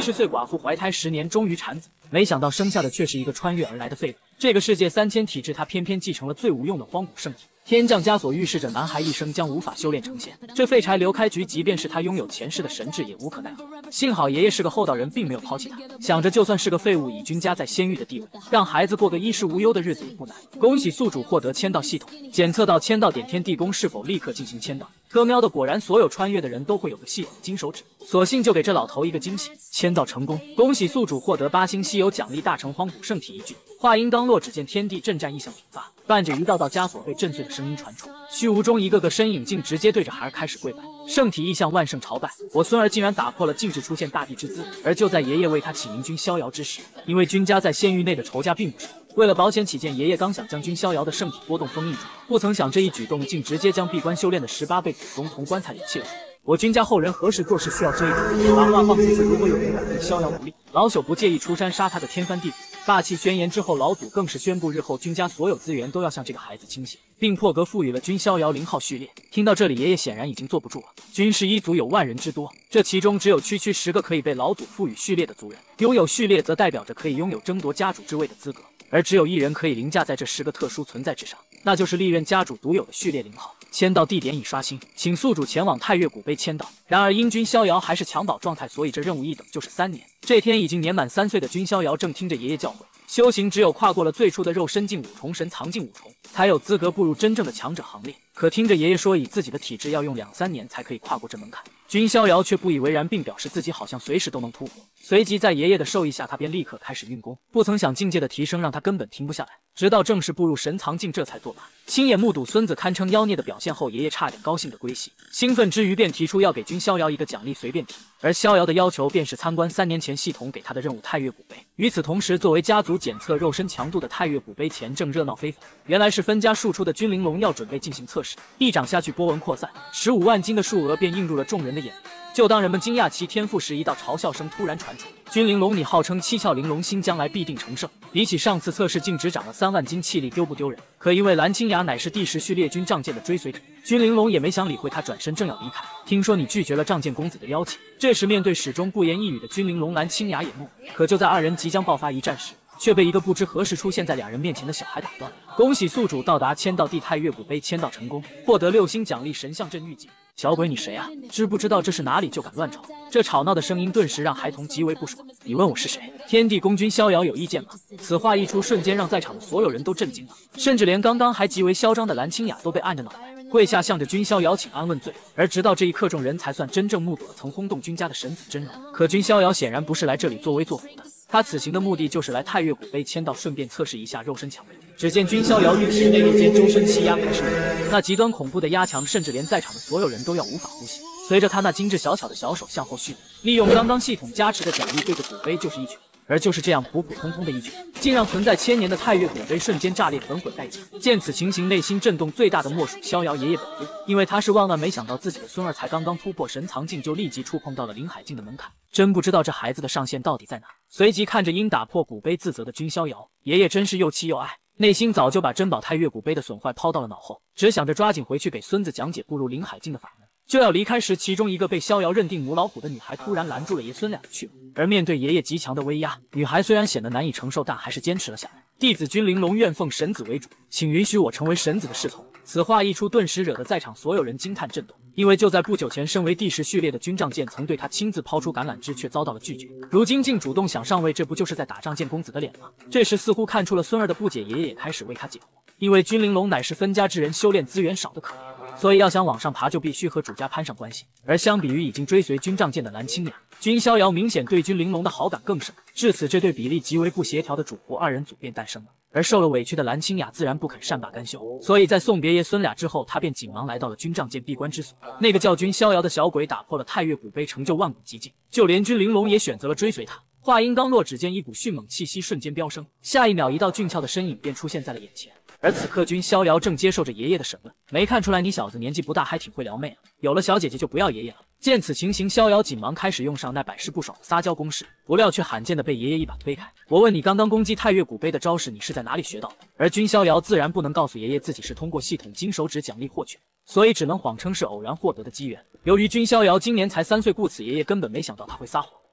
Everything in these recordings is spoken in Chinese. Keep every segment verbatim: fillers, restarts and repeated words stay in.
十岁寡妇怀胎十年，终于产子，没想到生下的却是一个穿越而来的废物。这个世界三千体质，他偏偏继承了最无用的荒古圣体。天降枷锁预示着男孩一生将无法修炼成仙。这废柴刘开局，即便是他拥有前世的神智，也无可奈何。幸好爷爷是个厚道人，并没有抛弃他，想着就算是个废物，以君家在仙域的地位，让孩子过个衣食无忧的日子也不难。恭喜宿主获得签到系统，检测到签到点天地宫是否立刻进行签到。特喵的，果然所有穿越的人都会有个系统金手指，索性就给这老头一个惊喜，签到成功。恭喜宿主获得八星稀有奖励大成荒古圣体一具。话音刚落，只见天地震战异象频发，伴着一道道枷锁被震碎的声音传出，虚无中一个个身影竟直接对着孩儿开始跪拜。圣体意象万圣朝拜，我孙儿竟然打破了禁制，出现大地之姿。而就在爷爷为他启明君逍遥之时，因为君家在仙域内的仇家并不少，为了保险起见，爷爷刚想将君逍遥的圣体波动封印住，不曾想这一举动竟直接将闭关修炼的十八辈祖宗从棺材里气了出来。我君家后人何时做事需要这一点？把话放出去，如果有人敢对逍遥不利，老朽不介意出山杀他个天翻地覆。霸气宣言之后，老祖更是宣布日后君家所有资源都要向这个孩子倾斜，并破格赋予了君逍遥零号序列。听到这里，爷爷显然已经坐不住了。军师一族有万人之多，这其中只有区区十个可以被老祖赋予序列的族人，拥有序列则代表着可以拥有争夺家主之位的资格，而只有一人可以凌驾在这十个特殊存在之上，那就是历任家主独有的序列零号。签到地点已刷新，请宿主前往太岳古碑签到。然而因君逍遥还是襁褓状态，所以这任务一等就是三年。这天已经年满三岁的君逍遥正听着爷爷教诲，修行只有跨过了最初的肉身境五重神藏境五重，才有资格步入真正的强者行列。可听着爷爷说以自己的体质要用两三年才可以跨过这门槛，君逍遥却不以为然，并表示自己好像随时都能突破。随即在爷爷的授意下，他便立刻开始运功。不曾想境界的提升让他根本停不下来，直到正式步入神藏境这才作罢。亲眼目睹孙子堪称妖孽的表现后，爷爷差点高兴的归西，兴奋之余便提出要给君逍遥一个奖励，随便提。而逍遥的要求便是参观三年前系统给他的任务太岳古碑。与此同时，作为家族检测肉身强度的太岳古碑前正热闹非凡，原来是分家庶出的君临龙要准备进行测试，一掌下去波纹扩散，十五万斤的数额便映入了众人的眼里。就当人们惊讶其天赋时，一道嘲笑声突然传出：君临龙，你号称七窍玲珑心，将来必定成圣，比起上次测试竟只长了三万斤气力，丢不丢人？可因为蓝清雅乃是第十序列军仗剑的追随者，君临龙也没想理会他，转身正要离开。听说你拒绝了仗剑公子的邀请。这时面对始终不言一语的君临龙，蓝清雅也怒，可就在二人即将爆发一战时，却被一个不知何时出现在两人面前的小孩打断了。恭喜宿主到达签到地太岳古碑，签到成功，获得六星奖励神像镇狱警。小鬼你谁啊？知不知道这是哪里就敢乱吵？这吵闹的声音顿时让孩童极为不爽。你问我是谁？天地公君逍遥有意见吗？此话一出，瞬间让在场的所有人都震惊了，甚至连刚刚还极为嚣张的蓝清雅都被按着脑袋跪下向着君逍遥请安问罪。而直到这一刻，众人才算真正目睹了曾轰动君家的神子真容。可君逍遥显然不是来这里作威作福的，他此行的目的就是来太岳古碑签到，顺便测试一下肉身强度。只见君逍遥玉体内力间周身气压开始运动，那极端恐怖的压强，甚至连在场的所有人都要无法呼吸。随着他那精致小巧的小手向后蓄力，利用刚刚系统加持的奖励对着古碑就是一拳。而就是这样普普通通的一拳，竟让存在千年的太岳古碑瞬间炸裂，焚毁殆尽。见此情形，内心震动最大的莫属逍遥爷爷本尊，因为他是万万没想到自己的孙儿才刚刚突破神藏境，就立即触碰到了灵海境的门槛，真不知道这孩子的上限到底在哪。随即看着因打破古碑自责的君逍遥，爷爷真是又气又爱，内心早就把珍宝太岳古碑的损坏抛到了脑后，只想着抓紧回去给孙子讲解步入灵海境的法门。就要离开时，其中一个被逍遥认定母老虎的女孩突然拦住了爷孙俩的去路。而面对爷爷极强的威压，女孩虽然显得难以承受，但还是坚持了下来。弟子君临龙愿奉神子为主，请允许我成为神子的侍从。此话一出，顿时惹得在场所有人惊叹震动，因为就在不久前，身为第十序列的军仗剑曾对他亲自抛出橄榄枝，却遭到了拒绝。如今竟主动想上位，这不就是在打仗剑公子的脸吗？这时似乎看出了孙儿的不解，爷爷也开始为他解惑。因为君临龙乃是分家之人，修炼资源少得可怜，所以要想往上爬，就必须和主家攀上关系。而相比于已经追随军仗剑的蓝清雅，君逍遥明显对君临龙的好感更甚。至此，这对比例极为不协调的主仆二人组便诞生了。而受了委屈的蓝清雅自然不肯善罢甘休，所以在送别爷孙俩之后，他便紧忙来到了军仗剑闭关之所。那个叫君逍遥的小鬼打破了太岳古碑，成就万古极境，就连君临龙也选择了追随他。话音刚落，只见一股迅猛气息瞬间飙升，下一秒，一道俊俏的身影便出现在了眼前。而此刻，君逍遥正接受着爷爷的审问。没看出来你小子年纪不大，还挺会撩妹啊！有了小姐姐就不要爷爷了。见此情形，逍遥紧忙开始用上那百试不爽的撒娇攻势，不料却罕见的被爷爷一把推开。我问你，刚刚攻击太岳古碑的招式，你是在哪里学到的？而君逍遥自然不能告诉爷爷自己是通过系统金手指奖励获取，所以只能谎称是偶然获得的机缘。由于君逍遥今年才三岁，故此爷爷根本没想到他会撒谎。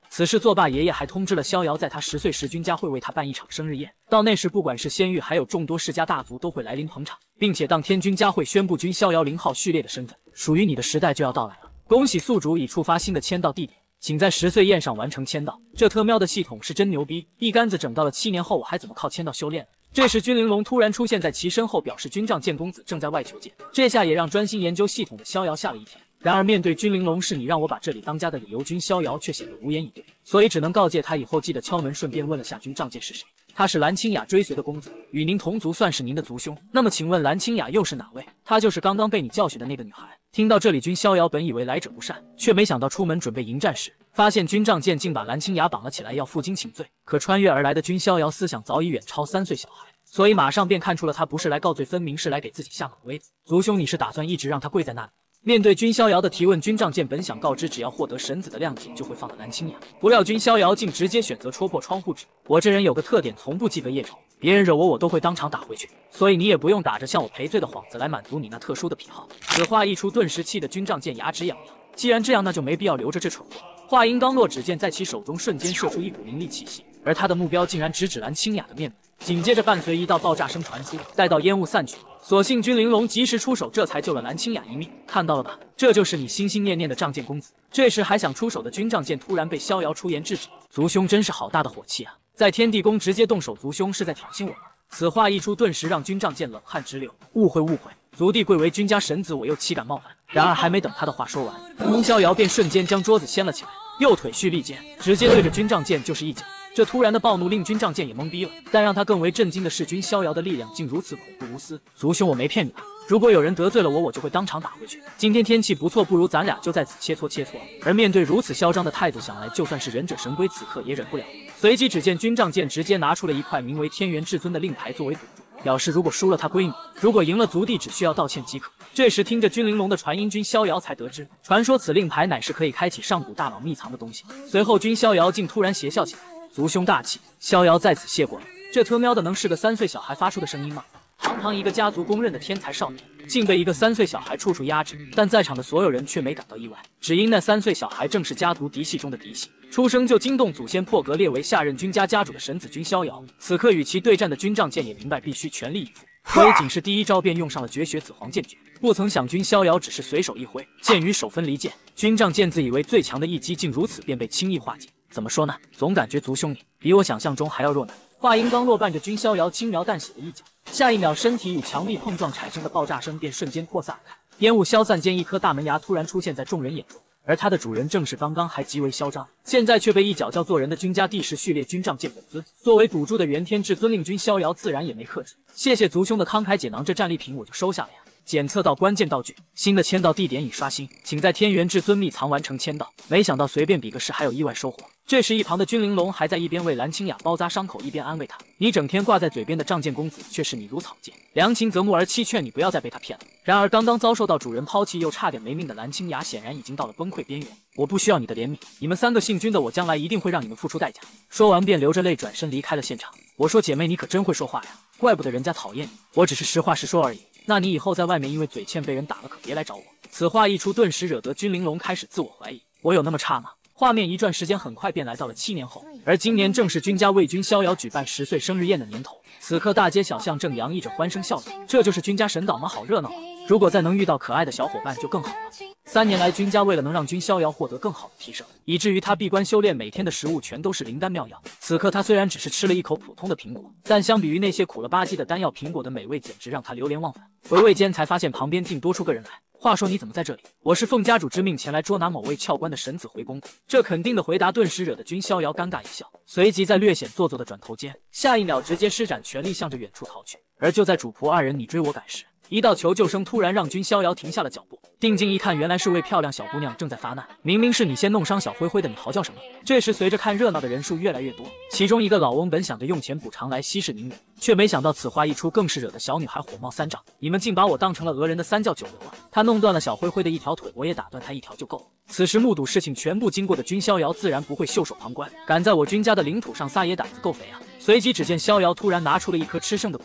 此事作罢，爷爷还通知了逍遥，在他十岁时，君家会为他办一场生日宴。到那时，不管是仙域还有众多世家大族都会来临捧场，并且当天君家会宣布君逍遥零号序列的身份，属于你的时代就要到来了。恭喜宿主已触发新的签到地点，请在十岁宴上完成签到。这特喵的系统是真牛逼，一竿子整到了七年后，我还怎么靠签到修炼？这时，君玲珑突然出现在其身后，表示军帐剑公子正在外求见。这下也让专心研究系统的逍遥吓了一跳。然而，面对君玲珑是你让我把这里当家的理由，君逍遥却显得无言以对，所以只能告诫他以后记得敲门，顺便问了下军帐剑是谁。他是蓝清雅追随的公子，与您同族，算是您的族兄。那么，请问蓝清雅又是哪位？她就是刚刚被你教训的那个女孩。听到这里，君逍遥本以为来者不善，却没想到出门准备迎战时，发现军帐剑竟把蓝清雅绑了起来，要负荆请罪。可穿越而来的君逍遥思想早已远超三岁小孩。所以马上便看出了他不是来告罪，分明是来给自己下马威。族兄，你是打算一直让他跪在那里？面对君逍遥的提问，军帐剑本想告知只要获得神子的谅解就会放了蓝清雅，不料君逍遥竟直接选择戳破窗户纸。我这人有个特点，从不记得夜仇，别人惹我我都会当场打回去，所以你也不用打着向我赔罪的幌子来满足你那特殊的癖好。此话一出，顿时气得军帐剑牙齿痒痒。既然这样，那就没必要留着这蠢货。话音刚落，只见在其手中瞬间射出一股灵力气息，而他的目标竟然直指蓝清雅的面部。紧接着伴随一道爆炸声传出，待到烟雾散去，所幸君玲珑及时出手，这才救了蓝清雅一命。看到了吧，这就是你心心念念的仗剑公子。这时还想出手的军帐剑突然被逍遥出言制止，族兄真是好大的火气啊，在天地宫直接动手，族兄是在挑衅我吗？此话一出，顿时让军帐剑冷汗直流。误会误会，族弟贵为君家神子，我又岂敢冒犯？然而还没等他的话说完，君逍遥便瞬间将桌子掀了起来，右腿蓄力剑，直接对着军帐剑就是一脚。这突然的暴怒令军帐剑也懵逼了，但让他更为震惊的是，君逍遥的力量竟如此恐怖无私。族兄，我没骗你吧？如果有人得罪了我，我就会当场打回去。今天天气不错，不如咱俩就在此切磋切磋。而面对如此嚣张的态度，想来就算是忍者神龟此刻也忍不了。随即只见军帐剑直接拿出了一块名为天元至尊的令牌作为赌注，表示如果输了他归你，如果赢了族弟只需要道歉即可。这时听着君玲珑的传音，君逍遥才得知，传说此令牌乃是可以开启上古大佬秘藏的东西。随后君逍遥竟突然邪笑起来。族兄大气，逍遥在此谢过了。这特喵的能是个三岁小孩发出的声音吗？堂堂一个家族公认的天才少年，竟被一个三岁小孩处处压制，但在场的所有人却没感到意外，只因那三岁小孩正是家族嫡系中的嫡系，出生就惊动祖先破格列为下任君家家主的神子君逍遥。此刻与其对战的军帐剑也明白必须全力以赴，所以仅是第一招便用上了绝学紫黄剑诀。不曾想君逍遥只是随手一挥，剑与手分离间，军帐剑自以为最强的一击竟如此便被轻易化解。怎么说呢？总感觉族兄你比我想象中还要弱呢。话音刚落，伴着君逍遥轻描淡写的一脚，下一秒身体与墙壁碰撞产生的爆炸声便瞬间扩散开，烟雾消散间，一颗大门牙突然出现在众人眼中，而它的主人正是刚刚还极为嚣张，现在却被一脚叫做人的君家第十序列军帐剑本尊。作为赌注的元天至尊令，君逍遥自然也没客气，谢谢族兄的慷慨解囊，这战利品我就收下了呀。检测到关键道具，新的签到地点已刷新，请在天元至尊秘藏完成签到。没想到随便比个试还有意外收获。这时一旁的君玲珑还在一边为蓝清雅包扎伤口，一边安慰她：你整天挂在嘴边的仗剑公子却视你如草芥，良禽择木而栖，劝你不要再被他骗了。然而刚刚遭受到主人抛弃又差点没命的蓝清雅显然已经到了崩溃边缘。我不需要你的怜悯，你们三个姓君的，我将来一定会让你们付出代价。说完便流着泪转身离开了现场。我说姐妹，你可真会说话呀，怪不得人家讨厌你。我只是实话实说而已，那你以后在外面因为嘴欠被人打了，可别来找我。此话一出，顿时惹得君玲珑开始自我怀疑，我有那么差吗？画面一转，时间很快便来到了七年后，而今年正是君家为君逍遥举办十岁生日宴的年头。此刻大街小巷正洋溢着欢声笑语，这就是君家神岛吗？好热闹啊！如果再能遇到可爱的小伙伴就更好了。三年来，君家为了能让君逍遥获得更好的提升，以至于他闭关修炼，每天的食物全都是灵丹妙药。此刻他虽然只是吃了一口普通的苹果，但相比于那些苦了吧唧的丹药，苹果的美味简直让他流连忘返。回味间才发现旁边竟多出个人来。话说你怎么在这里？我是奉家主之命前来捉拿某位窍关的神子回宫。这肯定的回答顿时惹得君逍遥尴尬一笑，随即在略显做作的转头间，下一秒直接施展全力向着远处逃去。而就在主仆二人你追我赶时，一道求救声突然让君逍遥停下了脚步，定睛一看，原来是位漂亮小姑娘正在发难。明明是你先弄伤小灰灰的，你嚎叫什么？这时随着看热闹的人数越来越多，其中一个老翁本想着用钱补偿来息事宁人，却没想到此话一出，更是惹得小女孩火冒三丈。你们竟把我当成了讹人的三教九流啊！他弄断了小灰灰的一条腿，我也打断他一条就够了。此时目睹事情全部经过的君逍遥自然不会袖手旁观，敢在我君家的领土上撒野，胆子够肥啊！随即只见逍遥突然拿出了一颗吃剩的果核，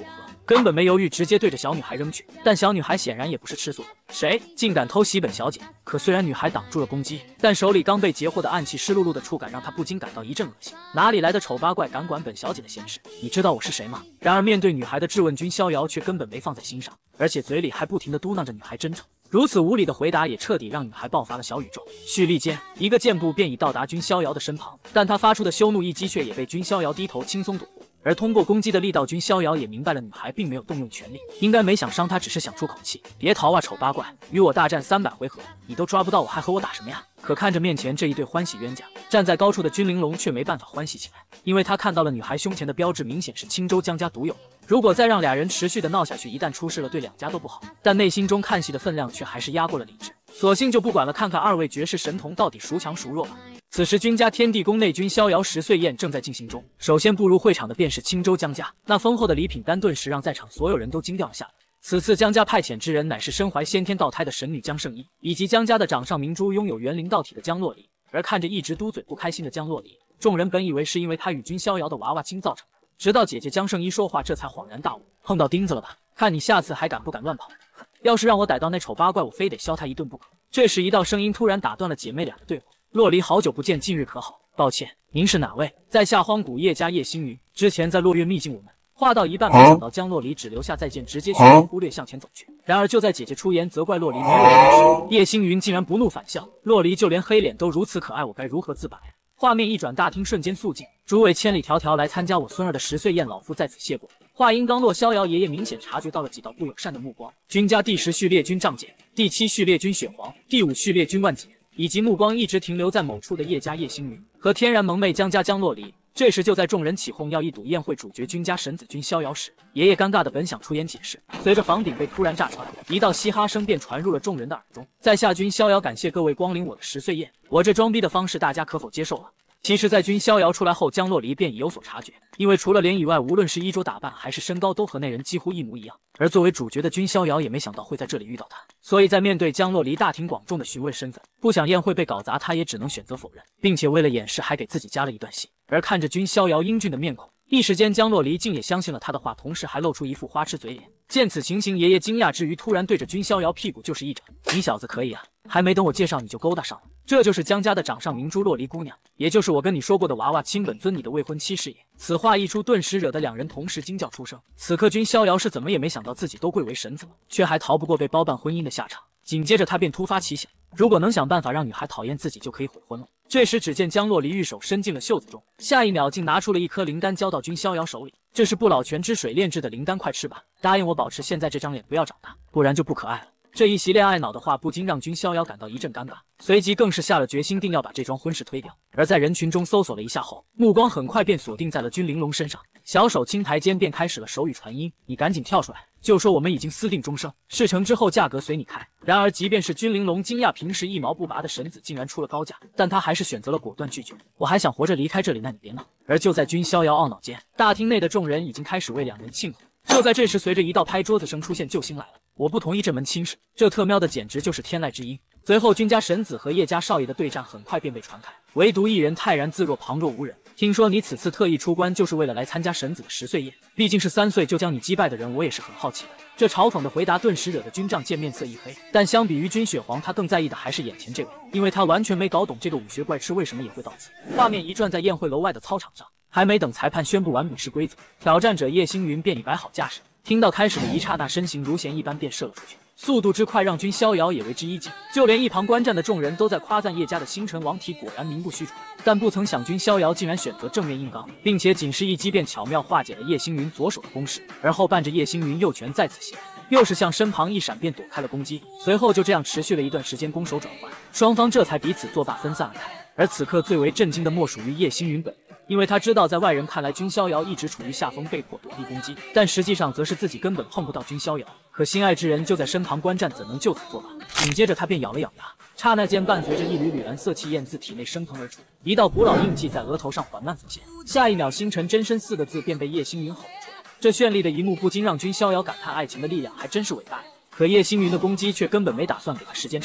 根本没犹豫，直接对着小女孩扔去。但小女孩显然也不是吃素的，谁竟敢偷袭本小姐？可虽然女孩挡住了攻击，但手里刚被截获的暗器湿漉漉的触感让她不禁感到一阵恶心。哪里来的丑八怪敢管本小姐的闲事？你知道我是谁吗？然而面对女孩的质问，君逍遥却根本没放在心上，而且嘴里还不停地嘟囔着女孩真丑。如此无理的回答也彻底让女孩爆发了小宇宙。蓄力间，一个箭步便已到达君逍遥的身旁，但他发出的羞怒一击却也被君逍遥低头轻松躲过。而通过攻击的力道，君逍遥也明白了女孩并没有动用全力，应该没想伤他，只是想出口气。别逃啊，丑八怪！与我大战三百回合，你都抓不到我，还和我打什么呀？可看着面前这一对欢喜冤家，站在高处的君玲珑却没办法欢喜起来，因为他看到了女孩胸前的标志，明显是青州江家独有的。如果再让俩人持续的闹下去，一旦出事了，对两家都不好。但内心中看戏的分量却还是压过了理智，索性就不管了，看看二位绝世神童到底孰强孰弱吧。此时君家天地宫内，君逍遥十岁宴正在进行中。首先步入会场的便是青州江家，那丰厚的礼品单顿时让在场所有人都惊掉了下来。此次江家派遣之人乃是身怀先天道胎的神女江圣依，以及江家的掌上明珠拥有元灵道体的江洛离。而看着一直嘟嘴不开心的江洛离，众人本以为是因为他与君逍遥的娃娃亲造成的，直到姐姐江圣依说话，这才恍然大悟，碰到钉子了吧？看你下次还敢不敢乱跑！要是让我逮到那丑八怪，我非得削他一顿不可。这时一道声音突然打断了姐妹俩的对话：“洛离，好久不见，近日可好？抱歉，您是哪位？在下荒古叶家叶星云，之前在落月秘境我们。”话到一半，没想到江洛离只留下再见，直接全然忽略向前走去。然而就在姐姐出言责怪洛离没有人时，叶星云竟然不怒反笑：“洛离就连黑脸都如此可爱，我该如何自拔呀？”画面一转，大厅瞬间肃静，诸位千里迢迢来参加我孙儿的十岁宴，老夫在此谢过。话音刚落，逍遥爷爷明显察觉到了几道不友善的目光。君家第十序列军仗剑，第七序列军血皇，第五序列军万劫，以及目光一直停留在某处的叶家叶星云和天然萌妹江家江洛离。这时就在众人起哄要一睹宴会主角君家神子君逍遥时，爷爷尴尬的本想出言解释，随着房顶被突然炸穿，一道嘻哈声便传入了众人的耳中。在下君逍遥感谢各位光临我的十岁宴，我这装逼的方式大家可否接受啊？其实在君逍遥出来后，江洛离便已有所察觉，因为除了脸以外，无论是衣着打扮还是身高都和那人几乎一模一样。而作为主角的君逍遥也没想到会在这里遇到他，所以在面对江洛离大庭广众的询问身份，不想宴会被搞砸，他也只能选择否认，并且为了掩饰还给自己加了一段戏。而看着君逍遥英俊的面孔，一时间江洛离竟也相信了他的话，同时还露出一副花痴嘴脸。见此情形，爷爷惊讶之余突然对着君逍遥屁股就是一掌：“你小子可以啊，还没等我介绍你就勾搭上了。这就是江家的掌上明珠洛离姑娘，也就是我跟你说过的娃娃亲本尊你的未婚妻是也。”此话一出，顿时惹得两人同时惊叫出声。此刻君逍遥是怎么也没想到自己都贵为神子了，却还逃不过被包办婚姻的下场。紧接着他便突发奇想，如果能想办法让女孩讨厌自己，就可以悔婚了。这时只见江洛离玉手伸进了袖子中，下一秒竟拿出了一颗灵丹交到君逍遥手里。这是不老泉之水炼制的灵丹，快吃吧！答应我保持现在这张脸不要长大，不然就不可爱了。这一袭恋爱脑的话不禁让君逍遥感到一阵尴尬，随即更是下了决心，定要把这桩婚事推掉。而在人群中搜索了一下后，目光很快便锁定在了君玲珑身上，小手轻抬间便开始了手语传音：“你赶紧跳出来，就说我们已经私定终生，事成之后价格随你开。”然而即便是君玲珑惊讶，平时一毛不拔的神子竟然出了高价，但他还是选择了果断拒绝：“我还想活着离开这里，那你别闹。”而就在君逍遥懊恼间，大厅内的众人已经开始为两人庆贺。就在这时，随着一道拍桌子声出现，救星来了！我不同意这门亲事，这特喵的简直就是天籁之音。随后君家神子和叶家少爷的对战很快便被传开，唯独一人泰然自若，旁若无人。听说你此次特意出关就是为了来参加神子的十岁宴，毕竟是三岁就将你击败的人，我也是很好奇的。这嘲讽的回答顿时惹得君仗剑面色一黑，但相比于君血皇，他更在意的还是眼前这位，因为他完全没搞懂这个武学怪痴为什么也会到此。画面一转，在宴会楼外的操场上，还没等裁判宣布完比试规则，挑战者叶星云便已摆好架势。听到开始的一刹那，身形如弦一般便射了出去，速度之快让君逍遥也为之一惊，就连一旁观战的众人都在夸赞叶家的星辰王体果然名不虚传。但不曾想君逍遥竟然选择正面硬刚，并且仅是一击便巧妙化解了叶星云左手的攻势，而后伴着叶星云右拳再次袭来，又是向身旁一闪便躲开了攻击，随后就这样持续了一段时间攻守转换，双方这才彼此作罢分散了开。而此刻最为震惊的莫属于叶星云本人，因为他知道在外人看来君逍遥一直处于下风，被迫躲避攻击，但实际上则是自己根本碰不到君逍遥，可心爱之人就在身旁观战，怎能就此作罢？紧接着他便咬了咬牙，刹那间伴随着一缕缕蓝色气焰自体内升腾而出，一道古老印记在额头上缓慢浮现，下一秒星辰真身四个字便被叶星云吼了出来。这绚丽的一幕不禁让君逍遥感叹爱情的力量还真是伟大呀。可叶星云的攻击却根本没打算给他时间畅想，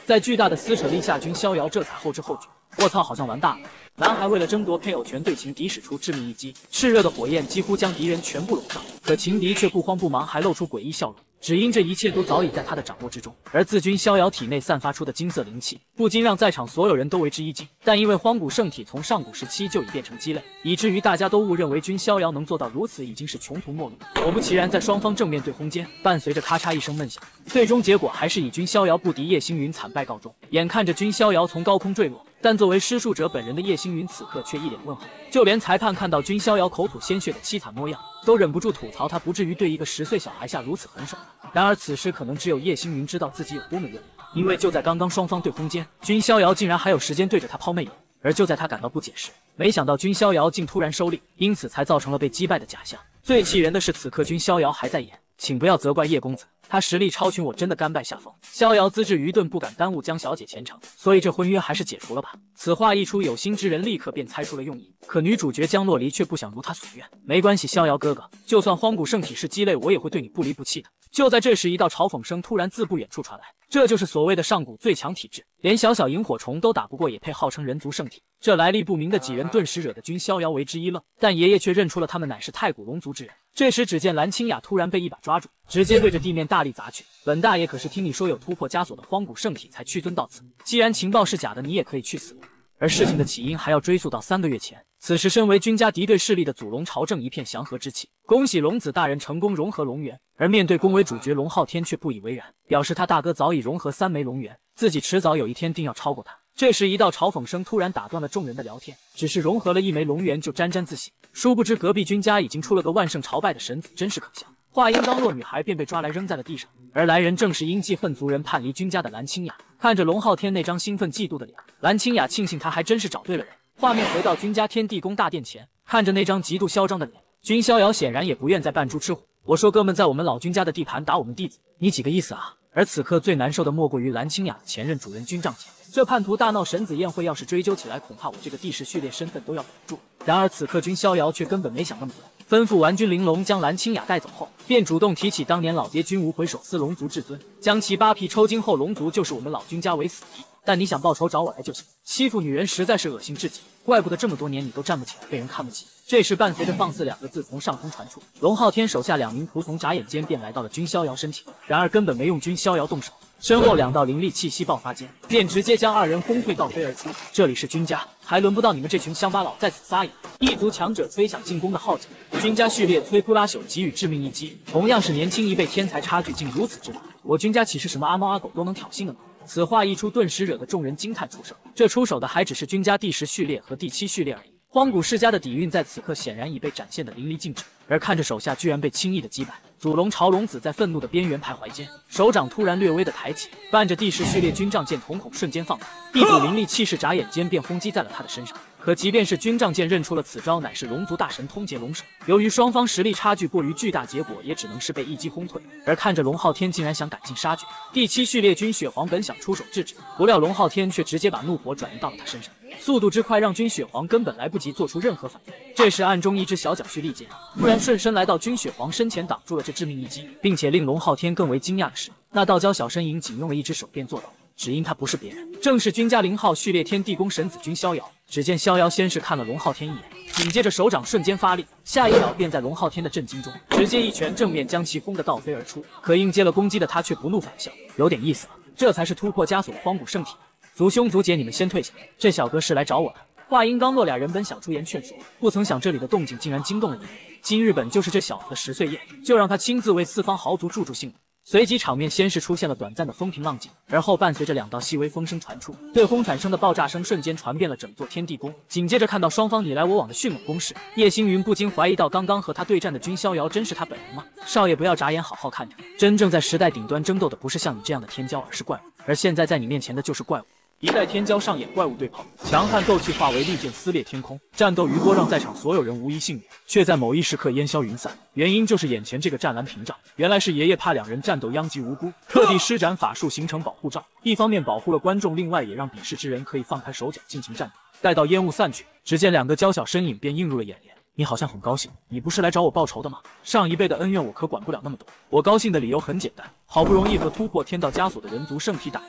在巨大的撕扯力下，君逍遥这才后知后觉。卧槽，好像完蛋了！男孩为了争夺配偶权，对情敌使出致命一击，炽热的火焰几乎将敌人全部笼罩。可情敌却不慌不忙，还露出诡异笑容。只因这一切都早已在他的掌握之中，而自君逍遥体内散发出的金色灵气，不禁让在场所有人都为之一惊。但因为荒古圣体从上古时期就已变成鸡肋，以至于大家都误认为君逍遥能做到如此，已经是穷途末路。果不其然，在双方正面对轰间，伴随着咔嚓一声闷响，最终结果还是以君逍遥不敌叶星云惨败告终。眼看着君逍遥从高空坠落，但作为施术者本人的叶星云此刻却一脸问号，就连裁判看到君逍遥口吐鲜血的凄惨模样，都忍不住吐槽他不至于对一个十岁小孩下如此狠手。然而此时可能只有叶星云知道自己有多么冤枉，因为就在刚刚双方对轰间，君逍遥竟然还有时间对着他抛媚眼。而就在他感到不解时，没想到君逍遥竟突然收力，因此才造成了被击败的假象。最气人的是，此刻君逍遥还在演，请不要责怪叶公子，他实力超群，我真的甘拜下风。逍遥资质愚钝，不敢耽误江小姐前程，所以这婚约还是解除了吧。此话一出，有心之人立刻便猜出了用意。可女主角江洛离却不想如他所愿。没关系，逍遥哥哥，就算荒古圣体是鸡肋，我也会对你不离不弃的。就在这时，一道嘲讽声突然自不远处传来。这就是所谓的上古最强体质，连小小萤火虫都打不过，也配号称人族圣体。这来历不明的几人顿时惹得君逍遥为之一愣，但爷爷却认出了他们乃是太古龙族之人。这时只见蓝清雅突然被一把抓住，直接对着地面大力砸去。本大爷可是听你说有突破枷锁的荒古圣体才屈尊到此，既然情报是假的，你也可以去死。而事情的起因还要追溯到三个月前，此时身为君家敌对势力的祖龙朝正一片祥和之气，恭喜龙子大人成功融合龙元。而面对恭维主角龙昊天却不以为然，表示他大哥早已融合三枚龙元，自己迟早有一天定要超过他。这时一道嘲讽声突然打断了众人的聊天，只是融合了一枚龙元就沾沾自喜，殊不知隔壁君家已经出了个万圣朝拜的神子，真是可笑。话音刚落，女孩便被抓来扔在了地上，而来人正是因记恨族人叛离君家的蓝清雅。看着龙昊天那张兴奋嫉妒的脸，蓝清雅庆幸他还真是找对了人。画面回到君家天地宫大殿前，看着那张极度嚣张的脸，君逍遥显然也不愿再扮猪吃虎。我说哥们，在我们老君家的地盘打我们弟子，你几个意思啊？而此刻最难受的莫过于蓝清雅的前任主人君丈前，这叛徒大闹神子宴会，要是追究起来，恐怕我这个帝释序列身份都要保不住。然而此刻君逍遥却根本没想那么多，吩咐完君玲珑将蓝清雅带走后，便主动提起当年老爹君无悔手撕龙族至尊，将其扒皮抽筋后，龙族就是我们老君家为死敌。但你想报仇找我来就行，欺负女人实在是恶心至极，怪不得这么多年你都站不起来，被人看不起。这时伴随着放肆两个字从上空传出，龙昊天手下两名仆从眨眼间便来到了君逍遥身前，然而根本没用君逍遥动手，身后两道凌厉气息爆发间，便直接将二人轰退倒飞而出。这里是君家，还轮不到你们这群乡巴佬在此撒野。一族强者吹响进攻的号角，君家序列摧枯拉朽，给予致命一击。同样是年轻一辈，天才差距竟如此之大，我君家岂是什么阿猫阿狗都能挑衅的吗？此话一出，顿时惹得众人惊叹出声。这出手的还只是君家第十序列和第七序列而已。荒古世家的底蕴在此刻显然已被展现得淋漓尽致，而看着手下居然被轻易的击败，祖龙朝龙子在愤怒的边缘徘徊间，手掌突然略微的抬起，伴着第十序列军杖剑瞳孔瞬间放大，一股凌厉气势眨眼间便轰击在了他的身上。可即便是军杖剑认出了此招乃是龙族大神通劫龙手，由于双方实力差距过于巨大，结果也只能是被一击轰退。而看着龙昊天竟然想赶尽杀绝，第七序列军血皇本想出手制止，不料龙昊天却直接把怒火转移到了他身上，速度之快让君血皇根本来不及做出任何反应。这时暗中一只小脚蓄力剑突然顺身来到君血皇身前，挡住了这致命一击，并且令龙昊天更为惊讶的是，那道娇小身影仅用了一只手便做到了，只因他不是别人，正是君家零号序列天地宫神子君逍遥。只见逍遥先是看了龙昊天一眼，紧接着手掌瞬间发力，下一秒便在龙昊天的震惊中，直接一拳正面将其轰得倒飞而出。可应接了攻击的他却不怒反笑，有点意思了，这才是突破枷锁的荒古圣体。族兄族姐，你们先退下，这小哥是来找我的。话音刚落，俩人本想出言劝说，不曾想这里的动静竟然惊动了一人。今日本就是这小子的十岁宴，就让他亲自为四方豪族助助兴了。随即场面先是出现了短暂的风平浪静，而后伴随着两道细微风声传出，对轰产生的爆炸声瞬间传遍了整座天地宫。紧接着看到双方你来我往的迅猛攻势，叶星云不禁怀疑到，刚刚和他对战的君逍遥真是他本人吗？少爷不要眨眼，好好看着，真正在时代顶端争斗的不是像你这样的天骄，而是怪物，而现在在你面前的就是怪物。一代天骄上演怪物对炮，强悍斗气化为利剑撕裂天空，战斗余波让在场所有人无一幸免，却在某一时刻烟消云散。原因就是眼前这个湛蓝屏障，原来是爷爷怕两人战斗殃及无辜，特地施展法术形成保护罩，一方面保护了观众，另外也让比试之人可以放开手脚进行战斗。待到烟雾散去，只见两个娇小身影便映入了眼帘。你好像很高兴，你不是来找我报仇的吗？上一辈的恩怨我可管不了那么多，我高兴的理由很简单，好不容易和突破天道枷锁的人族圣体打一架，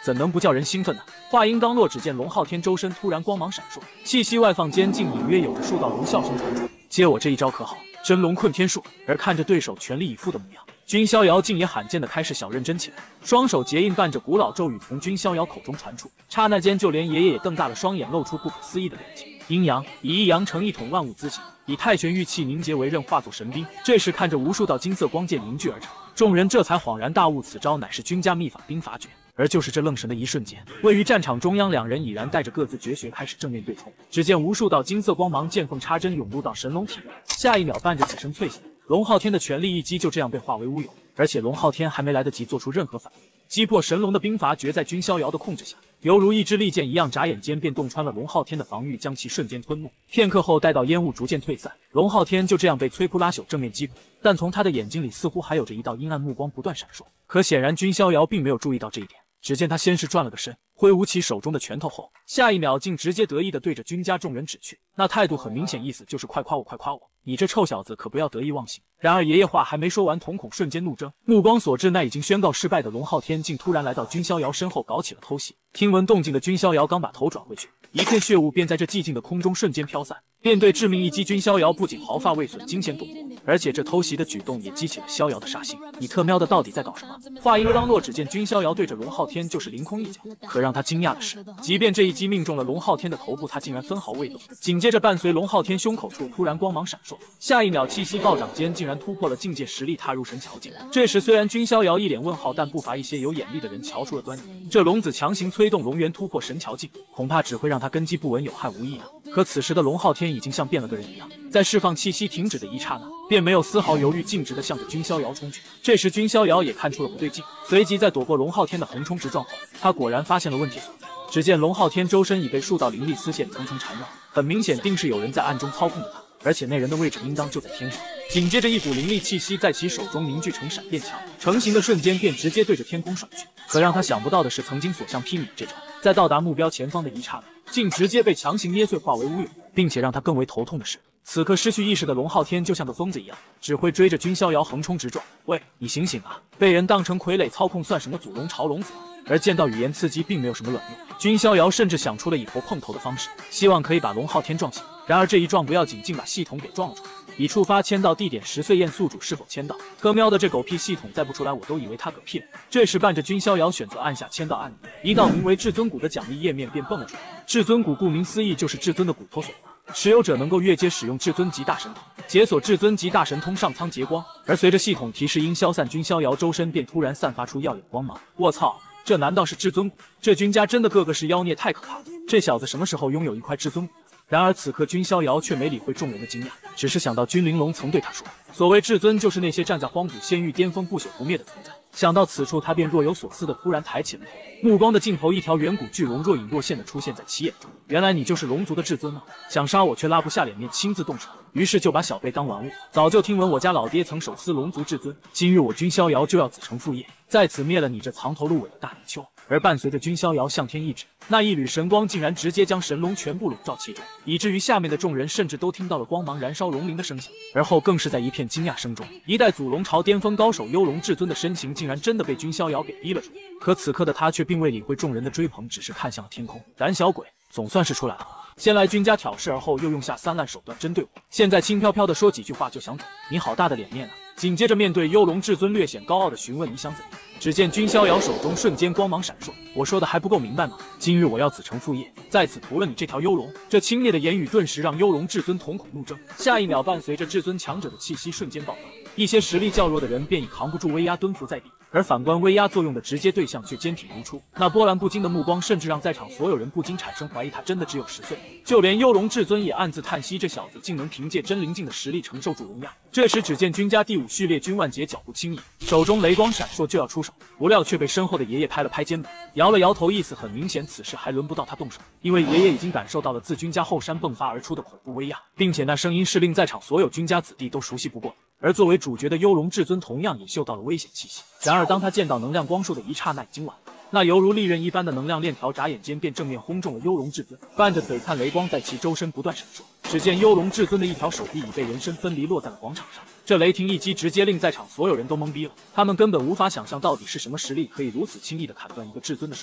怎能不叫人兴奋呢？话音刚落，只见龙昊天周身突然光芒闪烁，气息外放间，竟隐约有着数道龙啸声传出。接我这一招可好？真龙困天术。而看着对手全力以赴的模样，君逍遥竟也罕见的开始小认真起来，双手结印，伴着古老咒语从君逍遥口中传出。刹那间，就连爷爷也瞪大了双眼，露出不可思议的表情。阴阳以一阳成一统，万物滋起，以太玄玉气凝结为刃，化作神兵。这时看着无数道金色光剑凝聚而成，众人这才恍然大悟，此招乃是君家秘法兵法诀。而就是这愣神的一瞬间，位于战场中央，两人已然带着各自绝学开始正面对冲。只见无数道金色光芒见缝插针涌入到神龙体内，下一秒伴着几声脆响，龙昊天的全力一击就这样被化为乌有。而且龙昊天还没来得及做出任何反应，击破神龙的兵法诀在君逍遥的控制下，犹如一支利剑一样，眨眼间便洞穿了龙昊天的防御，将其瞬间吞没。片刻后，待到烟雾逐渐退散，龙昊天就这样被摧枯拉朽正面击破，但从他的眼睛里似乎还有着一道阴暗目光不断闪烁。可显然君逍遥并没有注意到这一点。只见他先是转了个身，挥舞起手中的拳头后，下一秒竟直接得意地对着君家众人指去，那态度很明显，意思就是快夸我，快夸我，你这臭小子可不要得意忘形。然而爷爷话还没说完，瞳孔瞬间怒睁，目光所至，那已经宣告失败的龙昊天竟突然来到君逍遥身后搞起了偷袭。听闻动静的君逍遥刚把头转回去，一片血雾便在这寂静的空中瞬间飘散，便对致命一击。君逍遥不仅毫发未损，惊险躲过，而且这偷袭的举动也激起了逍遥的杀心。你特喵的到底在搞什么？话音刚落，只见君逍遥对着龙昊天就是凌空一脚。可让他惊讶的是，即便这一击命中了龙昊天的头部，他竟然分毫未动。紧接着伴随龙昊天胸口处突然光芒闪烁，下一秒气息暴涨间，竟然突破了境界实力，踏入神桥境。这时虽然君逍遥一脸问号，但不乏一些有眼力的人瞧出了端倪。这龙子强行催动龙元突破神桥境，恐怕只会让他根基不稳，有害无益啊。可此时的龙昊天已经像变了个人一样，在释放气息停止的一刹那，便没有丝毫犹豫，径直的向着君逍遥冲去。这时君逍遥也看出了不对劲，随即在躲过龙昊天的横冲直撞后，他果然发现了问题所在。只见龙昊天周身已被数道灵力丝线层层缠绕，很明显定是有人在暗中操控着他，而且那人的位置应当就在天上。紧接着一股灵力气息在其手中凝聚成闪电枪，成型的瞬间便直接对着天空甩去。可让他想不到的是，曾经所向披靡这招，在到达目标前方的一刹那，竟直接被强行捏碎，化为乌有。并且让他更为头痛的是，此刻失去意识的龙昊天就像个疯子一样，只会追着君逍遥横冲直撞。喂，你醒醒啊！被人当成傀儡操控，算什么祖龙朝龙子？而见到语言刺激并没有什么卵用，君逍遥甚至想出了以头碰头的方式，希望可以把龙昊天撞醒。然而这一撞不要紧，竟把系统给撞了出来。已触发签到地点十岁验宿主是否签到？哥喵的，这狗屁系统再不出来，我都以为他嗝屁了。这时伴着君逍遥选择按下签到按钮，一道名为至尊骨的奖励页面便蹦了出来。至尊骨顾名思义就是至尊的骨头所化，持有者能够越阶使用至尊级大神通，解锁至尊级大神通上苍劫光。而随着系统提示音消散，君逍遥周身便突然散发出耀眼光芒。卧操！这难道是至尊骨？这君家真的个个是妖孽，太可怕了！这小子什么时候拥有一块至尊骨？然而此刻君逍遥却没理会众人的惊讶，只是想到君玲珑曾对他说，所谓至尊就是那些站在荒古仙域巅峰不朽不灭的存在。想到此处，他便若有所思的突然抬起了头，目光的尽头，一条远古巨龙若隐若现的出现在其眼中。原来你就是龙族的至尊啊！想杀我却拉不下脸面亲自动手，于是就把小辈当玩物。早就听闻我家老爹曾手撕龙族至尊，今日我君逍遥就要子承父业，在此灭了你这藏头露尾的大泥鳅。而伴随着君逍遥向天一指，那一缕神光竟然直接将神龙全部笼罩其中，以至于下面的众人甚至都听到了光芒燃烧龙鳞的声响。而后更是在一片惊讶声中，一代祖龙朝巅峰高手幽龙至尊的身形竟然真的被君逍遥给逼了出来。可此刻的他却并未理会众人的追捧，只是看向了天空。胆小鬼，总算是出来了。先来君家挑事，而后又用下三滥手段针对我，现在轻飘飘的说几句话就想走，你好大的脸面啊！紧接着面对幽龙至尊略显高傲的询问，你想怎样？只见君逍遥手中瞬间光芒闪烁，我说的还不够明白吗？今日我要子承父业，在此屠了你这条幽龙！这轻蔑的言语顿时让幽龙至尊瞳孔怒睁，下一秒伴随着至尊强者的气息瞬间爆发，一些实力较弱的人便已扛不住威压蹲伏在地，而反观威压作用的直接对象却坚挺如初，那波澜不惊的目光甚至让在场所有人不禁产生怀疑，他真的只有十岁。就连幽龙至尊也暗自叹息，这小子竟能凭借真灵境的实力承受住龙压。这时只见君家第五序列君万劫脚步轻移，手中雷光闪烁就要出手，不料却被身后的爷爷拍了拍肩膀，摇了摇头，意思很明显，此时还轮不到他动手，因为爷爷已经感受到了自君家后山迸发而出的恐怖威压，并且那声音是令在场所有君家子弟都熟悉不过的。而作为主角的幽龙至尊同样也嗅到了危险气息，然而当他见到能量光束的一刹那，已经晚了。那犹如利刃一般的能量链条眨眼间便正面轰中了幽龙至尊，伴着璀璨雷光在其周身不断闪烁。只见幽龙至尊的一条手臂已被人身分离，落在了广场上。这雷霆一击直接令在场所有人都懵逼了，他们根本无法想象到底是什么实力可以如此轻易的砍断一个至尊的手。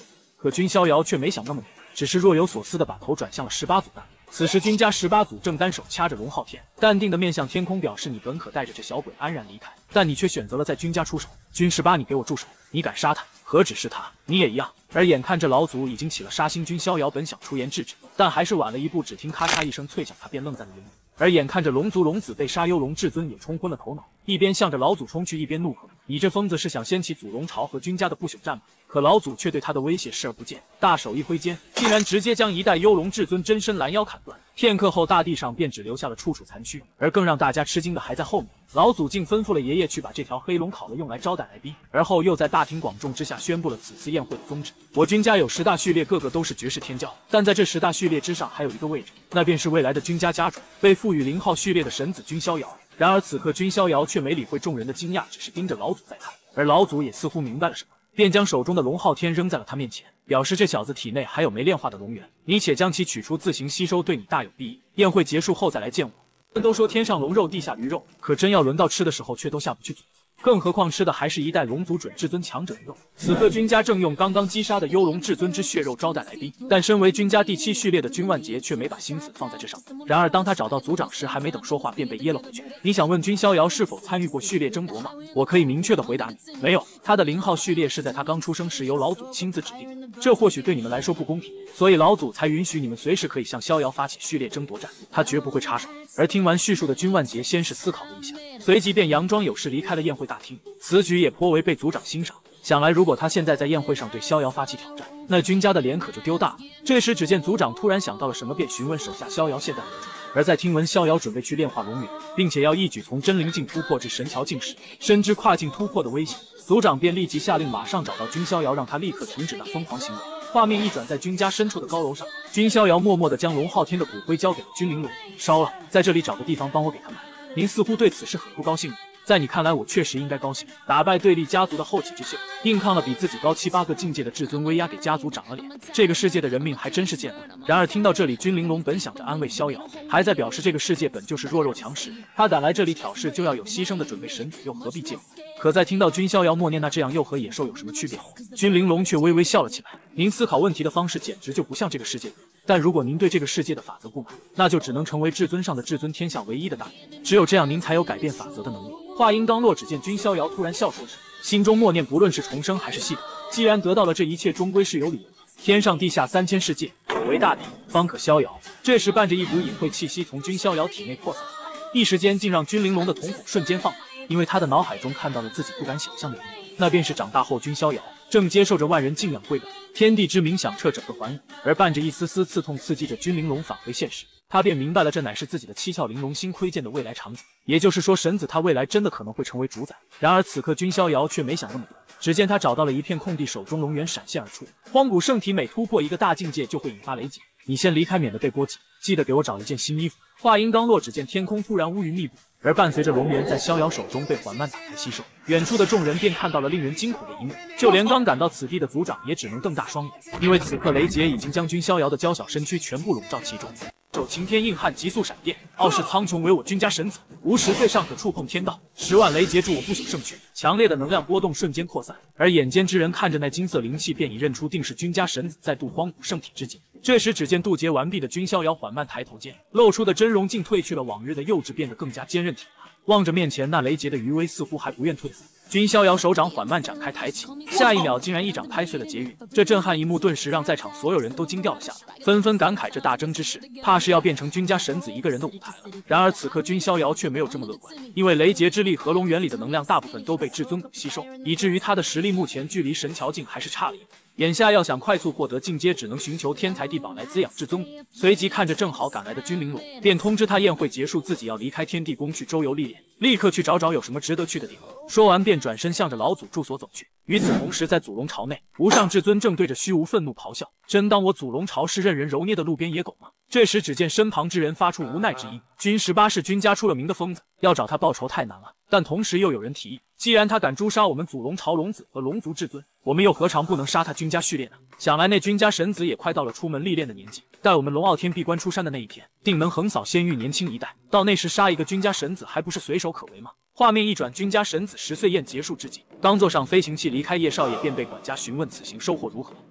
可君逍遥却没想那么多，只是若有所思地把头转向了十八组那里。此时君家十八组正单手掐着龙昊天，淡定地面向天空，表示你本可带着这小鬼安然离开，但你却选择了在君家出手。君十八，你给我住手！你敢杀他，何止是他，你也一样。而眼看着老祖已经起了杀心，君逍遥本想出言制止，但还是晚了一步，只听咔嚓一声脆响，他便愣在了原地。而眼看着龙族龙子被杀，幽龙至尊也冲昏了头脑，一边向着老祖冲去，一边怒喝：“你这疯子是想掀起祖龙朝和君家的不朽战吗？”可老祖却对他的威胁视而不见，大手一挥间，竟然直接将一代幽龙至尊真身拦腰砍断。片刻后，大地上便只留下了处处残躯。而更让大家吃惊的还在后面，老祖竟吩咐了爷爷去把这条黑龙烤了，用来招待来宾。而后又在大庭广众之下宣布了此次宴会的宗旨：我君家有十大序列，个个都是绝世天骄，但在这十大序列之上还有一个位置，那便是未来的君家家主，被赋予零号序列的神子君逍遥。然而此刻君逍遥却没理会众人的惊讶，只是盯着老祖在看。而老祖也似乎明白了什么，便将手中的龙昊天扔在了他面前，表示这小子体内还有没炼化的龙元，你且将其取出自行吸收，对你大有裨益。宴会结束后再来见我。人都说天上龙肉地下鱼肉，可真要轮到吃的时候，却都下不去嘴。更何况吃的还是一代龙族准至尊强者的肉。此刻君家正用刚刚击杀的幽龙至尊之血肉招待来宾，但身为君家第七序列的君万劫却没把心思放在这上面。然而当他找到族长时，还没等说话便被噎了回去。你想问君逍遥是否参与过序列争夺吗？我可以明确的回答你，没有。他的零号序列是在他刚出生时由老祖亲自指定的，这或许对你们来说不公平，所以老祖才允许你们随时可以向逍遥发起序列争夺战，他绝不会插手。而听完叙述的君万劫先是思考了一下，随即便佯装有事离开了宴会大厅。此举也颇为被族长欣赏，想来如果他现在在宴会上对逍遥发起挑战，那君家的脸可就丢大了。这时只见族长突然想到了什么，便询问手下逍遥现在何处。而在听闻逍遥准备去炼化龙元，并且要一举从真灵境突破至神桥境时，深知跨境突破的危险，族长便立即下令马上找到君逍遥，让他立刻停止那疯狂行为。画面一转，在君家深处的高楼上，君逍遥默默地将龙昊天的骨灰交给了君玲珑，烧了，在这里找个地方帮我给他埋。您似乎对此事很不高兴的，在你看来，我确实应该高兴。打败对立家族的后起之秀，硬抗了比自己高七八个境界的至尊威压，给家族长了脸。这个世界的人命还真是贱恶。然而听到这里，君玲珑本想着安慰逍遥，还在表示这个世界本就是弱肉强食，他敢来这里挑事，就要有牺牲的准备。神子又何必介入？可在听到君逍遥默念那这样又和野兽有什么区别后，君玲珑却微微笑了起来。您思考问题的方式简直就不像这个世界的人。但如果您对这个世界的法则不满，那就只能成为至尊上的至尊，天下唯一的大敌。只有这样，您才有改变法则的能力。话音刚落，只见君逍遥突然笑出了声，心中默念：不论是重生还是系统，既然得到了这一切，终归是有理由的。天上地下三千世界，有为大敌，方可逍遥。这时伴着一股隐晦气息从君逍遥体内扩散而来，一时间竟让君玲珑的瞳孔瞬间放大，因为他的脑海中看到了自己不敢想象的一幕，那便是长大后君逍遥正接受着万人敬仰跪拜，天地之名响彻整个寰宇，而伴着一丝丝刺痛刺激着君玲珑返回现实。他便明白了，这乃是自己的七窍玲珑心窥见的未来场景，也就是说，神子他未来真的可能会成为主宰。然而此刻君逍遥却没想那么多，只见他找到了一片空地，手中龙元闪现而出。荒古圣体每突破一个大境界，就会引发雷劫。你先离开，免得被波及。记得给我找一件新衣服。话音刚落，只见天空突然乌云密布，而伴随着龙元在逍遥手中被缓慢打开吸收，远处的众人便看到了令人惊恐的一幕。就连刚赶到此地的族长也只能瞪大双眼，因为此刻雷劫已经将君逍遥的娇小身躯全部笼罩其中。手擎天硬汉，急速闪电，傲视苍穹，唯我君家神子，吾十岁尚可触碰天道，十万雷劫助我不朽圣躯。强烈的能量波动瞬间扩散，而眼尖之人看着那金色灵气，便已认出定是君家神子在渡荒古圣体之劫。这时只见渡劫完毕的君逍遥缓慢抬头间，露出的真容竟褪去了往日的幼稚，变得更加坚韧挺拔。望着面前那雷劫的余威，似乎还不愿退散。君逍遥手掌缓慢展开抬起，下一秒竟然一掌拍碎了劫云。这震撼一幕顿时让在场所有人都惊掉了下来，纷纷感慨这大争之势怕是要变成君家神子一个人的舞台了。然而此刻君逍遥却没有这么乐观，因为雷劫之力和龙元里的能量大部分都被至尊骨吸收，以至于他的实力目前距离神桥境还是差了一步。眼下要想快速获得进阶，只能寻求天才地宝来滋养至尊骨。随即看着正好赶来的君玲珑，便通知他宴会结束，自己要离开天地宫去周游历练，立刻去找找有什么值得去的地方。说完便转身向着老祖住所走去。与此同时，在祖龙巢内，无上至尊正对着虚无愤怒咆哮：真当我祖龙巢是任人揉捏的路边野狗吗？这时只见身旁之人发出无奈之音：君十八是君家出了名的疯子，要找他报仇太难了。但同时又有人提议，既然他敢诛杀我们祖龙巢龙子和龙族至尊，我们又何尝不能杀他君家序列呢？想来那君家神子也快到了出门历练的年纪，待我们龙傲天闭关出山的那一天，定能横扫仙域年轻一代。到那时杀一个君家神子，还不是随手可为吗？画面一转，君家神子十岁宴结束之际，刚坐上飞行器离开，叶少爷便被管家询问此行收获如何。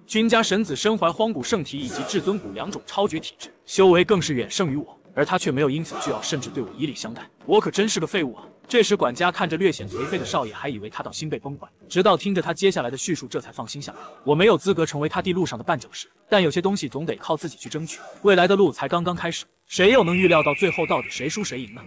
君家神子身怀荒古圣体以及至尊骨两种超绝体质，修为更是远胜于我，而他却没有因此倨傲，甚至对我以礼相待，我可真是个废物啊！这时，管家看着略显颓废的少爷，还以为他到心被崩坏，直到听着他接下来的叙述，这才放心下来。我没有资格成为他弟路上的绊脚石，但有些东西总得靠自己去争取。未来的路才刚刚开始，谁又能预料到最后到底谁输谁赢呢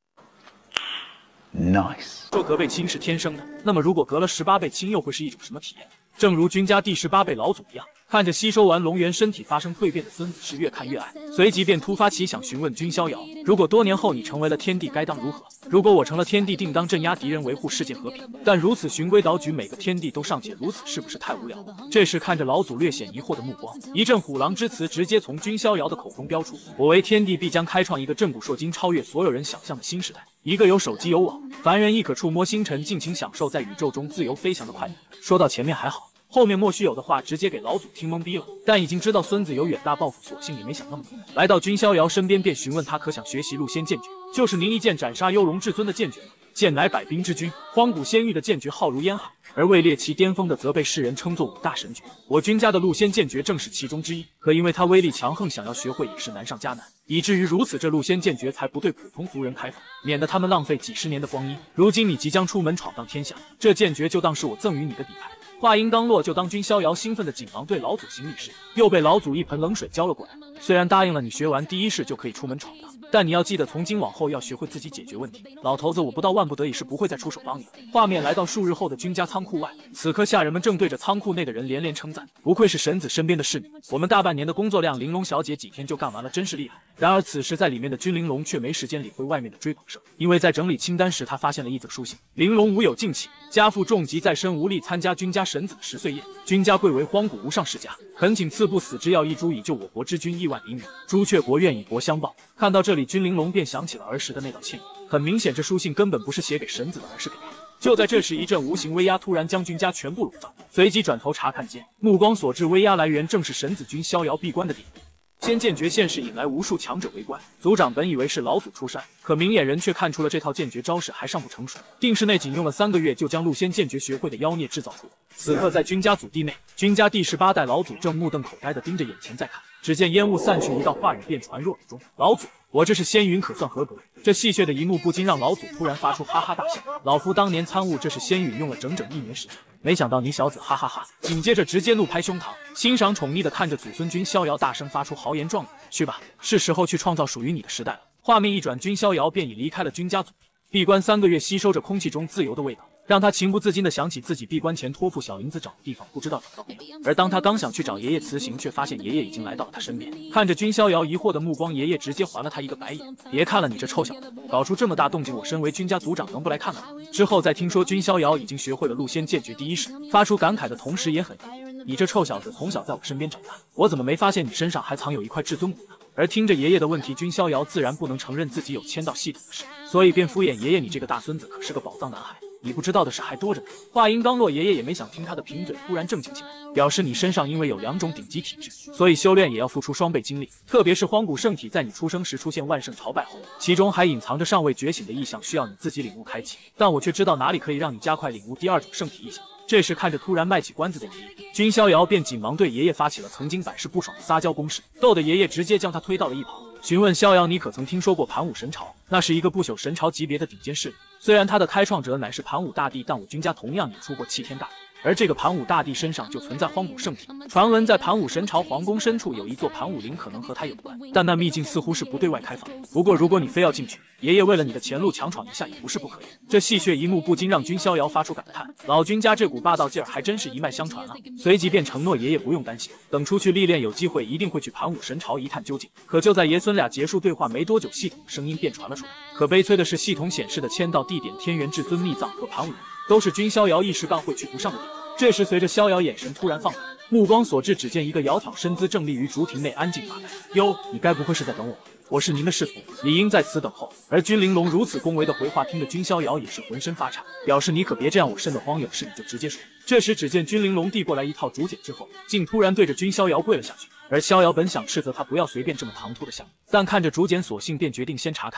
？Nice。 说隔辈亲是天生的，那么如果隔了十八辈亲，又会是一种什么体验？正如君家第十八辈老祖一样，看着吸收完龙元身体发生蜕变的孙子是越看越爱，随即便突发奇想询问君逍遥：如果多年后你成为了天帝，该当如何？如果我成了天帝，定当镇压敌人，维护世界和平。但如此循规蹈矩，每个天帝都尚且如此，是不是太无聊了？这时看着老祖略显疑惑的目光，一阵虎狼之词直接从君逍遥的口中飙出：我为天帝，必将开创一个震古烁今、超越所有人想象的新时代，一个有手机有网，凡人亦可触摸星辰，尽情享受在宇宙中自由飞翔的快乐。说到前面还好，后面莫须有的话直接给老祖听懵逼了，但已经知道孙子有远大抱负，索性也没想那么多，来到君逍遥身边便询问他可想学习戮仙剑诀，就是您一剑斩杀幽龙至尊的剑诀吗？剑乃百兵之君，荒古仙域的剑诀浩如烟海，而位列其巅峰的则被世人称作五大神诀。我君家的戮仙剑诀正是其中之一，可因为它威力强横，想要学会也是难上加难，以至于如此，这戮仙剑诀才不对普通族人开放，免得他们浪费几十年的光阴。如今你即将出门闯荡天下，这剑诀就当是我赠予你的底牌。话音刚落，就当君逍遥兴奋的紧忙对老祖行礼时，又被老祖一盆冷水浇了过来。虽然答应了你学完第一式就可以出门闯荡，但你要记得从今往后要学会自己解决问题。老头子，我不到万不得已是不会再出手帮你的。画面来到数日后的君家仓库外，此刻下人们正对着仓库内的人连连称赞，不愧是神子身边的侍女，我们大半年的工作量，玲珑小姐几天就干完了，真是厉害。然而此时在里面的君玲珑却没时间理会外面的追捧声，因为在整理清单时，他发现了一则书信：玲珑无有静气，家父重疾在身，无力参加君家神子的十岁宴。君家贵为荒古无上世家，恳请赐不死之药一株，以救我国之君亿万黎民。朱雀国愿以国相报。看到这里，君玲珑便想起了儿时的那道歉意。很明显，这书信根本不是写给神子的，而是给别人。就在这时，一阵无形威压突然将君家全部笼罩，随即转头查看间，目光所至，威压来源正是神子君逍遥闭关的地方。仙剑诀现世引来无数强者围观，族长本以为是老祖出山，可明眼人却看出了这套剑诀招式还尚不成熟，定是那仅用了三个月就将戮仙剑诀学会的妖孽制造出的。此刻在君家祖地内，君家第十八代老祖正目瞪口呆地盯着眼前在看，只见烟雾散去，一道话语便传入耳中：老祖，我这是仙云，可算合格。这戏谑的一幕不禁让老祖突然发出哈哈大笑。老夫当年参悟这是仙允用了整整一年时间，没想到你小子哈哈哈！紧接着直接怒拍胸膛，欣赏宠溺的看着祖孙君逍遥，大声发出豪言壮语：去吧，是时候去创造属于你的时代了。画面一转，君逍遥便已离开了君家祖地，闭关三个月，吸收着空气中自由的味道，让他情不自禁地想起自己闭关前托付小林子找的地方，不知道找到没有。而当他刚想去找爷爷辞行，却发现爷爷已经来到了他身边。看着君逍遥疑惑的目光，爷爷直接还了他一个白眼：别看了你这臭小子，搞出这么大动静，我身为君家族长能不来看看吗？之后再听说君逍遥已经学会了戮仙剑诀第一式，发出感慨的同时也很你这臭小子从小在我身边长大，我怎么没发现你身上还藏有一块至尊骨呢？而听着爷爷的问题，君逍遥自然不能承认自己有签到系统的事，所以便敷衍爷爷：你这个大孙子可是个宝藏男孩，你不知道的事还多着呢。话音刚落，爷爷也没想听他的贫嘴，突然正经起来，表示你身上因为有两种顶级体质，所以修炼也要付出双倍精力，特别是荒古圣体在你出生时出现万圣朝拜后，其中还隐藏着尚未觉醒的异象，需要你自己领悟开启，但我却知道哪里可以让你加快领悟第二种圣体异象。这时看着突然卖起关子的爷爷，君逍遥便紧忙对爷爷发起了曾经百试不爽的撒娇攻势，逗得爷爷直接将他推到了一旁，询问逍遥：你可曾听说过盘武神朝？那是一个不朽神朝级别的顶尖势力，虽然它的开创者乃是盘武大帝，但我君家同样也出过弃天大帝，而这个盘武大帝身上就存在荒古圣体，传闻在盘武神朝皇宫深处有一座盘武陵，可能和他有关，但那秘境似乎是不对外开放。不过如果你非要进去，爷爷为了你的前路强闯一下也不是不可以。这戏谑一幕不禁让君逍遥发出感叹，老君家这股霸道劲儿还真是一脉相传啊。随即便承诺爷爷不用担心，等出去历练，有机会一定会去盘武神朝一探究竟。可就在爷孙俩结束对话没多久，系统的声音便传了出来。可悲催的是，系统显示的签到地点天元至尊秘藏和盘武都是君逍遥一时半会去不上的地方。这时随着逍遥眼神突然放大，目光所至，只见一个窈窕身姿正立于竹亭内，安静发呆。哟，你该不会是在等我？我是您的师徒，理应在此等候。而君玲珑如此恭维的回话，听得君逍遥也是浑身发颤，表示你可别这样，我瘆得慌，有事你就直接说。这时只见君玲珑递过来一套竹简之后，竟突然对着君逍遥跪了下去。而逍遥本想斥责他不要随便这么唐突的下，但看着竹简，索性便决定先查看一番。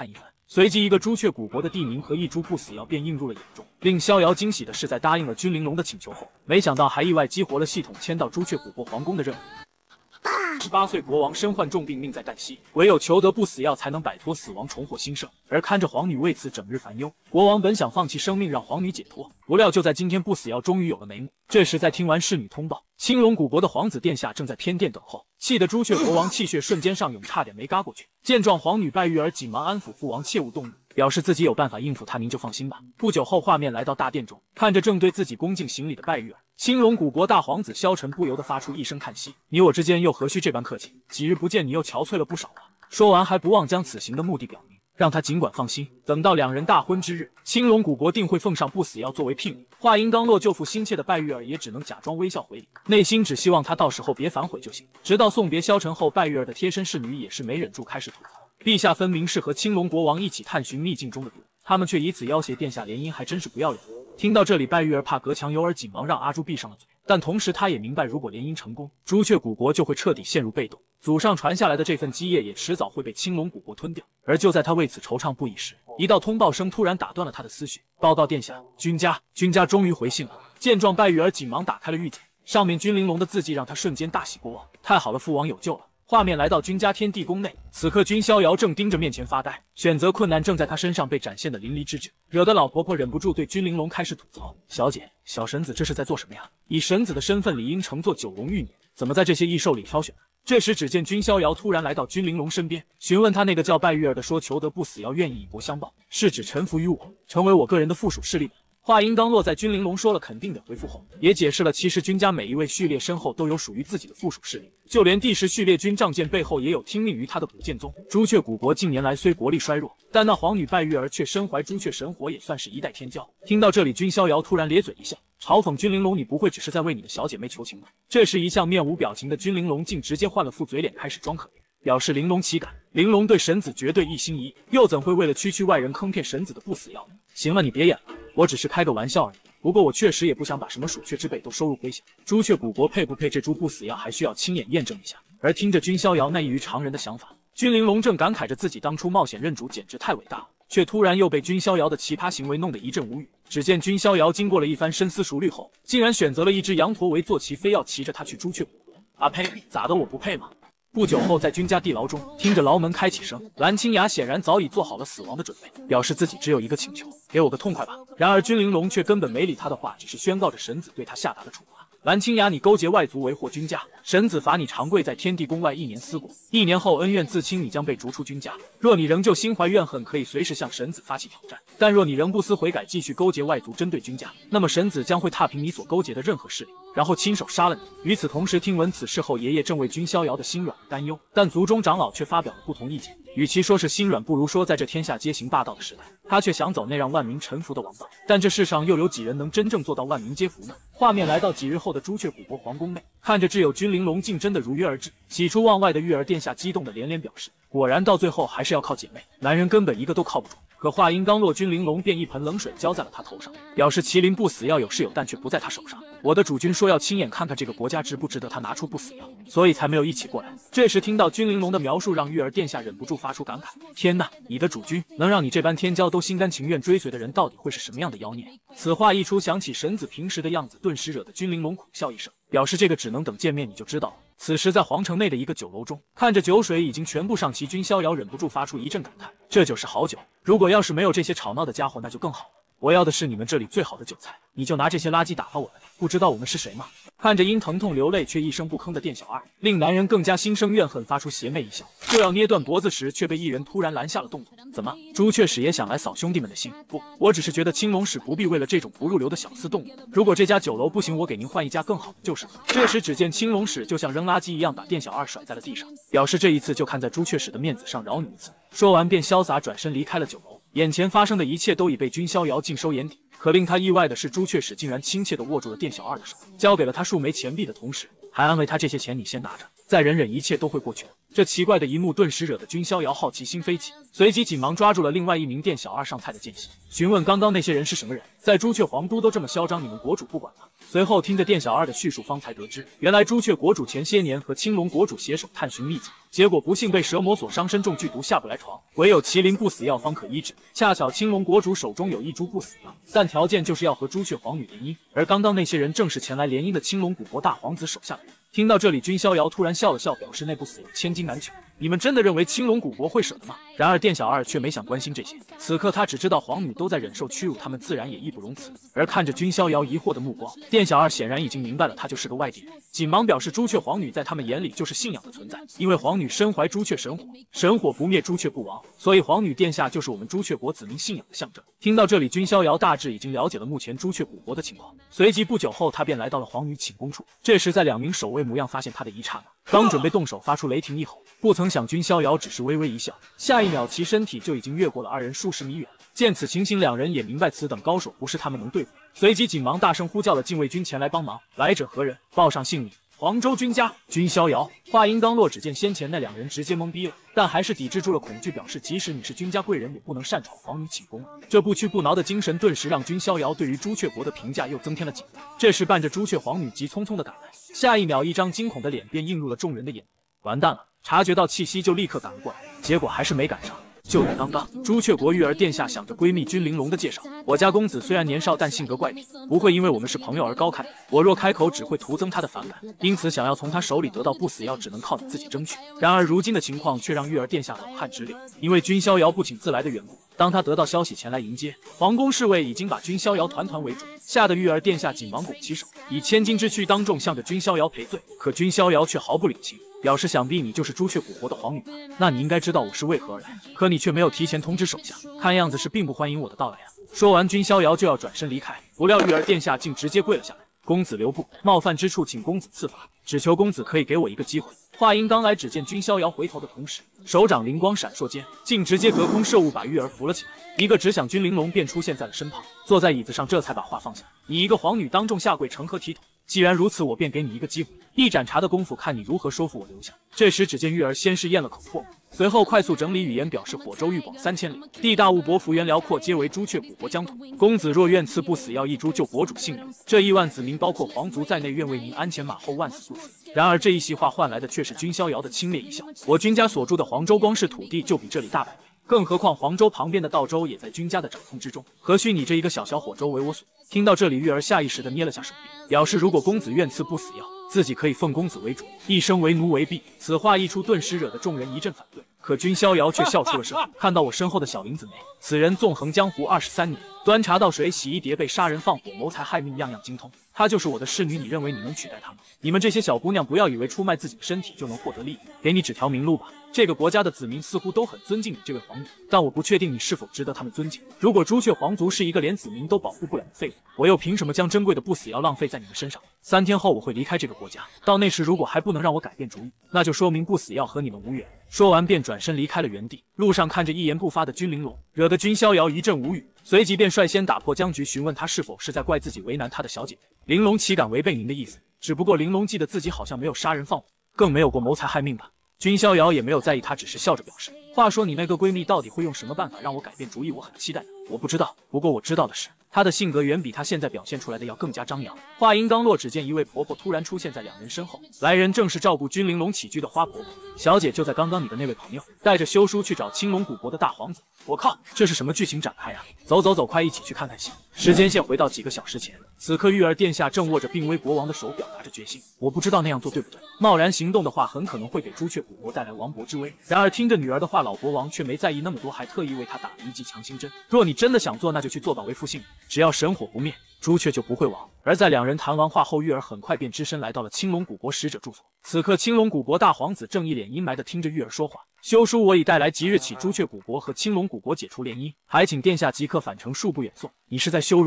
随即，一个朱雀古国的地名和一株不死药便映入了眼中。令逍遥惊喜的是，在答应了君临龙的请求后，没想到还意外激活了系统迁到朱雀古国皇宫的任务。十八岁国王身患重病，命在旦夕，唯有求得不死药才能摆脱死亡，重获新生。而看着皇女为此整日烦忧，国王本想放弃生命让皇女解脱，不料就在今天，不死药终于有了眉目。这时，在听完侍女通报，青龙古国的皇子殿下正在偏殿等候，气得朱雀国王气血瞬间上涌，差点没嘎过去。见状，皇女拜玉儿紧忙安抚父王切勿动怒，表示自己有办法应付他，您就放心吧。不久后，画面来到大殿中，看着正对自己恭敬行礼的拜玉儿，青龙古国大皇子萧晨不由得发出一声叹息：你我之间又何须这般客气？几日不见，你又憔悴了不少啊。说完，还不忘将此行的目的表明，让他尽管放心，等到两人大婚之日，青龙古国定会奉上不死药作为聘礼。话音刚落，舅父心切的拜玉儿也只能假装微笑回礼，内心只希望他到时候别反悔就行。直到送别萧晨后，拜玉儿的贴身侍女也是没忍住开始吐槽：陛下分明是和青龙国王一起探寻秘境中的毒，他们却以此要挟殿下联姻，还真是不要脸。听到这里，拜玉儿怕隔墙有耳，紧忙让阿朱闭上了嘴。但同时，他也明白，如果联姻成功，朱雀古国就会彻底陷入被动，祖上传下来的这份基业也迟早会被青龙古国吞掉。而就在他为此惆怅不已时，一道通报声突然打断了他的思绪：报告殿下，君家君家终于回信了。见状，拜玉儿紧忙打开了玉简，上面君临龙的字迹让他瞬间大喜过望。太好了，父王有救了。画面来到君家天地宫内，此刻君逍遥正盯着面前发呆，选择困难正在他身上被展现的淋漓之至，惹得老婆婆忍不住对君临龙开始吐槽：小姐，小神子这是在做什么呀？以神子的身份理应乘坐九龙玉辇，怎么在这些异兽里挑选？这时，只见君逍遥突然来到君临龙身边，询问他那个叫拜玉儿的说：求得不死药愿意以薄相报，是指臣服于我，成为我个人的附属势力。话音刚落，在君临龙说了肯定的回复后，也解释了其实君家每一位序列身后都有属于自己的附属势力，就连第十序列君仗剑背后也有听命于他的古剑宗。朱雀古国近年来虽国力衰弱，但那皇女拜玉儿却身怀朱雀神火，也算是一代天骄。听到这里，君逍遥突然咧嘴一笑，嘲讽君临龙：你不会只是在为你的小姐妹求情吧？这时，一向面无表情的君临龙竟直接换了副嘴脸，开始装可怜，表示玲珑岂敢，玲珑对神子绝对一心一意，又怎会为了区区外人坑骗神子的不死药呢？行了，你别演了，我只是开个玩笑而已。不过我确实也不想把什么鼠雀之辈都收入麾下，朱雀古国配不配这株不死药，还需要亲眼验证一下。而听着君逍遥那异于常人的想法，君临龙正感慨着自己当初冒险认主简直太伟大了，却突然又被君逍遥的奇葩行为弄得一阵无语。只见君逍遥经过了一番深思熟虑后，竟然选择了一只羊驼为坐骑，非要骑着它去朱雀古国。啊呸！咋的，我不配吗？不久后，在君家地牢中，听着牢门开启声，蓝清雅显然早已做好了死亡的准备，表示自己只有一个请求：给我个痛快吧。然而君临龙却根本没理他的话，只是宣告着神子对他下达的处罚：蓝清雅，你勾结外族为祸君家，神子罚你长跪在天地宫外一年思过，一年后恩怨自清，你将被逐出君家。若你仍旧心怀怨恨，可以随时向神子发起挑战，但若你仍不思悔改，继续勾结外族针对君家，那么神子将会踏平你所勾结的任何势力，然后亲手杀了你。与此同时，听闻此事后，爷爷正为君逍遥的心软担忧，但族中长老却发表了不同意见。与其说是心软，不如说在这天下皆行霸道的时代，他却想走那让万民臣服的王道。但这世上又有几人能真正做到万民皆服呢？画面来到几日后的朱雀古国皇宫内，看着挚友君临龙竟真的如约而至，喜出望外的玉儿殿下激动的连连表示：果然到最后还是要靠姐妹，男人根本一个都靠不住。可话音刚落，君临龙便一盆冷水浇在了他头上，表示麒麟不死药有是有，但却不在他手上。我的主君说要亲眼看看这个国家值不值得他拿出不死药，所以才没有一起过来。这时听到君临龙的描述，让玉儿殿下忍不住发出感慨：天哪，你的主君能让你这般天骄都心甘情愿追随的人，到底会是什么样的妖孽？此话一出，想起神子平时的样子，顿时惹得君临龙苦笑一声，表示这个只能等见面你就知道了。此时在皇城内的一个酒楼中，看着酒水已经全部上齐，君逍遥忍不住发出一阵感叹：这就是好酒，如果要是没有这些吵闹的家伙那就更好了。我要的是你们这里最好的酒菜，你就拿这些垃圾打发我们，不知道我们是谁吗？看着因疼痛流泪却一声不吭的店小二，令男人更加心生怨恨，发出邪魅一笑，就要捏断脖子时，却被一人突然拦下了动作。怎么，朱雀使也想来扫兄弟们的兴？不，我只是觉得青龙使不必为了这种不入流的小厮动怒。如果这家酒楼不行，我给您换一家更好的就是了。这时，只见青龙使就像扔垃圾一样把店小二甩在了地上，表示这一次就看在朱雀使的面子上饶你一次。说完便潇洒转身离开了酒楼。眼前发生的一切都已被君逍遥尽收眼底，可令他意外的是，朱雀使竟然亲切地握住了店小二的手，交给了他数枚钱币的同时，还安慰他：这些钱你先拿着，再忍忍，一切都会过去的。 这奇怪的一幕顿时惹得君逍遥好奇心飞起，随即紧忙抓住了另外一名店小二上菜的间隙，询问刚刚那些人是什么人，在朱雀皇都都这么嚣张，你们国主不管吗？随后听着店小二的叙述，方才得知，原来朱雀国主前些年和青龙国主携手探寻秘籍，结果不幸被蛇魔所伤，身中剧毒下不来床，唯有麒麟不死药方可医治。恰巧青龙国主手中有一株不死药，但条件就是要和朱雀皇女联姻，而刚刚那些人正是前来联姻的青龙古国大皇子手下的人。听到这里，君逍遥突然笑了笑，表示那不死药千金难求。你们真的认为青龙古国会舍得吗？然而店小二却没想关心这些，此刻他只知道皇女都在忍受屈辱，他们自然也义不容辞。而看着君逍遥疑惑的目光，店小二显然已经明白了，他就是个外地人，紧忙表示朱雀皇女在他们眼里就是信仰的存在，因为皇女身怀朱雀神火，神火不灭，朱雀不亡，所以皇女殿下就是我们朱雀国子民信仰的象征。听到这里，君逍遥大致已经了解了目前朱雀古国的情况，随即不久后他便来到了皇女寝宫处。这时在两名守卫模样发现他的一刹那，刚准备动手发出雷霆一吼，不曾想君逍遥只是微微一笑，下一秒其身体就已经越过了二人数十米远。见此情形，两人也明白此等高手不是他们能对付，随即紧忙大声呼叫了禁卫军前来帮忙。来者何人？报上姓名。黄州君家。君逍遥。话音刚落，只见先前那两人直接懵逼了，但还是抵制住了恐惧，表示即使你是君家贵人，也不能擅闯皇女寝宫。这不屈不挠的精神顿时让君逍遥对于朱雀国的评价又增添了几分。这时伴着朱雀皇女急匆匆的赶来，下一秒一张惊恐的脸便映入了众人的眼。完蛋了！察觉到气息就立刻赶了过来，结果还是没赶上。就在刚刚，朱雀国玉儿殿下想着闺蜜君玲珑的介绍，我家公子虽然年少，但性格怪僻，不会因为我们是朋友而高看，我若开口只会徒增他的反感，因此想要从他手里得到不死药，只能靠你自己争取。然而如今的情况却让玉儿殿下冷汗直流，因为君逍遥不请自来的缘故，当他得到消息前来迎接，皇宫侍卫已经把君逍遥团团围住，吓得玉儿殿下紧忙拱起手，以千金之躯当众向着君逍遥赔罪。可君逍遥却毫不领情，表示想必你就是朱雀古国的皇女吧？那你应该知道我是为何而来，可你却没有提前通知手下，看样子是并不欢迎我的到来啊！说完，君逍遥就要转身离开，不料玉儿殿下竟直接跪了下来。公子留步，冒犯之处请公子赐罚，只求公子可以给我一个机会。话音刚来，只见君逍遥回头的同时，手掌灵光闪烁间，竟直接隔空射物把玉儿扶了起来。一个只想君玲珑便出现在了身旁，坐在椅子上，这才把话放下。你一个皇女当众下跪，成何体统？既然如此，我便给你一个机会，一盏茶的功夫，看你如何说服我留下。这时只见玉儿先是咽了口唾沫，随后快速整理语言，表示火州域广三千里，地大物博，幅员辽阔，皆为朱雀古国疆土。公子若愿赐不死药一株，救国主性命，这亿万子民包括皇族在内，愿为您鞍前马后，万死不辞。然而这一席话换来的却是君逍遥的轻蔑一笑。我君家所住的黄州，光是土地就比这里大百倍，更何况黄州旁边的道州也在君家的掌控之中，何须你这一个小小火州为我所？听到这里，玉儿下意识地捏了下手臂，表示如果公子愿赐不死药，自己可以奉公子为主，一生为奴为婢。此话一出，顿时惹得众人一阵反对。可君逍遥却笑出了声，看到我身后的小林子没？此人纵横江湖二十三年，端茶倒水、洗衣叠被、杀人放火、谋财害命，样样精通。她就是我的侍女，你认为你能取代她吗？你们这些小姑娘，不要以为出卖自己的身体就能获得利益，给你指条明路吧。这个国家的子民似乎都很尊敬你这位皇女，但我不确定你是否值得他们尊敬。如果朱雀皇族是一个连子民都保护不了的废物，我又凭什么将珍贵的不死药浪费在你们身上？三天后我会离开这个国家，到那时如果还不能让我改变主意，那就说明不死药和你们无缘。说完便转身离开了原地。路上看着一言不发的君玲珑，惹得君逍遥一阵无语，随即便率先打破僵局，询问他是否是在怪自己为难他的小姐姐。玲珑岂敢违背您的意思？只不过玲珑记得自己好像没有杀人放火，更没有过谋财害命吧。君逍遥也没有在意他，只是笑着表示，话说你那个闺蜜到底会用什么办法让我改变主意？我很期待的。我不知道，不过我知道的是，她的性格远比她现在表现出来的要更加张扬。话音刚落，只见一位婆婆突然出现在两人身后，来人正是照顾君玲珑起居的花婆婆。小姐，就在刚刚你的那位朋友带着休书去找青龙古国的大皇子。我靠，这是什么剧情展开啊？走走走，快一起去看看戏。时间线回到几个小时前，此刻玉儿殿下正握着病危国王的手，表达着决心。我不知道那样做对不对，贸然行动的话，很可能会给朱雀古国带来亡国之危。然而听着女儿的话，老国王却没在意那么多，还特意为她打了一剂强心针。若你真的想做，那就去做吧，为父姓名，只要神火不灭，朱雀就不会亡。而在两人谈完话后，玉儿很快便只身来到了青龙古国使者住所。此刻青龙古国大皇子正一脸阴霾地听着玉儿说话。休书我已带来，即日起朱雀古国和青龙古国解除联姻，还请殿下即刻返程，恕不远送。你是在羞辱我吗？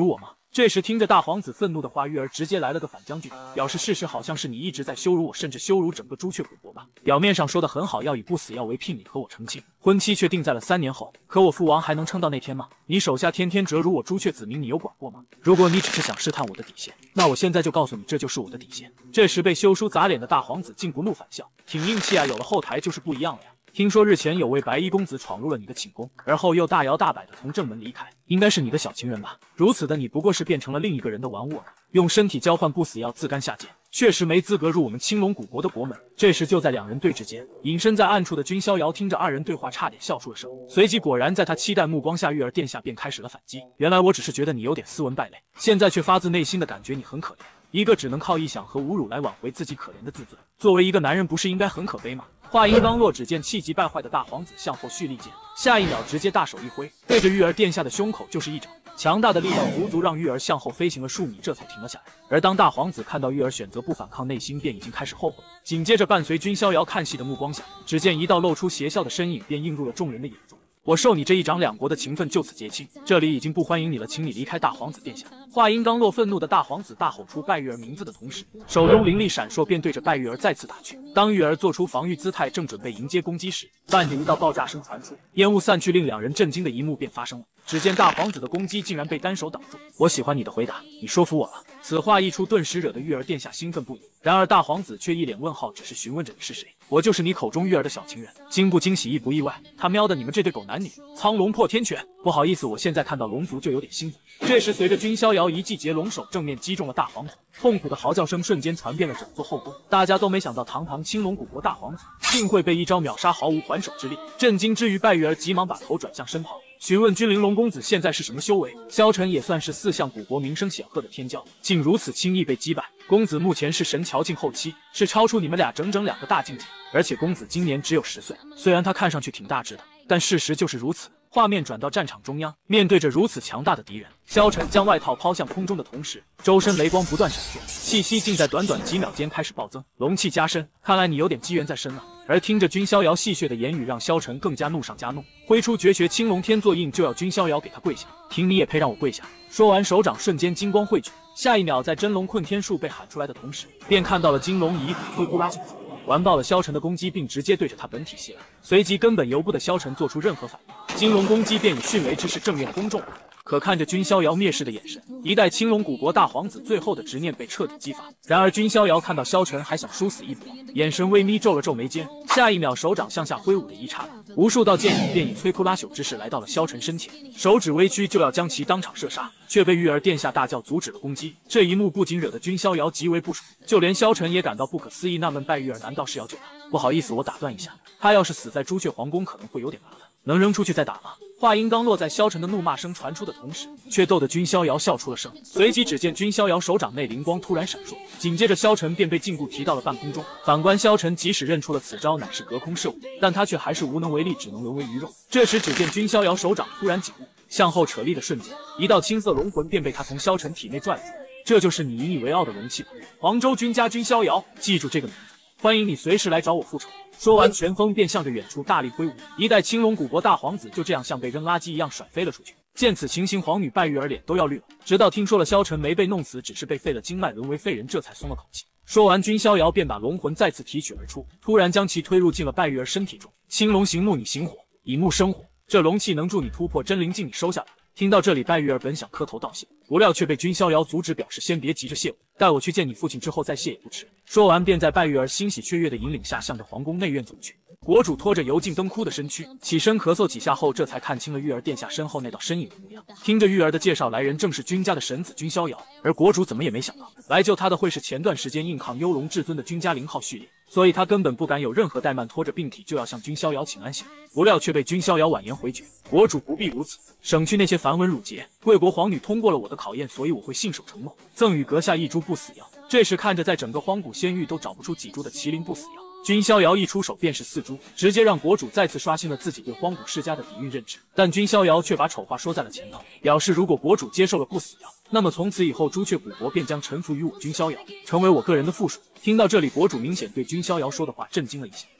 这时听着大皇子愤怒的话，玉儿直接来了个反将军，表示事实好像是你一直在羞辱我，甚至羞辱整个朱雀古国吧。表面上说的很好，要以不死药为聘礼和我成亲，婚期却定在了三年后。可我父王还能撑到那天吗？你手下天天折辱我朱雀子民，你有管过吗？如果你只是想试探我的底线，那我现在就告诉你，这就是我的底线。这时被羞叔砸脸的大皇子竟不怒反笑，挺硬气啊，有了后台就是不一样了呀。听说日前有位白衣公子闯入了你的寝宫，而后又大摇大摆的从正门离开，应该是你的小情人吧？如此的你不过是变成了另一个人的玩物儿，用身体交换不死药自甘下贱，确实没资格入我们青龙古国的国门。这时就在两人对峙间，隐身在暗处的君逍遥听着二人对话，差点笑出了声。随即果然在他期待目光下，玉儿殿下便开始了反击。原来我只是觉得你有点斯文败类，现在却发自内心的感觉你很可怜。一个只能靠臆想和侮辱来挽回自己可怜的自尊，作为一个男人不是应该很可悲吗？话音刚落，只见气急败坏的大皇子向后蓄力剑，下一秒直接大手一挥，对着玉儿殿下的胸口就是一掌。强大的力量足足让玉儿向后飞行了数米，这才停了下来。而当大皇子看到玉儿选择不反抗，内心便已经开始后悔。紧接着伴随君逍遥看戏的目光下，只见一道露出邪笑的身影便映入了众人的眼中。我受你这一掌，两国的情分就此结清，这里已经不欢迎你了，请你离开大皇子殿下。话音刚落，愤怒的大皇子大吼出拜玉儿名字的同时，手中灵力闪烁，便对着拜玉儿再次打去。当玉儿做出防御姿态，正准备迎接攻击时，伴着一道爆炸声传出，烟雾散去，令两人震惊的一幕便发生了。只见大皇子的攻击竟然被单手挡住。我喜欢你的回答，你说服我了。此话一出，顿时惹得玉儿殿下兴奋不已。然而大皇子却一脸问号，只是询问着你是谁。我就是你口中玉儿的小情人。惊不惊喜，意不意外？他喵的，你们这对狗男女，苍龙破天拳！不好意思，我现在看到龙族就有点兴奋。这时随着君逍遥一记劫龙手正面击中了大皇子，痛苦的嚎叫声瞬间传遍了整座后宫。大家都没想到堂堂青龙古国大皇子竟会被一招秒杀，毫无还手之力。震惊之余，拜玉儿急忙把头转向身旁，询问君临龙公子现在是什么修为。萧晨也算是四象古国名声显赫的天骄，竟如此轻易被击败。公子目前是神桥境后期，是超出你们俩整整两个大境界，而且公子今年只有十岁。虽然他看上去挺大只的，但事实就是如此。画面转到战场中央，面对着如此强大的敌人，萧晨将外套抛向空中的同时，周身雷光不断闪烁，气息竟在短短几秒间开始暴增，龙气加深。看来你有点机缘在身了。而听着君逍遥戏谑的言语，让萧晨更加怒上加怒，挥出绝学青龙天作印，就要君逍遥给他跪下。凭你也配让我跪下？说完，手掌瞬间金光汇聚，下一秒在真龙困天术被喊出来的同时，便看到了金龙以一股摧枯拉朽完爆了萧晨的攻击，并直接对着他本体袭来。随即根本由不得萧晨做出任何反应，金龙攻击便以迅雷之势正面攻中。可看着君逍遥蔑视的眼神，一代青龙古国大皇子最后的执念被彻底激发。然而君逍遥看到萧晨还想殊死一搏，眼神微眯，皱了皱眉间，下一秒手掌向下挥舞的一刹那，无数道剑影便以摧枯拉朽之势来到了萧晨身前，手指微屈就要将其当场射杀，却被玉儿殿下大叫阻止了攻击。这一幕不仅惹得君逍遥极为不爽，就连萧晨也感到不可思议，纳闷拜玉儿难道是要救他？不好意思，我打断一下，他要是死在朱雀皇宫可能会有点麻烦，能扔出去再打吗？话音刚落，在萧晨的怒骂声传出的同时，却逗得君逍遥笑出了声。随即只见君逍遥手掌内灵光突然闪烁，紧接着萧晨便被禁锢提到了半空中。反观萧晨，即使认出了此招乃是隔空射物，但他却还是无能为力，只能沦为鱼肉。这时只见君逍遥手掌突然紧握，向后扯力的瞬间，一道青色龙魂便被他从萧晨体内拽了出来。这就是你引以为傲的龙气吧？黄州君家君逍遥，记住这个名字，欢迎你随时来找我复仇。说完，拳锋便向着远处大力挥舞，一代青龙古国大皇子就这样像被扔垃圾一样甩飞了出去。见此情形，皇女拜玉儿脸都要绿了，直到听说了萧晨没被弄死，只是被废了经脉，沦为废人，这才松了口气。说完，君逍遥便把龙魂再次提取而出，突然将其推入进了拜玉儿身体中。青龙行木，你行火，以木生火，这龙气能助你突破真灵境，你收下来。听到这里，拜玉儿本想磕头道谢，不料却被君逍遥阻止，表示先别急着谢我，待我去见你父亲之后再谢也不迟。说完，便在拜玉儿欣喜雀跃的引领下，向着皇宫内院走去。国主拖着油尽灯枯的身躯，起身咳嗽几下后，这才看清了玉儿殿下身后那道身影的模样。听着玉儿的介绍，来人正是君家的神子君逍遥，而国主怎么也没想到，来救他的会是前段时间硬抗幽龙至尊的君家零号序列，所以他根本不敢有任何怠慢，拖着病体就要向君逍遥请安行，不料却被君逍遥婉言回绝。国主不必如此，省去那些繁文缛节，贵国皇女通过了我的考验，所以我会信守承诺，赠与阁下一株不死药。这时看着在整个荒古仙域都找不出几株的麒麟不死药，君逍遥一出手便是四株，直接让国主再次刷新了自己对荒古世家的底蕴认知。但君逍遥却把丑话说在了前头，表示如果国主接受了不死药，那么从此以后朱雀古国便将臣服于我君逍遥，成为我个人的附属。听到这里，国主明显对君逍遥说的话震惊了一下，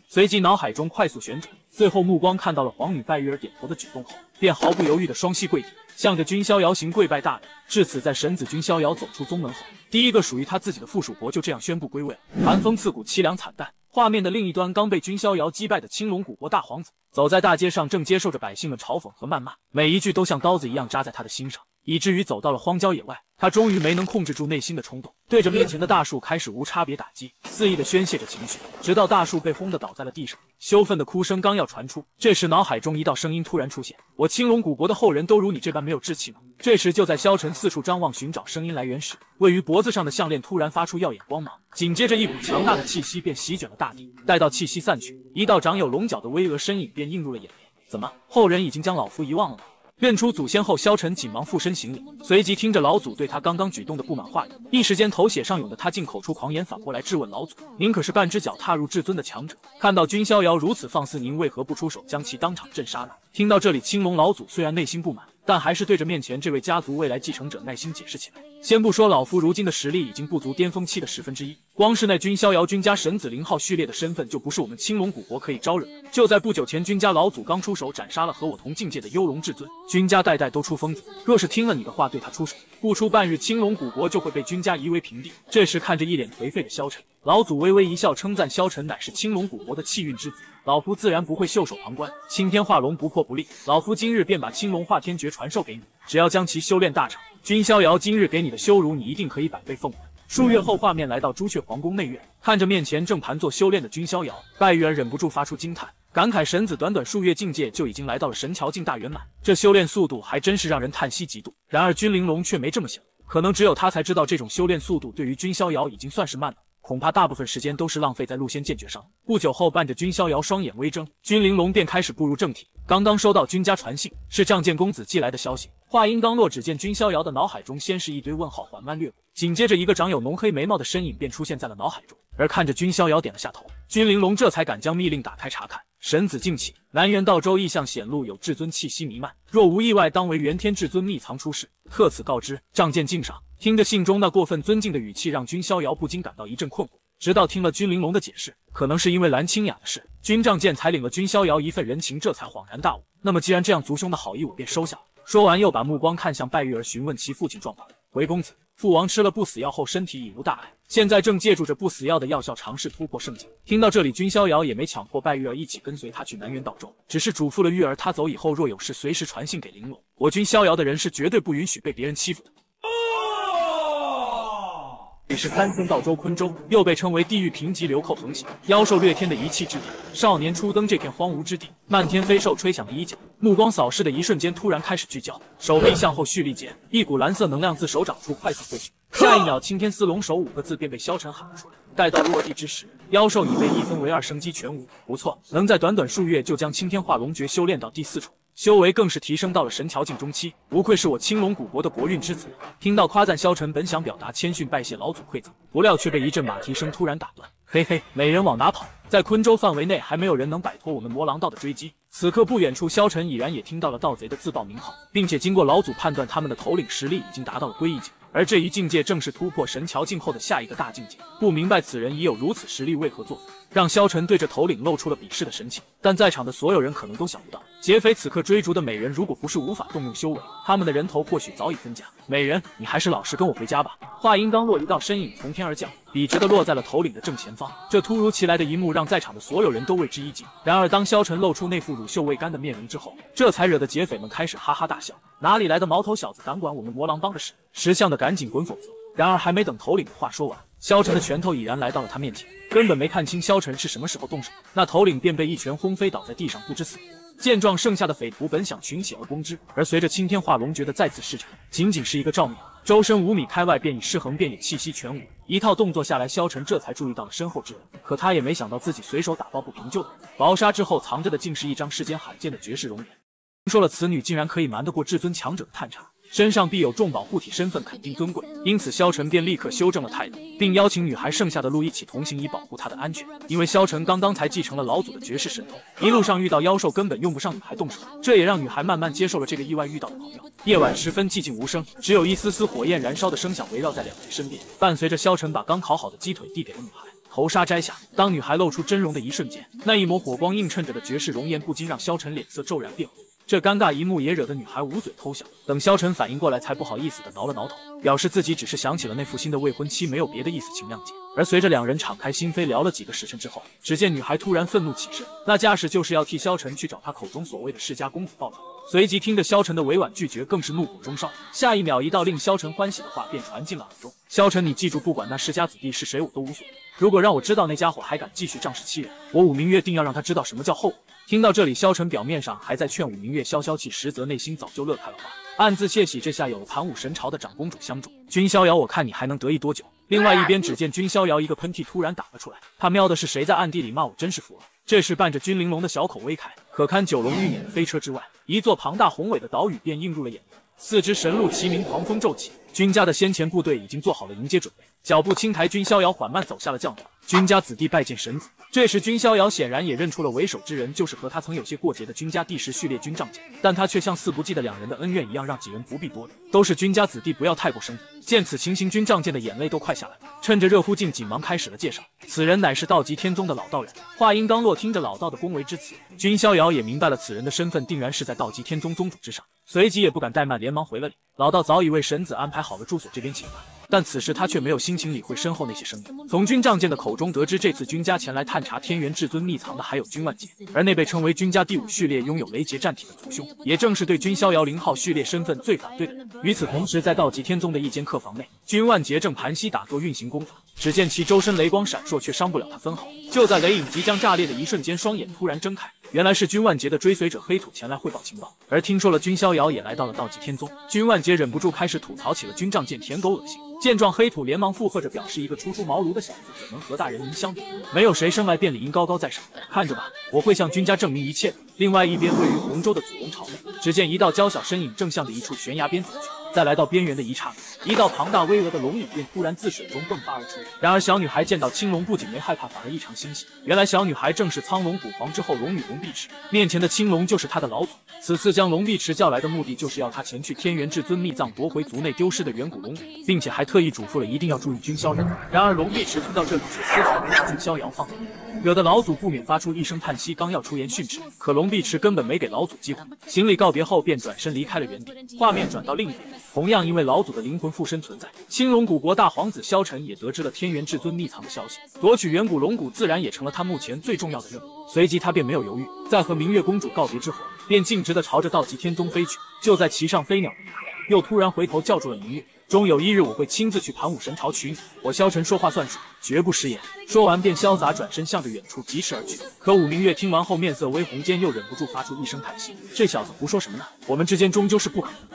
随即脑海中快速旋转，最后目光看到了皇女拜玉儿点头的举动后，便毫不犹豫的双膝跪地，向着君逍遥行跪拜大礼。至此，在神子君逍遥走出宗门后，第一个属于他自己的附属国就这样宣布归位了。寒风刺骨，凄凉惨淡。画面的另一端，刚被君逍遥击败的青龙古国大皇子，走在大街上，正接受着百姓们嘲讽和谩骂，每一句都像刀子一样扎在他的心上，以至于走到了荒郊野外，他终于没能控制住内心的冲动，对着面前的大树开始无差别打击，肆意的宣泄着情绪，直到大树被轰得倒在了地上。羞愤的哭声刚要传出，这时脑海中一道声音突然出现：我青龙古国的后人都如你这般没有志气吗？这时就在萧晨四处张望寻找声音来源时，位于脖子上的项链突然发出耀眼光芒，紧接着一股强大的气息便席卷了大地。待到气息散去，一道长有龙角的巍峨身影便映入了眼帘。怎么，后人已经将老夫遗忘了吗？认出祖先后，萧晨紧忙附身行礼，随即听着老祖对他刚刚举动的不满话语，一时间头血上涌的他竟口出狂言，反过来质问老祖：您可是半只脚踏入至尊的强者，看到君逍遥如此放肆，您为何不出手将其当场震杀呢？听到这里，青龙老祖虽然内心不满，但还是对着面前这位家族未来继承者耐心解释起来。先不说老夫如今的实力已经不足巅峰期的十分之一，光是那君逍遥君家神子零号序列的身份就不是我们青龙古国可以招惹。就在不久前，君家老祖刚出手斩杀了和我同境界的幽龙至尊，君家代代都出疯子，若是听了你的话对他出手，不出半日青龙古国就会被君家夷为平地。这时看着一脸颓废的萧晨，老祖微微一笑，称赞萧晨乃是青龙古国的气运之子，老夫自然不会袖手旁观。青天化龙不破不立，老夫今日便把青龙化天诀传授给你，只要将其修炼大成，君逍遥今日给你的羞辱，你一定可以百倍奉还。数月后，画面来到朱雀皇宫内院，看着面前正盘坐修炼的君逍遥，拜玉儿忍不住发出惊叹，感慨神子短短数月境界就已经来到了神桥境大圆满，这修炼速度还真是让人叹息嫉妒。然而君玲珑却没这么想，可能只有他才知道，这种修炼速度对于君逍遥已经算是慢了，恐怕大部分时间都是浪费在陆仙剑诀上。不久后，伴着君逍遥双眼微睁，君玲珑便开始步入正题。刚刚收到君家传信，是仗剑公子寄来的消息。话音刚落，只见君逍遥的脑海中先是一堆问号缓慢掠过，紧接着一个长有浓黑眉毛的身影便出现在了脑海中。而看着君逍遥点了下头，君玲珑这才敢将密令打开查看。神子静气，南辕道州异象显露，有至尊气息弥漫，若无意外，当为元天至尊秘藏出世，特此告知，仗剑敬赏。听着信中那过分尊敬的语气，让君逍遥不禁感到一阵困惑。直到听了君玲珑的解释，可能是因为蓝清雅的事，君仗剑才领了君逍遥一份人情，这才恍然大悟。那么既然这样，族兄的好意我便收下了。说完，又把目光看向拜玉儿，询问其父亲状况。回公子，父王吃了不死药后，身体已无大碍，现在正借助着不死药的药效尝试突破圣境。听到这里，君逍遥也没强迫拜玉儿一起跟随他去南辕道州，只是嘱咐了玉儿，他走以后若有事，随时传信给玲珑。我君逍遥的人是绝对不允许被别人欺负的。这是三仙道州昆州，又被称为地狱贫瘠流寇横行，妖兽掠天的一气之地。少年初登这片荒芜之地，漫天飞兽吹响了衣角，目光扫视的一瞬间，突然开始聚焦，手臂向后蓄力间，一股蓝色能量自手掌处快速汇聚，下一秒，青天司龙首五个字便被萧晨喊了出来。待到落地之时，妖兽已被一分为二，生机全无。不错，能在短短数月就将青天化龙诀修炼到第四重，修为更是提升到了神桥境中期，无愧是我青龙古国的国运之子。听到夸赞，萧晨本想表达谦逊拜谢老祖馈赠，不料却被一阵马蹄声突然打断。嘿嘿，美人往哪跑？在昆州范围内，还没有人能摆脱我们魔狼道的追击。此刻不远处，萧晨已然也听到了盗贼的自报名号，并且经过老祖判断，他们的头领实力已经达到了归一境，而这一境界正是突破神桥境后的下一个大境界。不明白此人已有如此实力，为何作反？让萧晨对着头领露出了鄙视的神情。但在场的所有人可能都想不到，劫匪此刻追逐的美人，如果不是无法动用修为，他们的人头或许早已分家。美人，你还是老实跟我回家吧。话音刚落，一道身影从天而降，笔直的落在了头领的正前方。这突如其来的一幕让在场的所有人都为之一惊。然而当萧晨露出那副乳臭未干的面容之后，这才惹得劫匪们开始哈哈大笑。哪里来的毛头小子，敢管我们魔狼帮的事？识相的赶紧滚，否则……然而还没等头领的话说完，萧晨的拳头已然来到了他面前，根本没看清萧晨是什么时候动手，那头领便被一拳轰飞倒在地上，不知死活。见状，剩下的匪徒本想群起而攻之，而随着青天化龙诀的再次施展，仅仅是一个照面，周身五米开外便已尸横遍野，气息全无。一套动作下来，萧晨这才注意到了身后之人，可他也没想到自己随手打抱不平就的薄纱之后藏着的竟是一张世间罕见的绝世容颜。听说了此女竟然可以瞒得过至尊强者的探查，身上必有重宝护体，身份肯定尊贵，因此萧晨便立刻修正了态度，并邀请女孩剩下的路一起同行，以保护她的安全。因为萧晨刚刚才继承了老祖的绝世神通，一路上遇到妖兽根本用不上女孩动手，这也让女孩慢慢接受了这个意外遇到的朋友。夜晚时分，寂静无声，只有一丝丝火焰燃烧的声响围绕在两人身边，伴随着萧晨把刚烤好的鸡腿递给了女孩。 头纱摘下。当女孩露出真容的一瞬间，那一抹火光映衬着的绝世容颜不禁让萧晨脸色骤然变红。这尴尬一幕也惹得女孩捂嘴偷笑。等萧晨反应过来，才不好意思的挠了挠头，表示自己只是想起了那负心的未婚妻，没有别的意思，请谅解。而随着两人敞开心扉聊了几个时辰之后，只见女孩突然愤怒起身，那架势就是要替萧晨去找她口中所谓的世家公子报仇。随即听着萧晨的委婉拒绝，更是怒火中烧。下一秒，一道令萧晨欢喜的话便传进了耳中：萧晨，你记住，不管那世家子弟是谁，我都无所谓。如果让我知道那家伙还敢继续仗势欺人，我武明月定要让他知道什么叫后果。听到这里，萧晨表面上还在劝武明月消消气，实则内心早就乐开了花，暗自窃喜，这下有了盘武神朝的长公主相助，君逍遥，我看你还能得意多久？另外一边，只见君逍遥一个喷嚏突然打了出来，他喵的是谁在暗地里骂我？真是服了！这时伴着君临龙的小口微开，可堪九龙玉辇的飞车之外，一座庞大宏伟的岛屿便映入了眼帘。四支神鹿齐鸣，狂风骤起，君家的先前部队已经做好了迎接准备。脚步轻抬，君逍遥缓慢走下了轿子。君家子弟拜见神子。这时君逍遥显然也认出了为首之人就是和他曾有些过节的君家第十序列军仗剑，但他却像肆不计的两人的恩怨一样，让几人不必多虑，都是君家子弟，不要太过生分。见此情形，君仗剑的眼泪都快下来了，趁着热乎劲，紧忙开始了介绍。此人乃是道极天宗的老道人。话音刚落，听着老道的恭维之词，君逍遥也明白了此人的身份定然是在道极天宗宗主之上，随即也不敢怠慢，连忙回了礼。老道早已为神子安排好了住所，这边请吧。但此时他却没有心情理会身后那些声音。从君仗剑的口中得知，这次君家前来探查天元至尊秘藏的还有君万劫，而那被称为君家第五序列拥有雷劫战体的族兄，也正是对君逍遥零号序列身份最反对的人。与此同时，在道极天宗的一间客房内，君万劫正盘膝打坐运行功法，只见其周身雷光闪烁，却伤不了他分毫。就在雷影即将炸裂的一瞬间，双眼突然睁开，原来是君万劫的追随者黑土前来汇报情报。而听说了君逍遥也来到了道极天宗，君万劫忍不住开始吐槽起了君仗剑舔狗恶心。见状，黑土连忙附和着表示，一个初出茅庐的小子怎能和大人您相比？没有谁生来便理应高高在上，看着吧，我会向君家证明一切的。另外一边，位于洪州的祖龙朝内，只见一道娇小身影正向着一处悬崖边走去。在来到边缘的一刹那，一道庞大巍峨的龙影便突然自水中迸发而出。然而小女孩见到青龙，不仅没害怕，反而异常欣喜。原来小女孩正是苍龙古皇之后龙女龙碧池，面前的青龙就是她的老祖。此次将龙碧池叫来的目的，就是要她前去天元至尊秘藏夺回族内丢失的远古龙骨，并且还特意嘱咐了一定要注意君逍遥。然而龙碧池听到这里，却丝毫没把君逍遥放在眼里，惹得老祖不免发出一声叹息，刚要出言训斥，可龙碧池根本没给老祖机会，行礼告别后便转身离开了原地。画面转到另一边，同样因为老祖的灵魂附身存在，青龙古国大皇子萧晨也得知了天元至尊秘藏的消息，夺取远古龙骨自然也成了他目前最重要的任务。随即他便没有犹豫，在和明月公主告别之后，便径直的朝着道极天宗飞去。就在骑上飞鸟，又突然回头叫住了明月，终有一日我会亲自去盘武神朝取你，我萧晨说话算数，绝不食言。说完便潇洒转身向着远处疾驰而去。可武明月听完后面色微红，间又忍不住发出一声叹息，这小子胡说什么呢？我们之间终究是不可能的。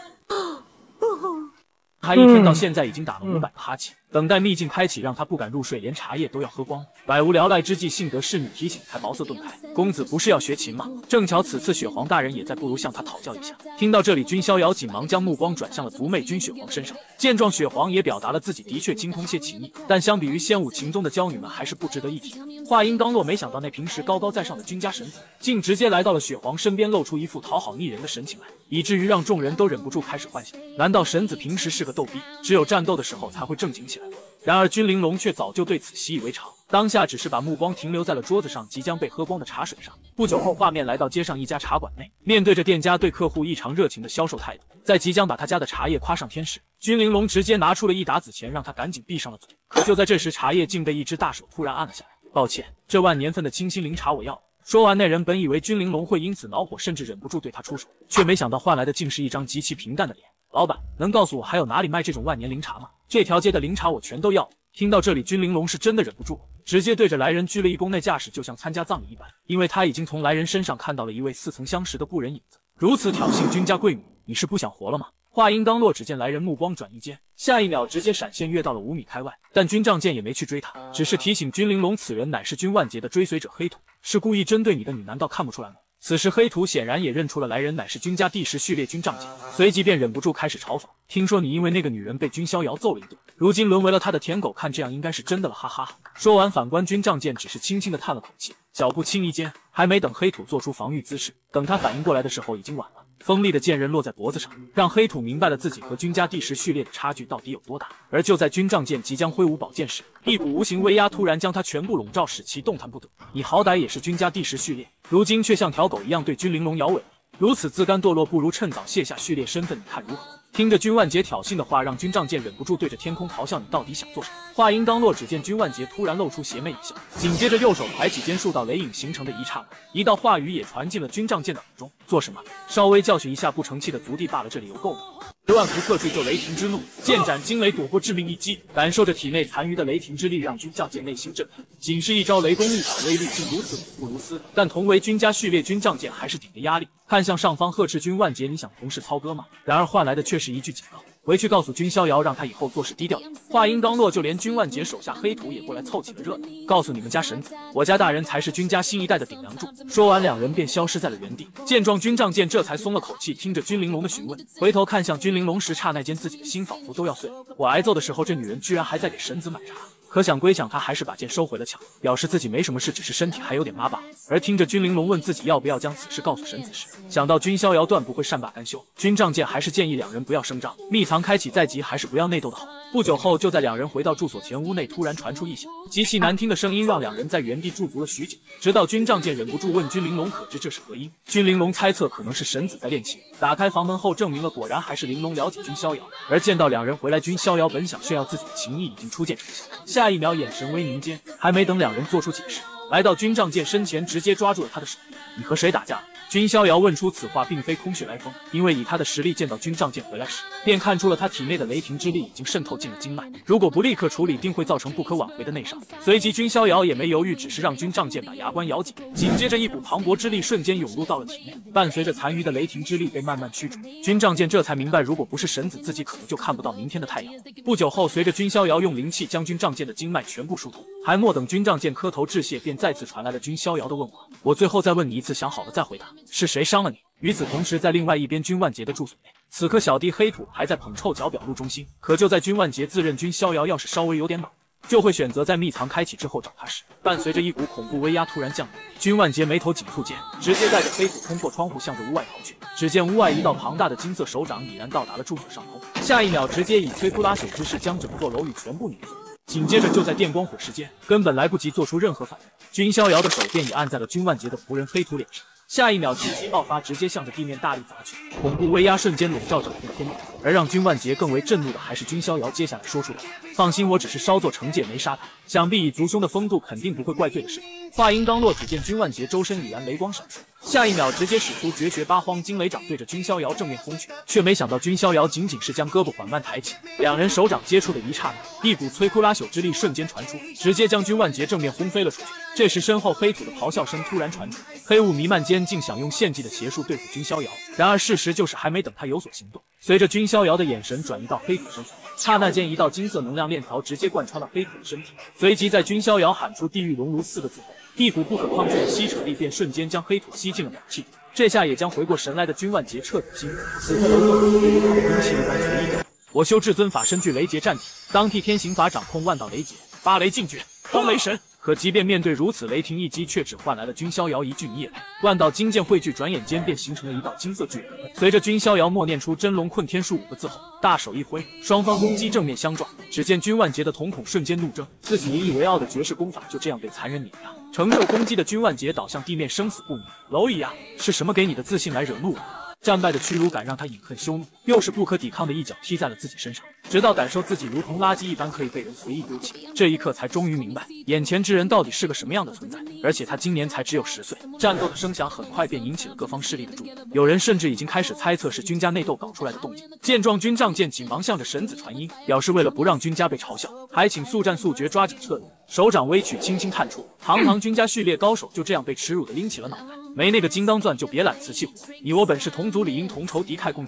他一天到现在已经打了五百个哈欠，等待秘境开启，让他不敢入睡，连茶叶都要喝光。百无聊赖之际，幸得侍女提醒，才茅塞顿开。公子不是要学琴吗？正巧此次雪皇大人也在，不如向他讨教一下。听到这里，君逍遥紧忙将目光转向了族妹君雪皇身上。见状，雪皇也表达了自己的确精通些琴艺，但相比于仙武琴宗的娇女们，还是不值得一提。话音刚落，没想到那平时高高在上的君家神子，竟直接来到了雪皇身边，露出一副讨好腻人的神情来，以至于让众人都忍不住开始幻想：难道神子平时是个逗逼，只有战斗的时候才会正经起来吗？然而君临龙却早就对此习以为常，当下只是把目光停留在了桌子上即将被喝光的茶水上。不久后，画面来到街上一家茶馆内，面对着店家对客户异常热情的销售态度，在即将把他家的茶叶夸上天时，君临龙直接拿出了一沓子钱，让他赶紧闭上了嘴。可就在这时，茶叶竟被一只大手突然按了下来。抱歉，这万年份的清心灵茶我要了。说完，那人本以为君临龙会因此恼火，甚至忍不住对他出手，却没想到换来的竟是一张极其平淡的脸。老板，能告诉我还有哪里卖这种万年灵茶吗？这条街的灵茶我全都要。听到这里，君临龙是真的忍不住，直接对着来人鞠了一躬，那架势就像参加葬礼一般，因为他已经从来人身上看到了一位似曾相识的故人影子。如此挑衅君家贵女，你是不想活了吗？话音刚落，只见来人目光转一间，下一秒直接闪现跃到了五米开外，但君仗剑也没去追他，只是提醒君临龙，此人乃是君万劫的追随者黑土，是故意针对你的，你难道看不出来吗？此时黑土显然也认出了来人乃是君家第十序列君仗剑，随即便忍不住开始嘲讽：听说你因为那个女人被君逍遥揍了一顿，如今沦为了他的舔狗，看这样应该是真的了，哈哈哈。说完，反观君仗剑只是轻轻的叹了口气，脚步轻移间，还没等黑土做出防御姿势，等他反应过来的时候已经晚了。 锋利的剑刃落在脖子上，让黑土明白了自己和军家第十序列的差距到底有多大。而就在军杖剑即将挥舞宝剑时，一股无形威压突然将他全部笼罩，使其动弹不得。你好歹也是军家第十序列，如今却像条狗一样对君玲珑摇尾，如此自甘堕落，不如趁早卸下序列身份，你看如何？听着君万劫挑衅的话，让军杖剑忍不住对着天空咆哮：“你到底想做什么？”话音刚落，只见君万劫突然露出邪魅一笑，紧接着右手抬起剑，数道雷影形成的一刹那，一道话语也传进了军杖剑的耳中：“做什么？稍微教训一下不成器的族弟罢了，这里有够吗？”十万伏特铸就雷霆之怒，剑斩惊雷躲过致命一击，感受着体内残余的雷霆之力，让军杖剑内心震撼。仅是一招雷公一爪，威力竟如此恐怖如斯，但同为军家序列，军杖剑还是顶着压力看向上方，呵斥君万劫：“你想同是操戈吗？”然而换来的却是一句警告：“回去告诉君逍遥，让他以后做事低调点。”话音刚落，就连君万劫手下黑土也过来凑起了热闹，告诉你们家神子，我家大人才是军家新一代的顶梁柱。说完，两人便消失在了原地。见状，军杖剑这才松了口气，听着君玲珑的询问，回头看向君玲珑时，刹那间自己的心仿佛都要碎了。我挨揍的时候，这女人居然还在给神子买茶。可想归想，他还是把剑收回了枪，表示自己没什么事，只是身体还有点妈爸。而听着君玲珑问自己要不要将此事告诉神子时，想到君逍遥断不会善罢甘休，君杖剑还是建议两人不要声张，密藏开启再急，还是不要内斗的好。不久后，就在两人回到住所前，屋内突然传出异响，极其难听的声音让两人在原地驻足了许久，直到君杖剑忍不住问君玲珑可知这是何因。君玲珑猜测可能是神子在练琴，打开房门后证明了果然还是玲珑了解君逍遥。而见到两人回来，君逍遥本想炫耀自己的情谊已经初见成效，下一秒眼神微凝间，还没等两人做出解释，来到君杖剑身前，直接抓住了他的手。你和谁打架？君逍遥问出此话并非空穴来风，因为以他的实力，见到君杖剑回来时，便看出了他体内的雷霆之力已经渗透进了经脉，如果不立刻处理，定会造成不可挽回的内伤。随即君逍遥也没犹豫，只是让君杖剑把牙关咬紧，紧接着一股磅礴之力瞬间涌入到了体内，伴随着残余的雷霆之力被慢慢驱逐，君杖剑这才明白，如果不是神子，自己可能就看不到明天的太阳。不久后，随着君逍遥用灵气将君杖剑的经脉全部疏通，还莫等君杖剑磕头致谢，便再次传来了君逍遥的问话：“我最后再问你一次，想好了再回答，是谁伤了你？”与此同时，在另外一边君万劫的住所内，此刻小弟黑土还在捧臭脚表露忠心。可就在君万劫自认君逍遥要是稍微有点脑，就会选择在密藏开启之后找他时，伴随着一股恐怖威压突然降临。君万劫眉头紧蹙间，直接带着黑土冲破窗户向着屋外逃去。只见屋外一道庞大的金色手掌已然到达了住所上空，下一秒直接以摧枯拉朽之势将整座楼宇全部碾碎。紧接着就在电光火石间，根本来不及做出任何反应，君逍遥的手便已按在了君万劫的仆人黑土脸上。下一秒气息爆发，直接向着地面大力砸去，恐怖威压瞬间笼罩整片天地。而让君万劫更为震怒的还是君逍遥接下来说出的：“放心，我只是稍作惩戒，没杀他。想必以族兄的风度，肯定不会怪罪的事。”话音刚落，只见君万劫周身已然雷光闪烁，下一秒直接使出绝学八荒惊雷掌，对着君逍遥正面轰去。却没想到君逍遥仅仅是将胳膊缓慢抬起，两人手掌接触的一刹那，一股摧枯拉朽之力瞬间传出，直接将君万劫正面轰飞了出去。这时身后黑土的咆哮声突然传出，黑雾弥漫间竟想用献祭的邪术对付君逍遥。然而事实就是还没等他有所行动，随着君逍遥的眼神转移到黑土身上，刹那间一道金色能量链条直接贯穿了黑土的身体。随即在君逍遥喊出地狱熔炉四个字后，一股不可抗拒的吸扯力便瞬间将黑土吸进了氧气中。这下也将回过神来的君万劫彻底惊怒，此刻都更如对他的兵器一般随意掉。我修至尊法身具雷劫战体，当替天行法掌控万道雷劫，八雷禁诀，封雷神。可即便面对如此雷霆一击，却只换来了君逍遥一句你也来。万道金剑汇聚，转眼间便形成了一道金色巨人。随着君逍遥默念出真龙困天术五个字后，大手一挥，双方攻击正面相撞。只见君万劫的瞳孔瞬间怒睁，自己引以为傲的绝世功法就这样被残忍碾压。承受攻击的君万劫倒向地面，生死不明。蝼蚁呀，是什么给你的自信来惹怒我？战败的屈辱感让他隐恨羞怒，又是不可抵抗的一脚踢在了自己身上，直到感受自己如同垃圾一般可以被人随意丢弃，这一刻才终于明白眼前之人到底是个什么样的存在。而且他今年才只有十岁。战斗的声响很快便引起了各方势力的注意，有人甚至已经开始猜测是君家内斗搞出来的动静。见状，君杖剑紧忙向着神子传音，表示为了不让君家被嘲笑，还请速战速决，抓紧撤离。手掌微曲，轻轻探出，堂堂君家序列高手就这样被耻辱的拎起了脑袋。没那个金刚钻就别揽瓷器活，你我本是同族，理应同仇敌忾共进退。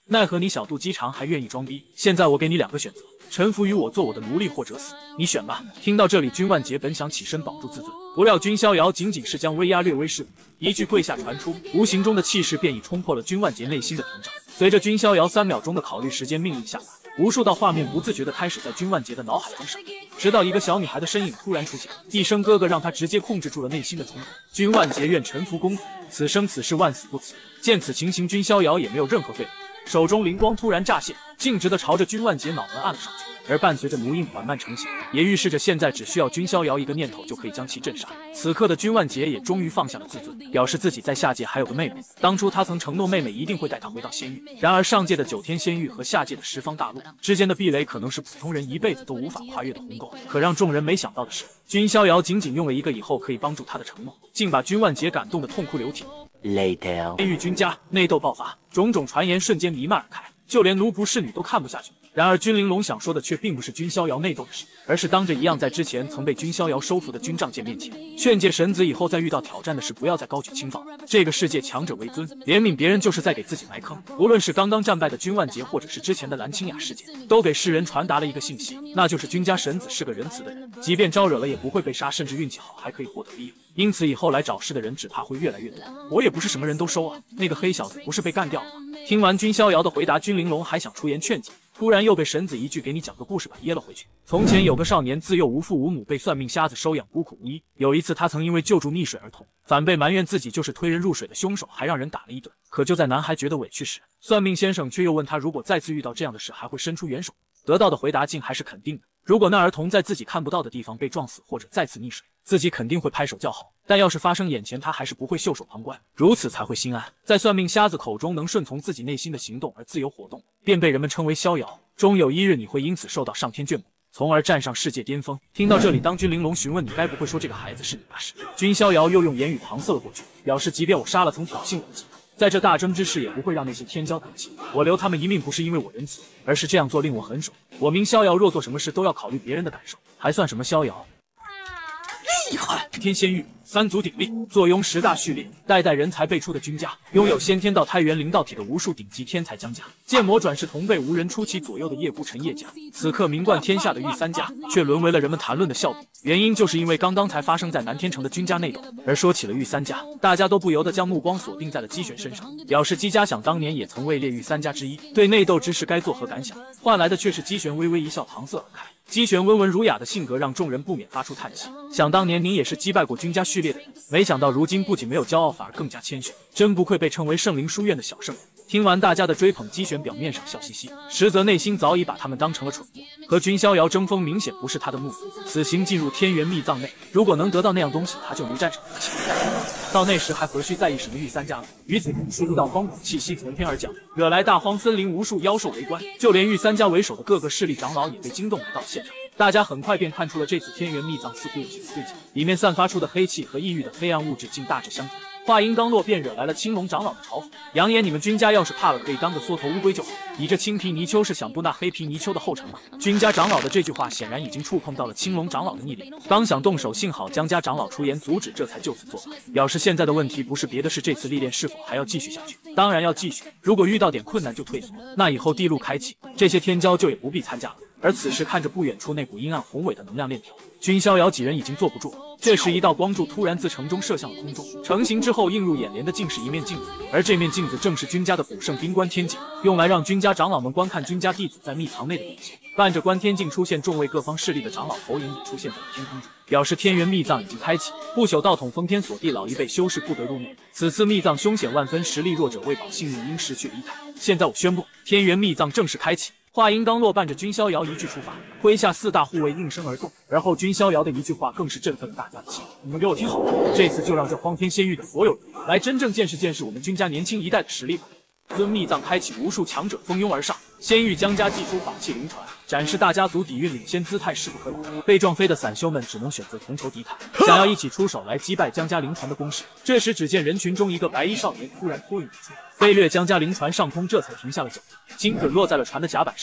奈何你小肚鸡肠还愿意装逼。现在我给你两个选择，臣服于我做我的奴隶，或者死，你选吧。听到这里，君万杰本想起身保住自尊，不料君逍遥仅仅是将威压略微示弱，一句跪下传出，无形中的气势便已冲破了君万杰内心的屏障。随着君逍遥三秒钟的考虑时间命令下达，无数道画面不自觉地开始在君万杰的脑海中闪过，直到一个小女孩的身影突然出现，一声哥哥让他直接控制住了内心的冲动。君万杰愿臣服公子，此生此世万死不辞。见此情形，君逍遥也没有任何废话，手中灵光突然乍现，径直地朝着君万杰脑门按了上去，而伴随着奴印缓慢成型，也预示着现在只需要君逍遥一个念头就可以将其镇杀。此刻的君万杰也终于放下了自尊，表示自己在下界还有个妹妹。当初他曾承诺妹妹一定会带他回到仙域，然而上界的九天仙域和下界的十方大陆之间的壁垒，可能是普通人一辈子都无法跨越的鸿沟。可让众人没想到的是，君逍遥仅仅用了一个以后可以帮助他的承诺，竟把君万杰感动得痛哭流涕。 Later， 仙域君家内斗爆发，种种传言瞬间弥漫而开，就连奴仆侍女都看不下去。然而君玲珑想说的却并不是君逍遥内斗的事，而是当着一样在之前曾被君逍遥收服的君仗剑面前，劝诫神子以后再遇到挑战的事不要再高举轻放。这个世界强者为尊，怜悯别人就是在给自己埋坑。无论是刚刚战败的君万杰，或者是之前的蓝清雅事件，都给世人传达了一个信息，那就是君家神子是个仁慈的人，即便招惹了也不会被杀，甚至运气好还可以获得庇佑。因此以后来找事的人只怕会越来越多。我也不是什么人都收啊，那个黑小子不是被干掉了吗？听完君逍遥的回答，君玲珑还想出言劝解，突然又被神子一句给你讲个故事吧噎了回去。从前有个少年自幼无父无母，被算命瞎子收养，孤苦无依。有一次他曾因为救助溺水儿童，反被埋怨自己就是推人入水的凶手，还让人打了一顿。可就在男孩觉得委屈时，算命先生却又问他，如果再次遇到这样的事还会伸出援手。得到的回答竟还是肯定的，如果那儿童在自己看不到的地方被撞死或者再次溺水，自己肯定会拍手叫好，但要是发生眼前，他还是不会袖手旁观，如此才会心安。在算命瞎子口中能顺从自己内心的行动而自由活动，便被人们称为逍遥。终有一日你会因此受到上天眷顾，从而站上世界巅峰。听到这里，当君玲珑询问你该不会说这个孩子是你爸时，君逍遥又用言语搪塞了过去，表示即便我杀了曾挑衅我的计，在这大争之事也不会让那些天骄胆气。我留他们一命不是因为我仁慈，而是这样做令我很爽。我明逍遥若做什么事都要考虑别人的感受，还算什么逍遥？厉害！天仙域三足鼎立，坐拥十大序列，代代人才辈出的君家，拥有先天道胎元灵道体的无数顶级天才江家。剑魔转世同辈无人出其左右的叶孤城叶家，此刻名冠天下的御三家，却沦为了人们谈论的笑柄。原因就是因为刚刚才发生在南天城的君家内斗。而说起了御三家，大家都不由得将目光锁定在了姬玄身上，表示姬家想当年也曾位列御三家之一，对内斗之事该作何感想？换来的却是姬玄微微一笑，搪塞而开。姬玄温文儒雅的性格让众人不免发出叹息，想当年您也是击败过君家序列的人，没想到如今不仅没有骄傲，反而更加谦虚，真不愧被称为圣灵书院的小圣人。听完大家的追捧，姬玄表面上笑嘻嘻，实则内心早已把他们当成了蠢货。和君逍遥争锋明显不是他的目的，此行进入天元秘藏内，如果能得到那样东西，他就没战胜不起。到那时还何须在意什么御三家了？与此同时，一道荒古气息从天而降，惹来大荒森林无数妖兽围观，就连御三家为首的各个势力长老也被惊动来到现场。大家很快便看出了这次天元秘藏似乎有些不对劲，里面散发出的黑气和异域的黑暗物质竟大致相同。话音刚落，便惹来了青龙长老的嘲讽，扬言你们君家要是怕了，可以当个缩头乌龟就好。你这青皮泥鳅是想步那黑皮泥鳅的后尘吗？君家长老的这句话显然已经触碰到了青龙长老的逆鳞，刚想动手，幸好江家长老出言阻止，这才就此作罢，表示现在的问题不是别的，是这次历练是否还要继续下去。当然要继续，如果遇到点困难就退缩，那以后地路开启，这些天骄就也不必参加了。而此时看着不远处那股阴暗宏伟的能量链条，君逍遥几人已经坐不住了。这时一道光柱突然自城中射向了空中，成型之后映入眼帘的竟是一面镜子，而这面镜子正是君家的古圣冰关天镜，用来让君家长老们观看君家弟子在秘藏内的表现。伴着观天镜出现，众位各方势力的长老投影也出现在了天空中，表示天元秘藏已经开启。不朽道统封天锁地，老一辈修士不得入内。此次秘藏凶险万分，实力弱者为保性命应失去离开。现在我宣布，天元秘藏正式开启。话音刚落，伴着君逍遥一句出发，麾下四大护卫应声而动。而后君逍遥的一句话更是振奋了大家的心：你们给我听好，这次就让这荒天仙域的所有人来真正见识见识我们君家年轻一代的实力吧！尊秘藏开启，无数强者蜂拥而上，仙域江家祭出法器灵传，展示大家族底蕴领先姿态，势不可挡。被撞飞的散修们只能选择同仇敌忾，想要一起出手来击败江家灵传的攻势。这时只见人群中一个白衣少年突然脱颖而出，飞掠江家灵船上空，这才停下了脚步，精准落在了船的甲板上。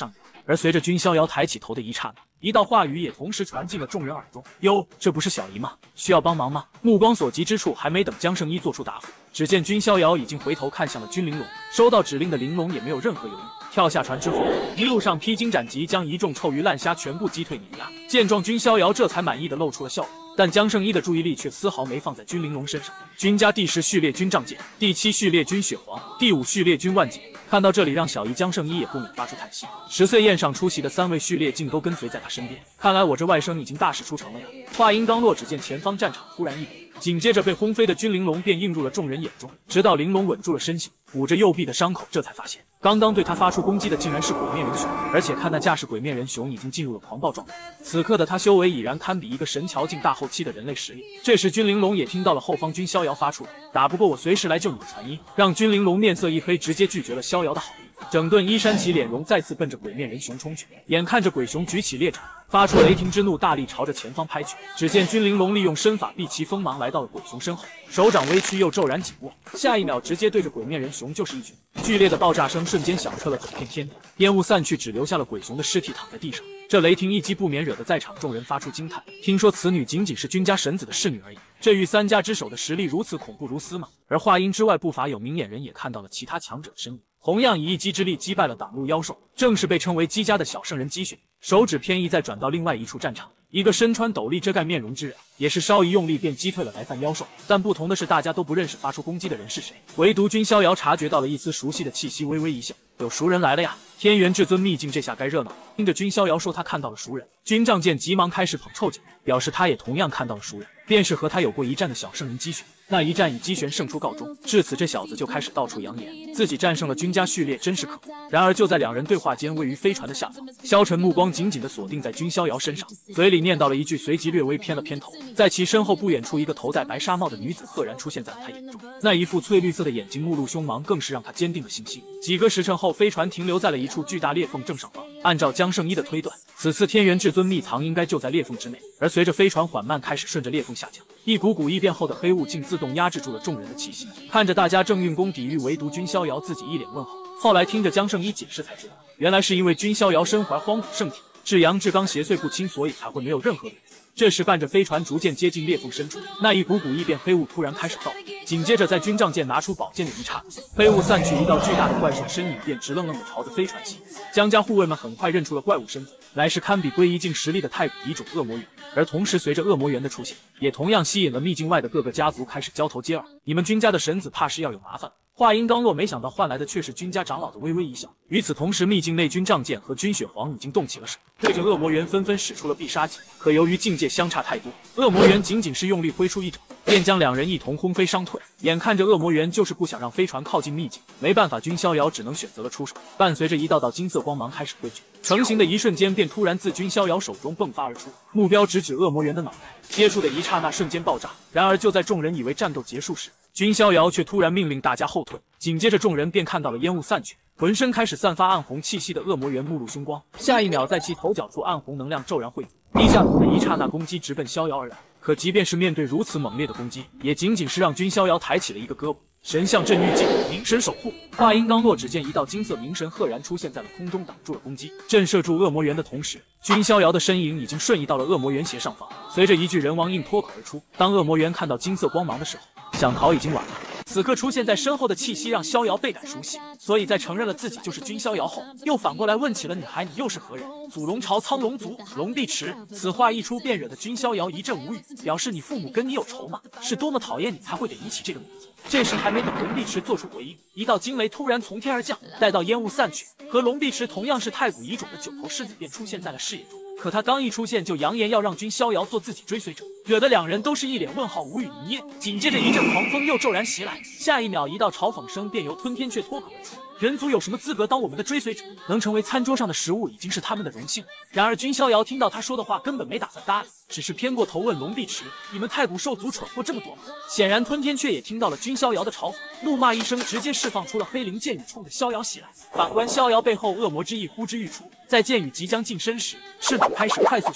而随着君逍遥抬起头的一刹那，一道话语也同时传进了众人耳中：“哟，这不是小姨吗？需要帮忙吗？”目光所及之处，还没等江胜一做出答复，只见君逍遥已经回头看向了君玲珑。收到指令的玲珑也没有任何犹豫，跳下船之后，一路上披荆斩棘，将一众臭鱼烂虾全部击退碾压。见状，君逍遥这才满意的露出了笑容。但江胜一的注意力却丝毫没放在君玲珑身上。君家第十序列军仗剑，第七序列军血皇，第五序列军万劫。看到这里，让小姨江胜一也不免发出叹息。十岁宴上出席的三位序列竟都跟随在他身边，看来我这外甥已经大事出城了呀！话音刚落，只见前方战场突然一变，紧接着被轰飞的君玲珑便映入了众人眼中。直到玲珑稳住了身形，捂着右臂的伤口，这才发现刚刚对他发出攻击的竟然是鬼面人熊，而且看那架势，鬼面人熊已经进入了狂暴状态。此刻的他修为已然堪比一个神桥境大后期的人类实力。这时君玲珑也听到了后方君逍遥发出打不过我随时来救你的传音，让君玲珑面色一黑，直接拒绝了逍遥的好意。整顿衣衫起脸容，再次奔着鬼面人熊冲去。眼看着鬼熊举起猎爪，发出雷霆之怒，大力朝着前方拍去。只见君玲珑利用身法避其锋芒，来到了鬼熊身后，手掌微屈又骤然紧握，下一秒直接对着鬼面人熊就是一拳。剧烈的爆炸声瞬间响彻了整片天地，烟雾散去，只留下了鬼熊的尸体躺在地上。这雷霆一击不免惹得在场众人发出惊叹。听说此女仅仅是君家神子的侍女而已，这御三家之首的实力如此恐怖如斯吗？而话音之外，不乏有明眼人也看到了其他强者的身影，同样以一击之力击败了挡路妖兽，正是被称为姬家的小圣人姬雪。手指偏移，再转到另外一处战场，一个身穿斗笠遮盖面容之人，也是稍一用力便击退了来犯妖兽。但不同的是，大家都不认识发出攻击的人是谁，唯独君逍遥察觉到了一丝熟悉的气息，微微一笑：“有熟人来了呀！天元至尊秘境，这下该热闹。”听着君逍遥说他看到了熟人，君仗剑急忙开始捧臭脚，表示他也同样看到了熟人，便是和他有过一战的小圣人姬雪。那一战以姬玄胜出告终，至此这小子就开始到处扬言自己战胜了君家序列，真是可恶。然而就在两人对话间，位于飞船的下方，萧晨目光紧紧地锁定在君逍遥身上，嘴里念叨了一句，随即略微偏了偏头。在其身后不远处，一个头戴白纱帽的女子赫然出现在了他眼中，那一副翠绿色的眼睛，目露凶芒，更是让他坚定了信心。几个时辰后，飞船停留在了一处巨大裂缝正上方。按照江胜一的推断，此次天元至尊秘藏应该就在裂缝之内。而随着飞船缓慢开始顺着裂缝下降，一股股异变后的黑雾竟自动压制住了众人的气息。看着大家正运功抵御，唯独君逍遥自己一脸问号。后来听着江胜一解释才知道，原来是因为君逍遥身怀荒古圣体，至阳至刚邪祟不侵，所以才会没有任何感觉。这时伴着飞船逐渐接近裂缝深处，那一股股异变黑雾突然开始暴变，紧接着在军仗剑拿出宝剑的一刹那，黑雾散去，一道巨大的怪兽身影便直愣愣地朝着飞船袭。江家护卫们很快认出了怪物身份，乃是堪比归一境实力的太古遗种恶魔猿。而同时随着恶魔猿的出现，也同样吸引了秘境外的各个家族开始交头接耳，你们君家的神子怕是要有麻烦了。话音刚落，没想到换来的却是君家长老的微微一笑。与此同时，秘境内军仗剑和君血皇已经动起了手，对着恶魔猿纷纷使出了必杀技。可由于境界相差太多，恶魔猿仅仅是用力挥出一掌，便将两人一同轰飞伤退。眼看着恶魔猿就是不想让飞船靠近秘境，没办法，君逍遥只能选择了出手。伴随着一道道金色光芒开始汇聚，成型的一瞬间便突然自君逍遥手中迸发而出，目标直指恶魔猿的脑袋。接触的一刹那，瞬间爆炸。然而就在众人以为战斗结束时，君逍遥却突然命令大家后退，紧接着众人便看到了烟雾散去，浑身开始散发暗红气息的恶魔猿目露凶光，下一秒在其头角处暗红能量骤然汇聚，低下头的一刹那攻击直奔逍遥而来。可即便是面对如此猛烈的攻击，也仅仅是让君逍遥抬起了一个胳膊。神像镇狱境，冥神守护。话音刚落，只见一道金色冥神赫然出现在了空中，挡住了攻击，震慑住恶魔猿的同时，君逍遥的身影已经瞬移到了恶魔猿斜上方。随着一句人王印脱口而出，当恶魔猿看到金色光芒的时候，想逃已经晚了。此刻出现在身后的气息让逍遥倍感熟悉，所以在承认了自己就是君逍遥后，又反过来问起了女孩：“你又是何人？”祖龙朝苍龙族，龙帝池。此话一出，便惹得君逍遥一阵无语，表示你父母跟你有仇吗？是多么讨厌你才会给你起这个名字？这时还没等龙帝池做出回应，一道惊雷突然从天而降，待到烟雾散去，和龙帝池同样是太古遗种的九头狮子便出现在了视野中。可他刚一出现，就扬言要让君逍遥做自己追随者，惹得两人都是一脸问号，无语凝噎。紧接着一阵狂风又骤然袭来，下一秒一道嘲讽声便由吞天雀脱口而出：“人族有什么资格当我们的追随者？能成为餐桌上的食物已经是他们的荣幸。”然而君逍遥听到他说的话，根本没打算搭理，只是偏过头问龙帝池：“你们太古兽族蠢货这么多吗？”显然吞天雀也听到了君逍遥的嘲讽，怒骂一声，直接释放出了黑灵剑雨，冲着逍遥袭来。反观逍遥背后，恶魔之翼呼之欲出，在剑雨即将近身时，翅膀开始快速旋转，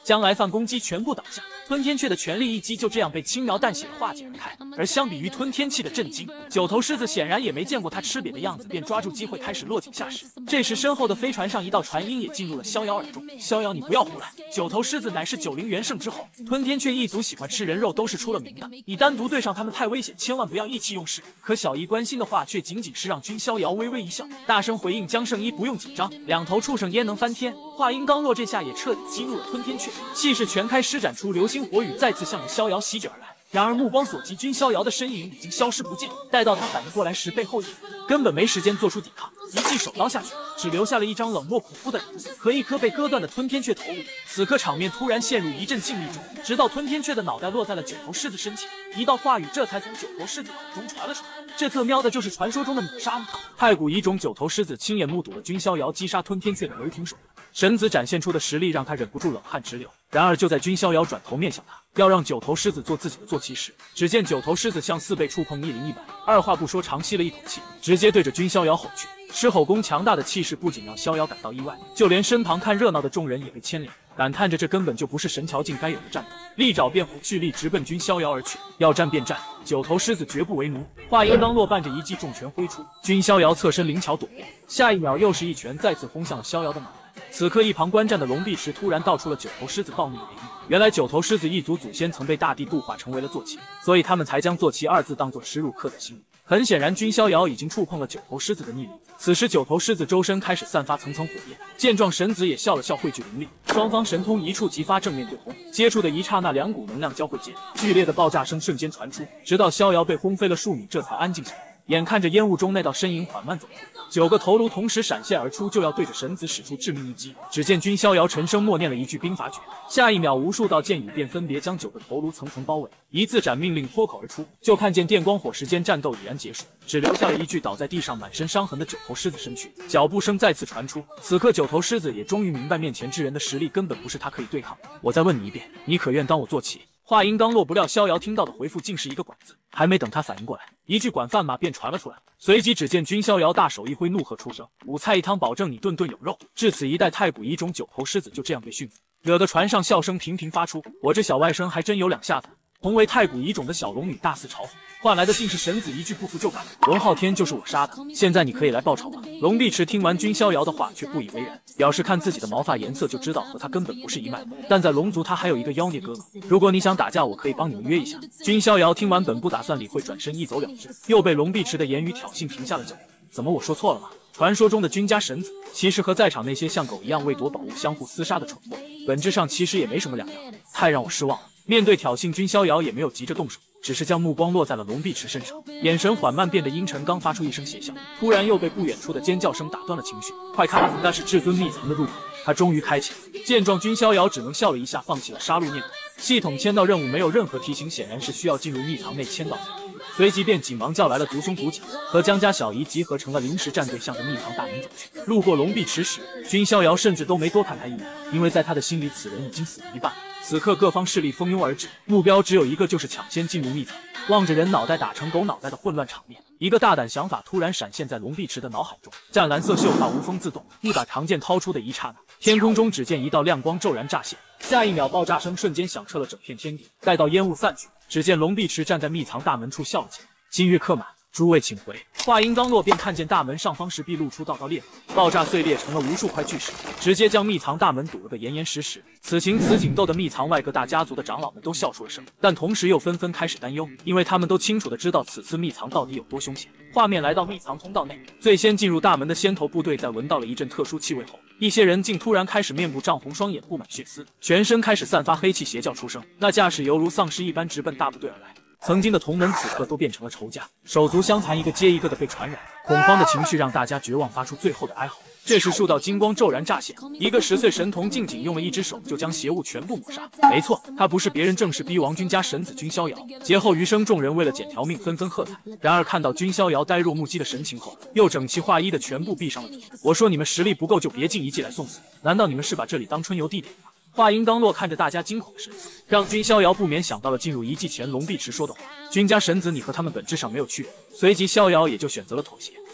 将来犯攻击全部挡下。吞天雀的全力一击就这样被轻描淡写的化解而开。而相比于吞天气的震惊，九头狮子显然也没见过他吃瘪的样子，便抓住机会开始落井下石。这时身后的飞船上一道传音也进入了逍遥耳中：逍遥，你不要胡来，九头狮子乃是九灵元圣之后，吞天雀一族喜欢吃人肉都是出了名的，你单独对上他们太危险，千万不要意气用事。可小姨关心的话却仅仅是让君逍遥微微一笑，大声回应江圣一不用紧张，两头畜生焉能翻天。话音刚落，这下也彻底激怒了吞天雀，气势全开，施展出流星火雨，再次向着逍遥席卷而来。然而目光所及，君逍遥的身影已经消失不见。待到他反应过来时，背后一人根本没时间做出抵抗，一记手刀下去，只留下了一张冷漠苦肤的脸和一颗被割断的吞天雀头颅。此刻场面突然陷入一阵静谧中，直到吞天雀的脑袋落在了九头狮子身前，一道话语这才从九头狮子口中传了出来：这特喵的就是传说中的抹杀吗？太古遗种九头狮子亲眼目睹了君逍遥击杀吞天雀的雷霆手段，神子展现出的实力让他忍不住冷汗直流。然而就在君逍遥转头面向他，要让九头狮子做自己的坐骑时，只见九头狮子像似被触碰逆鳞一般，二话不说长吸了一口气，直接对着君逍遥吼去。狮吼功强大的气势不仅让逍遥感到意外，就连身旁看热闹的众人也被牵连，感叹着这根本就不是神桥境该有的战斗。利爪变虎蓄力直奔君逍遥而去，要战便战，九头狮子绝不为奴。话音刚落，伴着一记重拳挥出，君逍遥侧身灵巧躲过，下一秒又是一拳再次轰向了逍遥的脑袋。此刻一旁观战的龙碧池突然道出了九头狮子暴怒的原因，原来九头狮子一族祖先曾被大地度化成为了坐骑，所以他们才将坐骑二字当作耻辱刻在心里。很显然君逍遥已经触碰了九头狮子的逆鳞，此时九头狮子周身开始散发层层火焰。见状，神子也笑了笑，汇聚灵力，双方神通一触即发，正面对轰。接触的一刹那，两股能量交汇间，剧烈的爆炸声瞬间传出，直到逍遥被轰飞了数米，这才安静下来。眼看着烟雾中那道身影缓慢走出，九个头颅同时闪现而出，就要对着神子使出致命一击。只见君逍遥沉声默念了一句兵法诀，下一秒无数道剑雨便分别将九个头颅层层包围，一字斩命令脱口而出，就看见电光火石间战斗已然结束，只留下了一具倒在地上满身伤痕的九头狮子身躯。脚步声再次传出，此刻九头狮子也终于明白面前之人的实力根本不是他可以对抗。我再问你一遍，你可愿当我坐骑？话音刚落，不料逍遥听到的回复竟是一个管字，还没等他反应过来，一句管饭码便传了出来。随即只见君逍遥大手一挥，怒喝出声：五菜一汤，保证你顿顿有肉。至此一代太古遗种九头狮子就这样被驯服，惹得船上笑声频频发出。我这小外甥还真有两下子。同为太古遗种的小龙女大肆嘲讽，换来的竟是神子一句不服就赶。龙昊天就是我杀的，现在你可以来报仇了。龙碧池听完君逍遥的话却不以为然，表示看自己的毛发颜色就知道和他根本不是一脉，但在龙族他还有一个妖孽哥哥，如果你想打架我可以帮你们约一下。君逍遥听完本不打算理会，转身一走了之，又被龙碧池的言语挑衅停下了脚步。怎么我说错了吗？传说中的君家神子其实和在场那些像狗一样为夺宝物相互厮杀的蠢货本质上其实也没什么两样，太让我失望了。面对挑衅，君逍遥也没有急着动手，只是将目光落在了龙碧池身上，眼神缓慢变得阴沉。刚发出一声邪笑，突然又被不远处的尖叫声打断了情绪。快看，那是至尊秘藏的入口，他终于开启了。见状，君逍遥只能笑了一下，放弃了杀戮念头。系统签到任务没有任何提醒，显然是需要进入秘藏内签到。随即便紧忙叫来了族兄族长和江家小姨，集合成了临时战队，向着秘藏大门走去。路过龙碧池时，君逍遥甚至都没多看他一眼，因为在他的心里，此人已经死了一半。此刻各方势力蜂拥而至，目标只有一个，就是抢先进入秘藏。望着人脑袋打成狗脑袋的混乱场面，一个大胆想法突然闪现在龙碧池的脑海中。湛蓝色秀发无风自动，一把长剑掏出的一刹那，天空中只见一道亮光骤然乍现，下一秒爆炸声瞬间响彻了整片天地。待到烟雾散去，只见龙碧池站在秘藏大门处笑了起来：今日客满，诸位请回。话音刚落，便看见大门上方石壁露出道道裂痕，爆炸碎裂成了无数块巨石，直接将秘藏大门堵了个严严实实。此情此景，逗得秘藏外各大家族的长老们都笑出了声，但同时又纷纷开始担忧，因为他们都清楚的知道此次秘藏到底有多凶险。画面来到秘藏通道内，最先进入大门的先头部队在闻到了一阵特殊气味后，一些人竟突然开始面部涨红，双眼布满血丝，全身开始散发黑气，邪叫出声，那架势犹如丧尸一般直奔大部队而来。曾经的同门此刻都变成了仇家，手足相残，一个接一个的被传染，恐慌的情绪让大家绝望，发出最后的哀嚎。这时数道金光骤然乍现，一个十岁神童竟仅用了一只手就将邪物全部抹杀。没错，他不是别人，正是逼王君家神子君逍遥。劫后余生众人为了捡条命纷纷喝彩，然而看到君逍遥呆若木鸡的神情后，又整齐划一的全部闭上了嘴。我说你们实力不够就别进一计来送死，难道你们是把这里当春游地点吗？话音刚落，看着大家惊恐的神色，让君逍遥不免想到了进入遗迹前龙碧池说的话：君家神子，你和他们本质上没有区别。随即逍遥也就选择了妥协，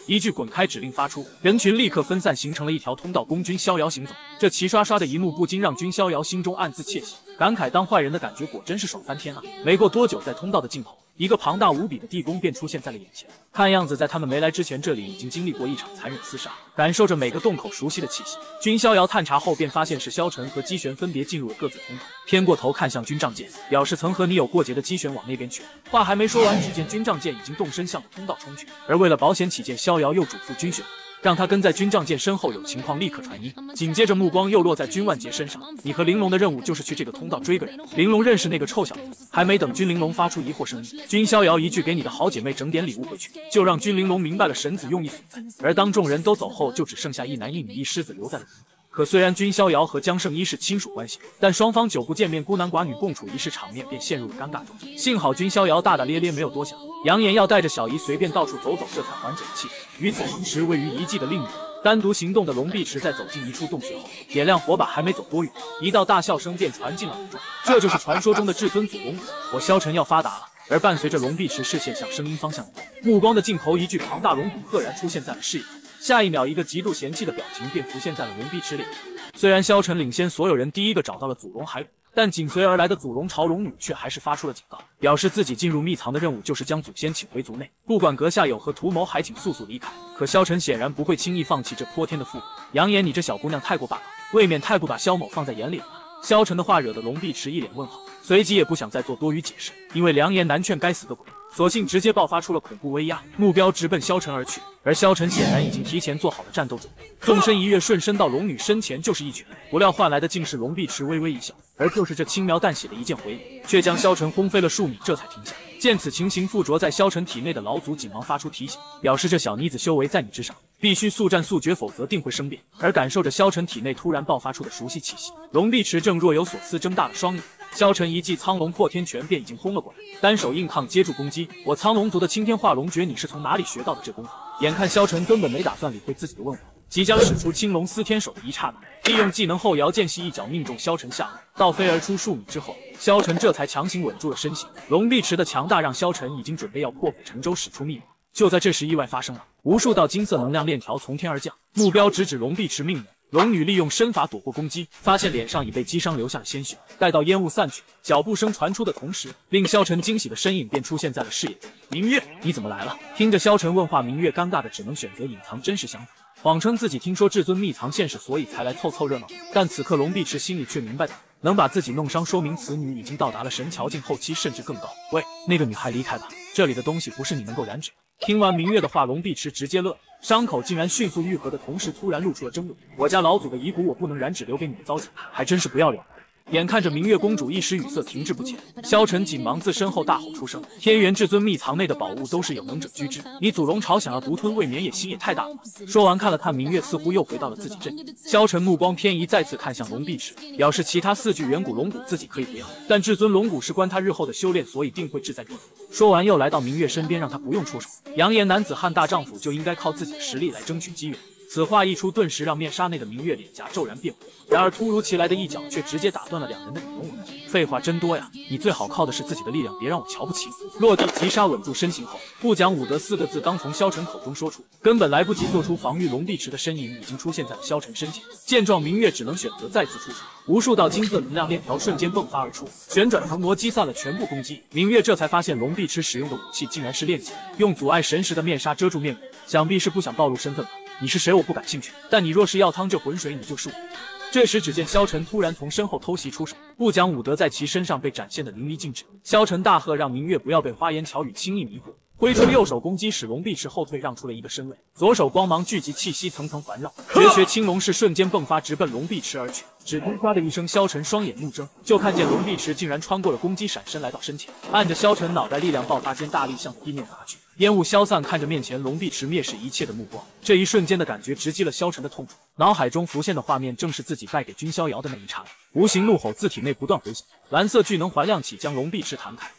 一句滚开指令发出，人群立刻分散，形成了一条通道，供君逍遥行走。这齐刷刷的一幕不禁让君逍遥心中暗自窃喜，感慨当坏人的感觉果真是爽翻天啊！没过多久，在通道的尽头，一个庞大无比的地宫便出现在了眼前。看样子，在他们没来之前，这里已经经历过一场残忍厮杀。感受着每个洞口熟悉的气息，君逍遥探查后便发现是萧晨和姬玄分别进入了各自通道。偏过头看向君仗剑，表示曾和你有过节的姬玄往那边去。话还没说完，只见君仗剑已经动身向通道冲去。而为了保险起见，逍遥又嘱咐君玄，让他跟在君仗剑身后，有情况立刻传音。紧接着目光又落在君万杰身上，你和玲珑的任务就是去这个通道追个人。玲珑认识那个臭小子。还没等君玲珑发出疑惑声音，君逍遥一句给你的好姐妹整点礼物回去，就让君玲珑明白了神子用意所在。而当众人都走后，就只剩下一男一女一狮子留在了。可虽然君逍遥和江胜一是亲属关系，但双方久不见面，孤男寡女共处一室，场面便陷入了尴尬中。幸好君逍遥大大咧咧，没有多想，扬言要带着小姨随便到处走走，这才缓解了气。与此同时，位于遗迹的另一边，单独行动的龙碧池在走进一处洞穴后，点亮火把，还没走多远，一道大笑声便传进了耳中。这就是传说中的至尊祖龙骨，我萧晨要发达了。而伴随着龙碧池视线向声音方向移动，目光的尽头，一具庞大龙骨赫然出现在了视野中。下一秒，一个极度嫌弃的表情便浮现在了龙碧池脸。虽然萧晨领先所有人第一个找到了祖龙海骨，但紧随而来的祖龙朝龙女却还是发出了警告，表示自己进入秘藏的任务就是将祖先请回族内，不管阁下有何图谋，还请速速离开。可萧晨显然不会轻易放弃这泼天的富贵，扬言你这小姑娘太过霸道，未免太不把萧某放在眼里了。萧晨的话惹得龙碧池一脸问号，随即也不想再做多余解释，因为良言难劝该死的鬼，索性直接爆发出了恐怖威压，目标直奔萧晨而去。而萧晨显然已经提前做好了战斗准备，纵身一跃，顺身到龙女身前就是一拳，不料换来的竟是龙碧池微微一笑，而就是这轻描淡写的一剑回礼，却将萧晨轰飞了数米，这才停下。见此情形，附着在萧晨体内的老祖紧忙发出提醒，表示这小妮子修为在你之上，必须速战速决，否则定会生变。而感受着萧晨体内突然爆发出的熟悉气息，龙碧池正若有所思，睁大了双眼。萧晨一记苍龙破天拳便已经轰了过来，单手硬抗接住攻击。我苍龙族的青天化龙诀，你是从哪里学到的这功夫？眼看萧晨根本没打算理会自己的问话，即将使出青龙撕天手的一刹那，利用技能后摇剑隙一脚命中萧晨下颚，倒飞而出数米之后，萧晨这才强行稳住了身形。龙碧池的强大让萧晨已经准备要破釜沉舟，使出秘谋。就在这时，意外发生了，无数道金色能量链条从天而降，目标直指龙碧池命门。龙女利用身法躲过攻击，发现脸上已被击伤，留下了鲜血。待到烟雾散去，脚步声传出的同时，令萧晨惊喜的身影便出现在了视野中。明月，你怎么来了？听着萧晨问话，明月尴尬的只能选择隐藏真实相处，谎称自己听说至尊秘藏现世，所以才来凑凑热闹。但此刻龙碧池心里却明白的，能把自己弄伤，说明此女已经到达了神桥境后期，甚至更高。喂，那个女孩离开吧，这里的东西不是你能够染指。听完明月的话，龙碧池直接乐了，伤口竟然迅速愈合的同时，突然露出了争论：我家老祖的遗骨我不能染指，留给你们糟践，还真是不要脸。眼看着明月公主一时语塞，停滞不前，萧晨紧忙自身后大吼出声：天元至尊秘藏内的宝物都是有能者居之，你祖龙朝想要独吞，未免也心也太大了吧。说完看了看明月，似乎又回到了自己阵营。萧晨目光偏移，再次看向龙碧池，表示其他四具远古龙骨自己可以不要，但至尊龙骨事关他日后的修炼，所以定会志在必得。说完又来到明月身边，让他不用出手，扬言男子汉大丈夫就应该靠自己的实力来争取机缘。此话一出，顿时让面纱内的明月脸颊骤然变红。然而突如其来的一脚却直接打断了两人的你侬我侬。废话真多呀，你最好靠的是自己的力量，别让我瞧不起你。落地急杀稳住身形后，不讲武德四个字刚从萧晨口中说出，根本来不及做出防御，龙碧池的身影已经出现在了萧晨身前。见状，明月只能选择再次出手，无数道金色能量链条瞬间迸发而出，旋转腾挪击散了全部攻击。明月这才发现龙碧池使用的武器竟然是炼血，用阻碍神识的面纱遮住面孔，想必是不想暴露身份吧。你是谁我不感兴趣，但你若是要趟这浑水，你就是我。这时只见萧晨突然从身后偷袭出手，不讲武德在其身上被展现的淋漓尽致。萧晨大喝让明月不要被花言巧语轻易迷惑，挥出右手攻击，使龙碧池后退，让出了一个身位。左手光芒聚集，气息层层环绕，绝学青龙式瞬间迸发，直奔龙碧池而去。只听唰的一声，萧晨双眼怒睁，就看见龙碧池竟然穿过了攻击，闪身来到身前，按着萧晨脑袋，力量爆发间大力向地面砸去。烟雾消散，看着面前龙碧池蔑视一切的目光，这一瞬间的感觉直击了萧晨的痛处。脑海中浮现的画面正是自己败给君逍遥的那一刹那，无形怒吼自体内不断回响，蓝色巨能环亮起，将龙碧池弹开。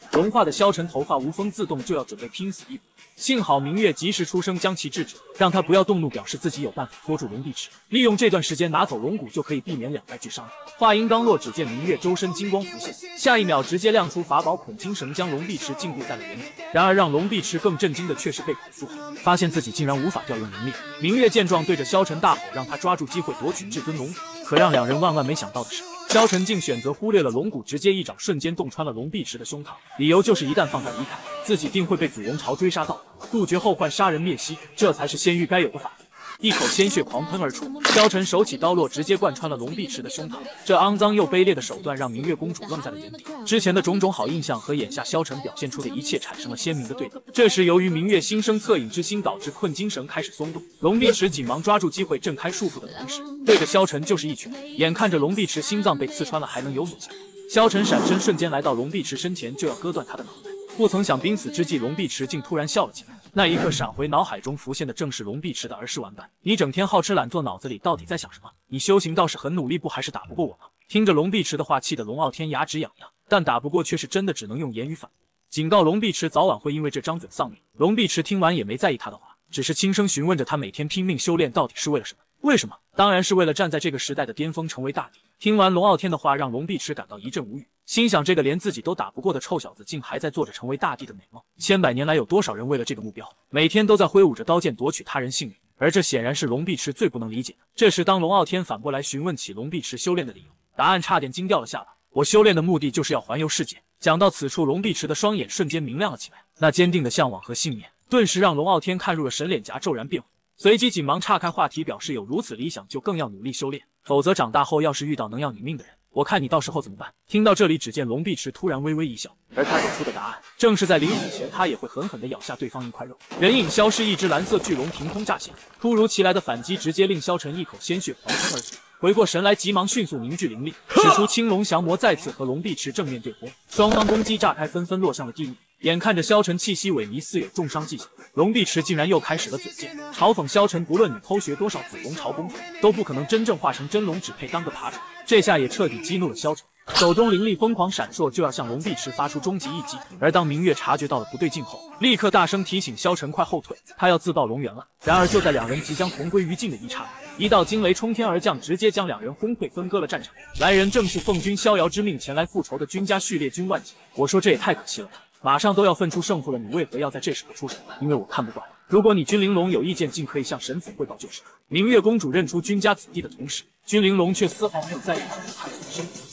融化的萧晨头发无风自动，就要准备拼死一搏。幸好明月及时出声将其制止，让他不要动怒，表示自己有办法拖住龙碧池，利用这段时间拿走龙骨，就可以避免两败俱伤。话音刚落，只见明月周身金光浮现，下一秒直接亮出法宝捆金绳，将龙碧池禁锢在了原地。然而让龙碧池更震惊的却是被捆住后，发现自己竟然无法调用灵力。明月见状，对着萧晨大吼，让他抓住机会夺取至尊龙骨。可让两人万万没想到的是，萧晨竟选择忽略了龙骨，直接一掌瞬间洞穿了龙碧池的胸膛，理由就是一旦放他离开，自己定会被祖龙巢追杀到，杜绝后患，杀人灭息，这才是仙域该有的法则。一口鲜血狂喷而出，萧晨手起刀落，直接贯穿了龙碧池的胸膛。这肮脏又卑劣的手段让明月公主愣在了原地，之前的种种好印象和眼下萧晨表现出的一切产生了鲜明的对比。这时，由于明月心生恻隐之心，导致困金绳开始松动，龙碧池紧忙抓住机会挣开束缚的同时，对着萧晨就是一拳。眼看着龙碧池心脏被刺穿了，还能有所下文，萧晨闪身瞬间来到龙碧池身前，就要割断他的脑袋。不曾想濒死之际，龙碧池竟突然笑了起来。那一刻闪回脑海中浮现的正是龙碧池的儿时玩伴。你整天好吃懒做，脑子里到底在想什么？你修行倒是很努力，不还是打不过我吗？听着龙碧池的话，气得龙傲天牙齿痒痒，但打不过却是真的，只能用言语反驳，警告龙碧池早晚会因为这张嘴丧命。龙碧池听完也没在意他的话，只是轻声询问着他每天拼命修炼到底是为了什么？为什么？当然是为了站在这个时代的巅峰，成为大帝。听完龙傲天的话，让龙碧池感到一阵无语，心想这个连自己都打不过的臭小子，竟还在做着成为大帝的美梦。千百年来，有多少人为了这个目标，每天都在挥舞着刀剑夺取他人性命？而这显然是龙碧池最不能理解的。这时，当龙傲天反过来询问起龙碧池修炼的理由，答案差点惊掉了下巴。我修炼的目的就是要环游世界。讲到此处，龙碧池的双眼瞬间明亮了起来，那坚定的向往和信念，顿时让龙傲天看入了神，脸颊骤然变红。随即紧忙岔开话题，表示有如此理想，就更要努力修炼，否则长大后要是遇到能要你命的人，我看你到时候怎么办？听到这里，只见龙碧池突然微微一笑，而他给出的答案正是在临死前，他也会狠狠地咬下对方一块肉。人影消失，一只蓝色巨龙凭空乍现，突如其来的反击直接令萧晨一口鲜血狂喷而出。回过神来，急忙迅速凝聚灵力，使出青龙降魔，再次和龙碧池正面对轰，双方攻击炸开，纷纷落向了地面。眼看着萧晨气息萎靡，似有重伤迹象，龙碧池竟然又开始了嘴贱，嘲讽萧晨，不论你偷学多少祖龙巢功夫，都不可能真正化成真龙，只配当个爬虫。这下也彻底激怒了萧晨，手中灵力疯狂闪烁，就要向龙碧池发出终极一击。而当明月察觉到了不对劲后，立刻大声提醒萧晨快后退，他要自爆龙源了。然而就在两人即将同归于尽的一刹那，一道惊雷冲天而降，直接将两人轰溃，分割了战场。来人正是奉君逍遥之命前来复仇的君家序列军万劫。我说这也太可惜了吧，马上都要分出胜负了，你为何要在这时候出手？因为我看不惯。如果你君玲珑有意见，尽可以向神子汇报就是。明月公主认出君家子弟的同时，君玲珑却丝毫没有在意太子的身体。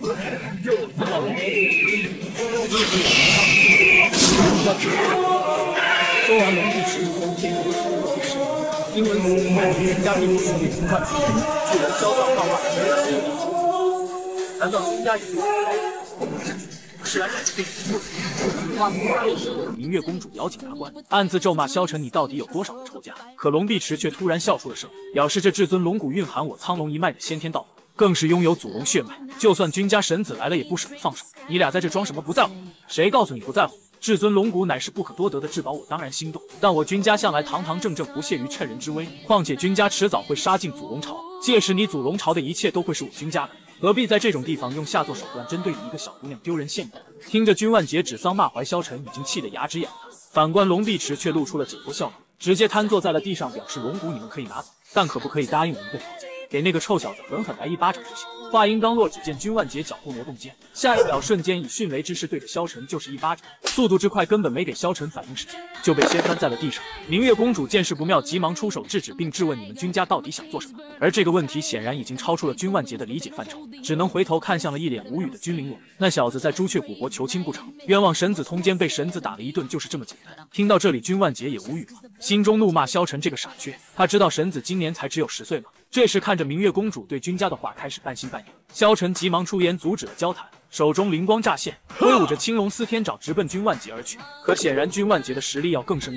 说完龙帝池中天国的龙帝池，因为此后君家并不顺利出冠，巨人潇洒放话没有意义。难道君家也是？是来对明月公主咬紧牙关，暗自咒骂萧晨，你到底有多少个仇家？可龙碧池却突然笑出了声，表示这至尊龙骨蕴含我苍龙一脉的先天道法，更是拥有祖龙血脉，就算君家神子来了也不舍得放手。你俩在这装什么不在乎？谁告诉你不在乎？至尊龙骨乃是不可多得的至宝，我当然心动，但我君家向来堂堂正正，不屑于趁人之危，况且君家迟早会杀进祖龙巢，届时你祖龙巢的一切都会是我君家的，何必在这种地方用下作手段针对你一个小姑娘，丢人现眼？听着君万劫指桑骂槐，萧晨已经气得牙齿痒痒，反观龙碧池却露出了解脱笑容，直接瘫坐在了地上，表示龙骨你们可以拿走，但可不可以答应我一个条件，给那个臭小子狠狠来一巴掌就行。话音刚落，只见君万劫脚步挪动间，下一秒瞬间以迅雷之势对着萧晨就是一巴掌，速度之快根本没给萧晨反应时间，就被掀翻在了地上。明月公主见势不妙，急忙出手制止，并质问你们君家到底想做什么。而这个问题显然已经超出了君万劫的理解范畴，只能回头看向了一脸无语的君玲珑。那小子在朱雀古国求亲不成，冤枉神子通奸，被神子打了一顿，就是这么简单。听到这里，君万劫也无语了，心中怒骂萧晨这个傻缺。他知道神子今年才只有十岁吗？这时看着明月公主对君家的话开始半信半疑，萧晨急忙出言阻止了交谈，手中灵光乍现，挥舞着青龙司天爪直奔君万劫而去。可显然君万劫的实力要更胜一筹，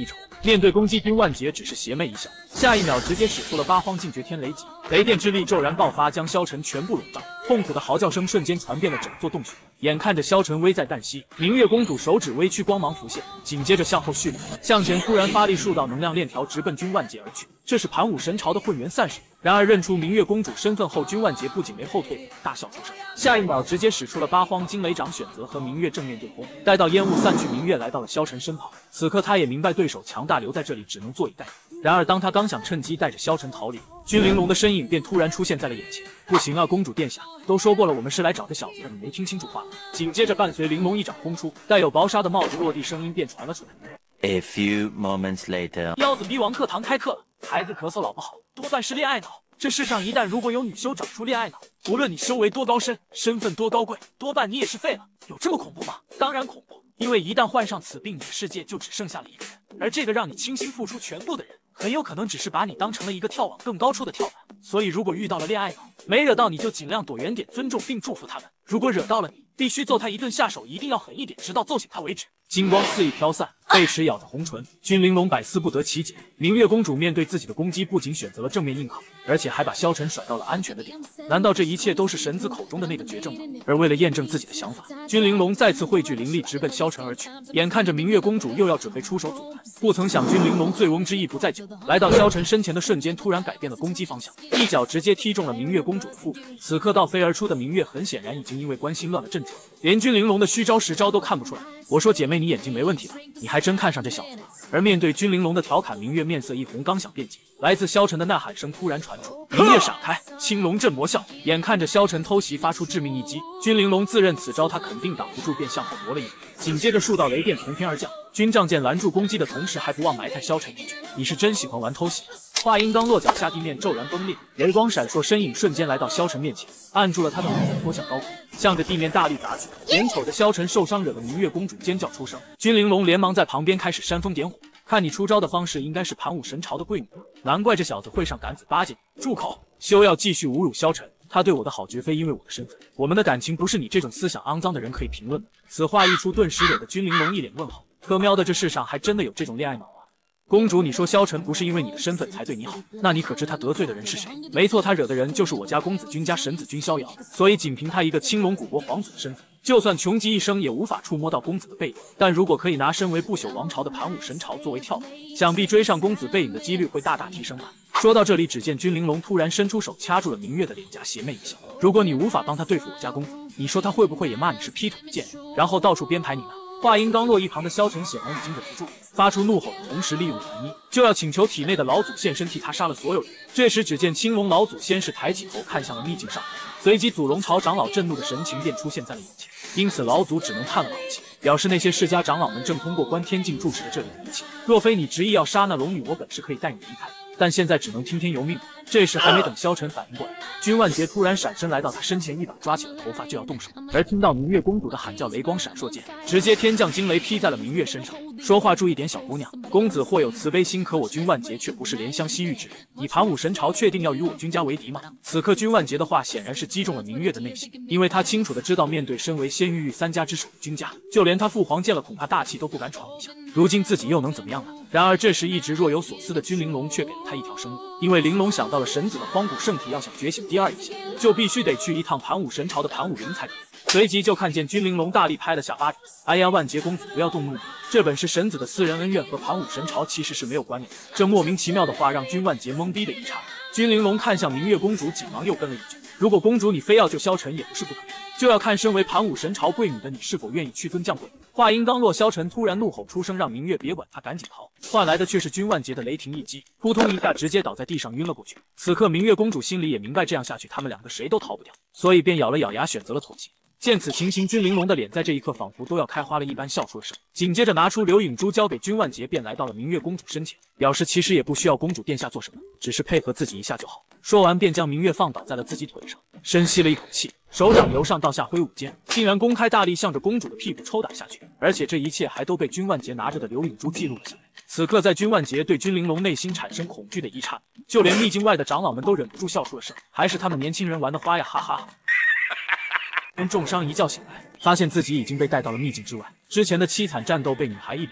面对攻击，君万劫只是邪魅一笑，下一秒直接使出了八荒尽绝天雷戟，雷电之力骤然爆发，将萧晨全部笼罩。痛苦的嚎叫声瞬间传遍了整座洞穴。眼看着萧晨危在旦夕，明月公主手指微曲，光芒浮现，紧接着向后蓄力，向前突然发力，数道能量链条直奔君万劫而去。这是盘武神朝的混元散手。然而认出明月公主身份后，君万劫不仅没后退，大笑出声，下一秒直接使出了八荒惊雷掌，选择和明月正面对轰。待到烟雾散去，明月来到了萧晨身旁。此刻他也明白对手强大，留在这里只能坐以待毙。然而当他刚想趁机带着萧晨逃离，君玲珑的身影便突然出现在了眼前。不行啊，公主殿下，都说过了，我们是来找这小子的，你没听清楚话吗？紧接着伴随玲珑一掌轰出，带有薄纱的帽子落地，声音便传了出来。 A few moments later， 腰子逼王课堂开课了，孩子咳嗽老不好，多半是恋爱脑。这世上一旦如果有女修长出恋爱脑，无论你修为多高深，身份多高贵，多半你也是废了。有这么恐怖吗？当然恐怖，因为一旦患上此病，你的世界就只剩下了一个人，而这个让你倾心付出全部的人，很有可能只是把你当成了一个跳往更高处的跳板。所以如果遇到了恋爱脑，没惹到你就尽量躲远点，尊重并祝福他们；如果惹到了你，必须揍他一顿，下手一定要狠一点，直到揍醒他为止。金光肆意飘散，贝齿咬着红唇，君玲珑百思不得其解。明月公主面对自己的攻击，不仅选择了正面硬抗，而且还把萧晨甩到了安全的地方。难道这一切都是神子口中的那个绝症吗？而为了验证自己的想法，君玲珑再次汇聚灵力，直奔萧晨而去。眼看着明月公主又要准备出手阻拦，不曾想君玲珑醉翁之意不在酒，来到萧晨身前的瞬间，突然改变了攻击方向，一脚直接踢中了明月公主的腹部。此刻倒飞而出的明月，很显然已经因为关心乱了阵脚，连君玲珑的虚招实招都看不出来。我说姐妹，你眼睛没问题吧？你还真看上这小子了。而面对君玲珑的调侃，明月面色一红，刚想辩解，来自萧晨的呐喊声突然传出：明月闪开，青龙镇魔笑。眼看着萧晨偷袭发出致命一击，君玲珑自认此招他肯定挡不住，便向后挪了一步。紧接着数道雷电从天而降，军杖剑拦住攻击的同时，还不忘埋汰萧晨一句：你是真喜欢玩偷袭。话音刚落，脚下地面骤然崩裂，雷光闪烁，身影瞬间来到萧晨面前，按住了他的脑袋，拖向高空，向着地面大力砸去。眼瞅着萧晨受伤，惹得明月公主尖叫出声，君玲珑连忙在旁边开始煽风点火。看你出招的方式，应该是盘武神朝的贵女，难怪这小子会上杆子巴结你。住口！休要继续侮辱萧晨，他对我的好绝非因为我的身份，我们的感情不是你这种思想肮脏的人可以评论的。此话一出，顿时惹得君玲珑一脸问号，特喵的，这世上还真的有这种恋爱脑啊！公主，你说萧晨不是因为你的身份才对你好，那你可知他得罪的人是谁？没错，他惹的人就是我家公子君家神子君逍遥，所以仅凭他一个青龙古国皇子的身份，就算穷极一生也无法触摸到公子的背影。但如果可以拿身为不朽王朝的盘武神朝作为跳板，想必追上公子背影的几率会大大提升吧。说到这里，只见君玲珑突然伸出手掐住了明月的脸颊，邪魅一笑：如果你无法帮他对付我家公子，你说他会不会也骂你是劈腿的贱人，然后到处编排你呢？话音刚落，一旁的萧晨显然已经忍不住，发出怒吼的同时，利用寒衣就要请求体内的老祖现身替他杀了所有人。这时，只见青龙老祖先是抬起头看向了秘境上，随即祖龙朝长老震怒的神情便出现在了眼前。因此，老祖只能叹了口气，表示那些世家长老们正通过观天境注视着这里的一切。若非你执意要杀那龙女，我本是可以带你离开，但现在只能听天由命。这时还没等萧晨反应过来，君万劫突然闪身来到他身前，一把抓起了头发就要动手。而听到明月公主的喊叫，雷光闪烁间，直接天降惊雷劈在了明月身上。说话注意点，小姑娘，公子或有慈悲心，可我君万劫却不是怜香惜玉之人。你盘武神朝确定要与我君家为敌吗？此刻君万劫的话显然是击中了明月的内心，因为他清楚的知道，面对身为仙域域三家之首的君家，就连他父皇见了恐怕大气都不敢闯一下。如今自己又能怎么样呢？然而这时一直若有所思的君玲珑却给了他一条生路，因为玲珑想到了神子的荒古圣体，要想觉醒第二一线，就必须得去一趟盘武神朝的盘武陵才可以。随即就看见君玲珑大力拍了下巴掌，哎呀，万劫公子不要动怒，这本是神子的私人恩怨，和盘武神朝其实是没有关联的。这莫名其妙的话让君万劫懵逼的一刹那。君玲珑看向明月公主，紧忙又跟了一句：如果公主你非要救萧晨也不是不可以，就要看身为盘武神朝贵女的你是否愿意屈尊降贵。话音刚落，萧晨突然怒吼出声，让明月别管他，赶紧逃，换来的却是君万劫的雷霆一击，扑通一下直接倒在地上晕了过去。此刻明月公主心里也明白，这样下去他们两个谁都逃不掉，所以便咬了咬牙选择了妥协。见此情形，君玲珑的脸在这一刻仿佛都要开花了一般，笑出了声。紧接着拿出流影珠交给君万劫，便来到了明月公主身前，表示其实也不需要公主殿下做什么，只是配合自己一下就好。说完便将明月放倒在了自己腿上，深吸了一口气，手掌由上到下挥舞间，竟然公开大力向着公主的屁股抽打下去，而且这一切还都被君万劫拿着的流影珠记录了下来。此刻在君万劫对君玲珑内心产生恐惧的一刹那，就连秘境外的长老们都忍不住笑出了声，还是他们年轻人玩的花呀，哈哈哈。重伤一觉醒来，发现自己已经被带到了秘境之外，之前的凄惨战斗被女孩一笔带过，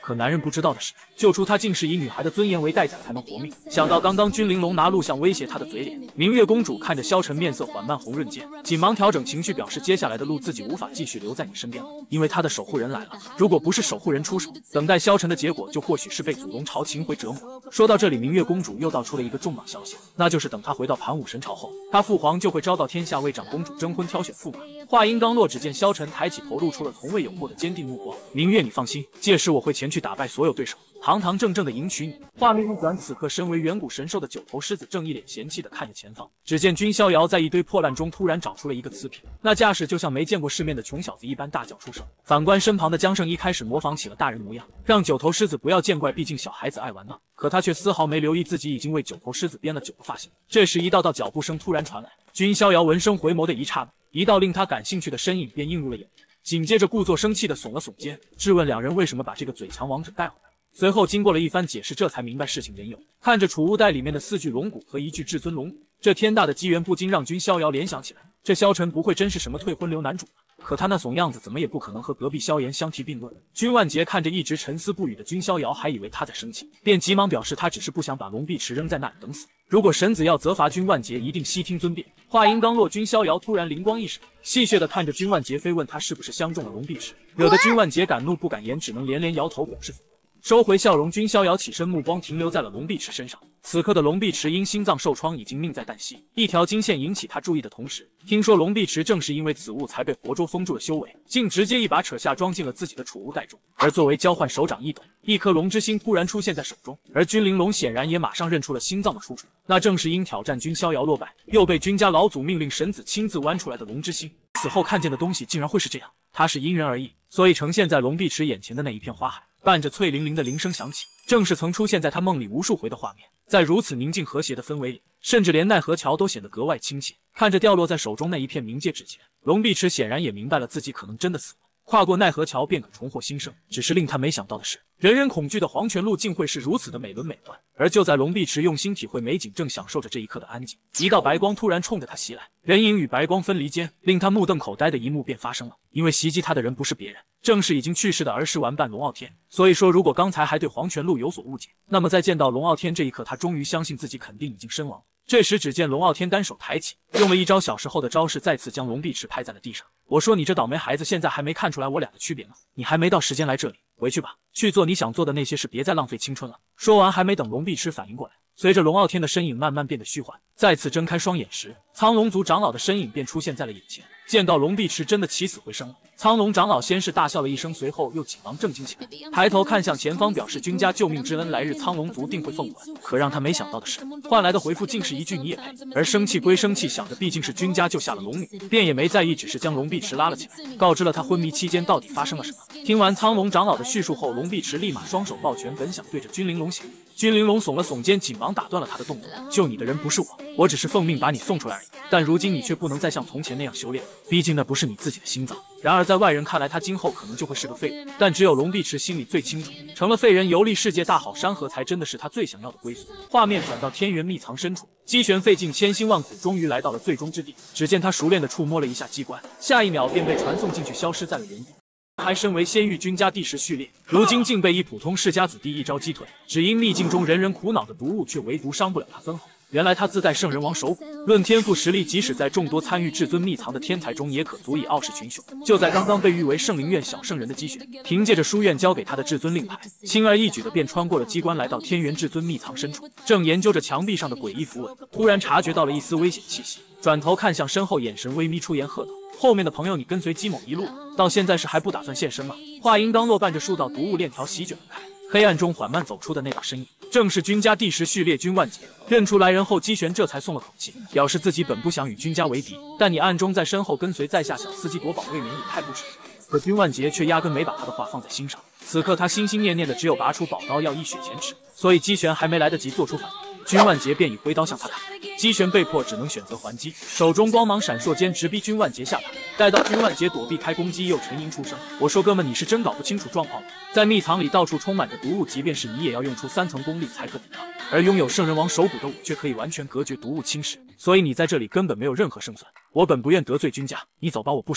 可男人不知道的是，救出他竟是以女孩的尊严为代价才能活命。想到刚刚君临龙拿录像威胁他的嘴脸，明月公主看着萧晨面色缓慢红润间，紧忙调整情绪，表示接下来的路自己无法继续留在你身边了，因为他的守护人来了。如果不是守护人出手，等待萧晨的结果就或许是被祖龙朝秦桧折磨。说到这里，明月公主又道出了一个重磅消息，那就是等他回到盘武神朝后，他父皇就会昭告天下为长公主征婚挑选驸马。话音刚落，只见萧晨抬起头，露出了从未有过的坚定目光。明月，你放心，届时我会前去打败所有对手，堂堂正正的迎娶你。画面一转，此刻身为远古神兽的九头狮子正一脸嫌弃的看着前方。只见君逍遥在一堆破烂中突然找出了一个瓷瓶，那架势就像没见过世面的穷小子一般大叫出声。反观身旁的江胜一开始模仿起了大人模样，让九头狮子不要见怪，毕竟小孩子爱玩闹。可他却丝毫没留意自己已经为九头狮子编了九个发型。这时一道道脚步声突然传来，君逍遥闻声回眸的一刹那，一道令他感兴趣的身影便映入了眼帘。紧接着故作生气的耸了耸肩，质问两人为什么把这个嘴强王者带回来。随后经过了一番解释，这才明白事情缘由。看着储物袋里面的四具龙骨和一具至尊龙骨，这天大的机缘不禁让君逍遥联想起来，这萧晨不会真是什么退婚留男主吧？可他那怂样子怎么也不可能和隔壁萧炎相提并论。君万杰看着一直沉思不语的君逍遥，还以为他在生气，便急忙表示他只是不想把龙碧池扔在那里等死。如果神子要责罚君万杰，一定悉听尊便。话音刚落，君逍遥突然灵光一闪，戏谑的看着君万杰，非问他是不是相中了龙碧池，惹得君万杰敢怒不敢言，只能连连摇头表示否。收回笑容，君逍遥起身，目光停留在了龙碧池身上。此刻的龙碧池因心脏受创已经命在旦夕，一条金线引起他注意的同时，听说龙碧池正是因为此物才被活捉封住了修为，竟直接一把扯下装进了自己的储物袋中。而作为交换，手掌一抖，一颗龙之心突然出现在手中，而君临龙显然也马上认出了心脏的出处，那正是因挑战君逍遥落败，又被君家老祖命令神子亲自剜出来的龙之心。此后看见的东西竟然会是这样，它是因人而异，所以呈现在龙碧池眼前的那一片花海，伴着脆灵灵的铃声响起，正是曾出现在他梦里无数回的画面。在如此宁静和谐的氛围里，甚至连奈何桥都显得格外亲切。看着掉落在手中那一片冥界纸钱，龙碧池显然也明白了自己可能真的死了，跨过奈何桥便可重获新生。只是令他没想到的是，人人恐惧的黄泉路竟会是如此的美轮美奂。而就在龙碧池用心体会美景，正享受着这一刻的安静，一道白光突然冲着他袭来，人影与白光分离间，令他目瞪口呆的一幕便发生了。因为袭击他的人不是别人，正是已经去世的儿时玩伴龙傲天。所以说，如果刚才还对黄泉路有所误解，那么在见到龙傲天这一刻，他终于相信自己肯定已经身亡。这时只见龙傲天单手抬起，用了一招小时候的招式，再次将龙碧池拍在了地上。我说你这倒霉孩子，现在还没看出来我俩的区别吗？你还没到时间来这里，回去吧，去做你想做的那些事，别再浪费青春了。说完，还没等龙碧池反应过来，随着龙傲天的身影慢慢变得虚幻，再次睁开双眼时，苍龙族长老的身影便出现在了眼前。见到龙碧池真的起死回生了，苍龙长老先是大笑了一声，随后又紧忙正经起来，抬头看向前方，表示君家救命之恩，来日苍龙族定会奉还。可让他没想到的是，换来的回复竟是一句你也配。而生气归生气，想着毕竟是君家救下了龙女，便也没在意，只是将龙碧池拉了起来，告知了他昏迷期间到底发生了什么。听完苍龙长老的叙述后，龙碧池立马双手抱拳，本想对着君临龙行，君临龙耸了耸肩，紧忙打断了他的动作。救你的人不是我，我只是奉命把你送出来而已。但如今你却不能再像从前那样修炼，毕竟那不是你自己的心脏。然而在外人看来，他今后可能就会是个废人，但只有龙碧池心里最清楚，成了废人游历世界大好山河才真的是他最想要的归宿。画面转到天元秘藏深处，机玄费尽千辛万苦，终于来到了最终之地。只见他熟练地触摸了一下机关，下一秒便被传送进去，消失在了原地。还身为仙域君家第十序列，如今竟被一普通世家子弟一招击退，只因秘境中人人苦恼的毒物，却唯独伤不了他分毫。原来他自带圣人王手骨，论天赋实力，即使在众多参与至尊秘藏的天才中，也可足以傲视群雄。就在刚刚被誉为圣灵院小圣人的机玄，凭借着书院交给他的至尊令牌，轻而易举的便穿过了机关，来到天元至尊秘藏深处，正研究着墙壁上的诡异符文，突然察觉到了一丝危险气息，转头看向身后，眼神微眯，出言喝道：“后面的朋友，你跟随姬某一路，到现在是还不打算现身吗？”话音刚落，伴着数道毒雾链条席卷而开，黑暗中缓慢走出的那把身影，正是君家第十序列君万杰。认出来人后，姬玄这才松了口气，表示自己本不想与君家为敌，但你暗中在身后跟随在下小司机夺宝，未免也太不值了。可君万杰却压根没把他的话放在心上，此刻他心心念念的只有拔出宝刀要一雪前耻，所以姬玄还没来得及做出反应，君万杰便已挥刀向他砍。姬玄被迫只能选择还击，手中光芒闪烁间直逼君万杰下盘。待到君万杰躲避开攻击，又沉吟出声：“我说哥们，你是真搞不清楚状况了。在秘藏里到处充满着毒物，即便是你也要用出三层功力才可抵抗，而拥有圣人王手骨的我却可以完全隔绝毒物侵蚀，所以你在这里根本没有任何胜算。我本不愿得罪君家，你走吧，我不杀你。”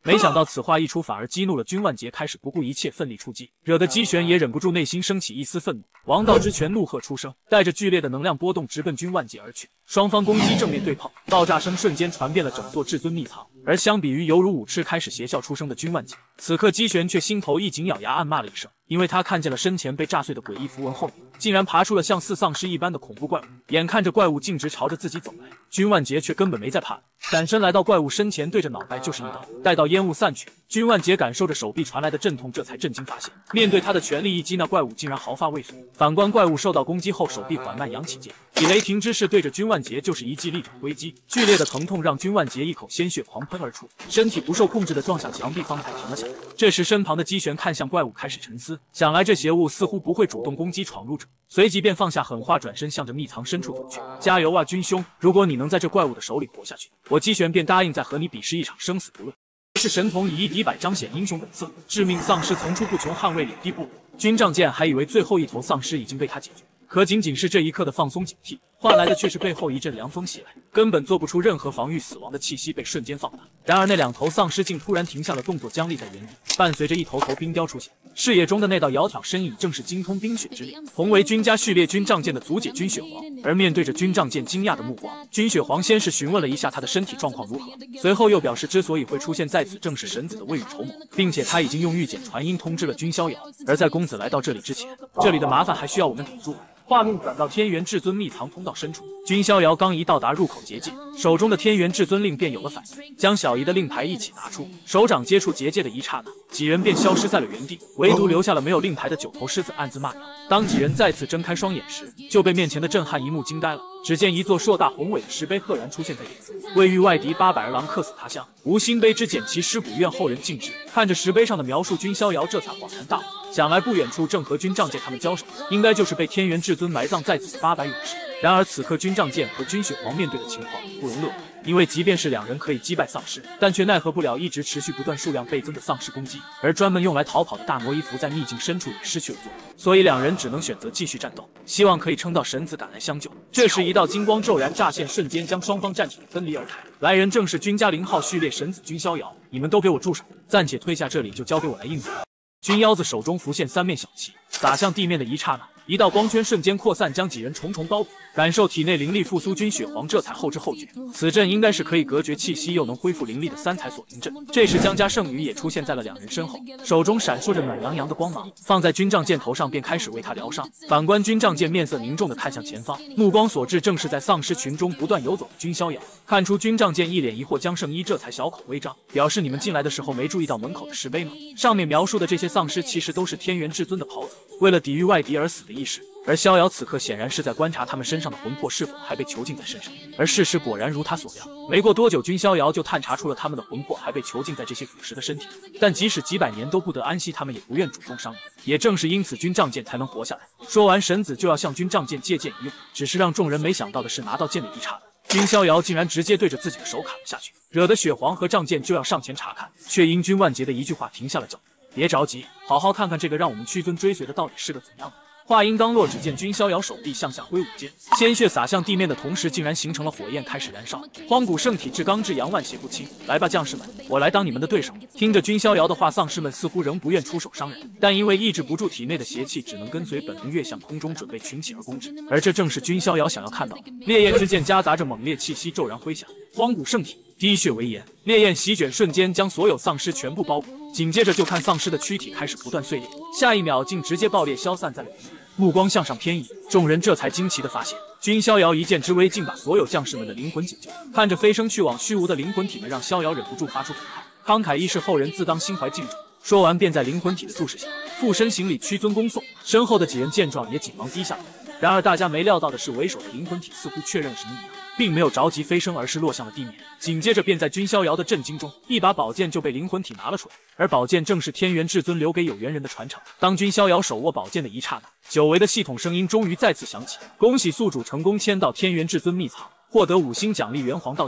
没想到此话一出，反而激怒了君万劫，开始不顾一切奋力出击，惹得姬玄也忍不住内心升起一丝愤怒。王道之拳怒喝出声，带着剧烈的能量波动直奔君万劫而去。双方攻击正面对碰，爆炸声瞬间传遍了整座至尊秘藏。而相比于犹如舞痴开始邪笑出声的君万劫，此刻姬玄却心头一紧，咬牙暗骂了一声，因为他看见了身前被炸碎的诡异符文后面，竟然爬出了像似丧尸一般的恐怖怪物。眼看着怪物径直朝着自己走来，君万劫却根本没在怕，闪身来到怪物身前，对着脑袋就是一刀。待到烟雾散去，君万劫感受着手臂传来的阵痛，这才震惊发现，面对他的全力一击，那怪物竟然毫发未损。反观怪物受到攻击后，手臂缓慢扬起剑，以雷霆之势对着君万劫就是一记力斩归击。剧烈的疼痛让君万劫一口鲜血狂喷而出，身体不受控制的撞向墙壁，方才停了下来。这时身旁的姬玄看向怪物，开始沉思，想来这邪物似乎不会主动攻击闯入者，随即便放下狠话，转身向着秘藏深处走去。加油啊，君兄！如果你能在这怪物的手里活下去，我姬玄便答应再和你比试一场生死不论。是神童以一敌百，彰显英雄本色，致命丧尸层出不穷，捍卫领地不武。军帐剑还以为最后一头丧尸已经被他解决，可仅仅是这一刻的放松警惕，换来的却是背后一阵凉风袭来，根本做不出任何防御，死亡的气息被瞬间放大。然而那两头丧尸竟突然停下了动作，僵立在原地，伴随着一头头冰雕出现，视野中的那道窈窕身影正是精通冰雪之力，同为君家序列军帐剑的族姐君雪皇。而面对着军帐剑惊讶的目光，君雪皇先是询问了一下他的身体状况如何，随后又表示之所以会出现在此，正是神子的未雨绸缪，并且他已经用御简传音通知了君逍遥。而在公子来到这里之前，这里的麻烦还需要我们顶住。画面转到天元至尊秘藏通道深处，君逍遥刚一到达入口结界，手中的天元至尊令便有了反应，将小姨的令牌一起拿出，手掌接触结界的一刹那，几人便消失在了原地，唯独留下了没有令牌的九头狮子暗自骂娘。当几人再次睁开双眼时，就被面前的震撼一幕惊呆了。只见一座硕大宏伟的石碑赫然出现在眼前，为域外敌八百儿郎客死他乡，无心碑之简其尸骨，愿后人敬之。看着石碑上的描述，君逍遥这才恍然大悟，想来不远处正和君仗剑他们交手，应该就是被天元至尊埋葬在此的八百勇士。然而此刻君仗剑和君雪皇面对的情况不容乐观，因为即便是两人可以击败丧尸，但却奈何不了一直持续不断数量倍增的丧尸攻击，而专门用来逃跑的大魔衣服在秘境深处也失去了作用，所以两人只能选择继续战斗，希望可以撑到神子赶来相救。这时一道金光骤然乍现，瞬间将双方战体分离而开。来人正是君家零号序列神子君逍遥，你们都给我住手，暂且退下这里，就交给我来应付。君腰子手中浮现三面小旗，洒向地面的一刹那，一道光圈瞬间扩散，将几人重重包裹。感受体内灵力复苏，君雪皇这才后知后觉，此阵应该是可以隔绝气息又能恢复灵力的三彩锁灵阵。这时江家圣女也出现在了两人身后，手中闪烁着暖洋洋的光芒，放在军帐剑头上便开始为他疗伤。反观军帐剑面色凝重的看向前方，目光所至正是在丧尸群中不断游走的君逍遥。看出军帐剑一脸疑惑，江圣一这才小口微张，表示你们进来的时候没注意到门口的石碑吗？上面描述的这些丧尸其实都是天元至尊的袍子，为了抵御外敌而死的义士。而逍遥此刻显然是在观察他们身上的魂魄是否还被囚禁在身上，而事实果然如他所料，没过多久君逍遥就探查出了他们的魂魄还被囚禁在这些腐蚀的身体，但即使几百年都不得安息，他们也不愿主动伤人，也正是因此军帐剑才能活下来。说完，神子就要向军帐剑借剑一用，只是让众人没想到的是，拿到剑的一刹那，君逍遥竟然直接对着自己的手砍了下去，惹得雪皇和仗剑就要上前查看，却因君万劫的一句话停下了脚步。别着急，好好看看这个让我们屈尊追随的到底是个怎样的。话音刚落，只见君逍遥手臂向下挥舞间，鲜血洒向地面的同时，竟然形成了火焰，开始燃烧。荒古圣体至刚至阳，万邪不侵。来吧，将士们，我来当你们的对手。听着君逍遥的话，丧尸们似乎仍不愿出手伤人，但因为抑制不住体内的邪气，只能跟随本能跃向空中，准备群起而攻之。而这正是君逍遥想要看到的。烈焰之剑夹杂着猛烈气息骤然挥响，荒古圣体滴血为炎，烈焰席卷瞬间将所有丧尸全部包裹。紧接着就看丧尸的躯体开始不断碎裂，下一秒竟直接爆裂消散在了云里。目光向上偏移，众人这才惊奇地发现，君逍遥一剑之威竟把所有将士们的灵魂解救。看着飞升去往虚无的灵魂体们，让逍遥忍不住发出感叹：慷慨一世后人自当心怀敬重。说完便在灵魂体的注视下附身行礼屈尊恭送，身后的几人见状也紧忙低下头。然而大家没料到的是，为首的灵魂体似乎确认了什么一样，并没有着急飞升，而是落向了地面。紧接着便在君逍遥的震惊中，一把宝剑就被灵魂体拿了出来，而宝剑正是天元至尊留给有缘人的传承。当君逍遥手握宝剑的一刹那，久违的系统声音终于再次响起：恭喜宿主成功签到天元至尊秘藏，获得五星奖励元皇道剑。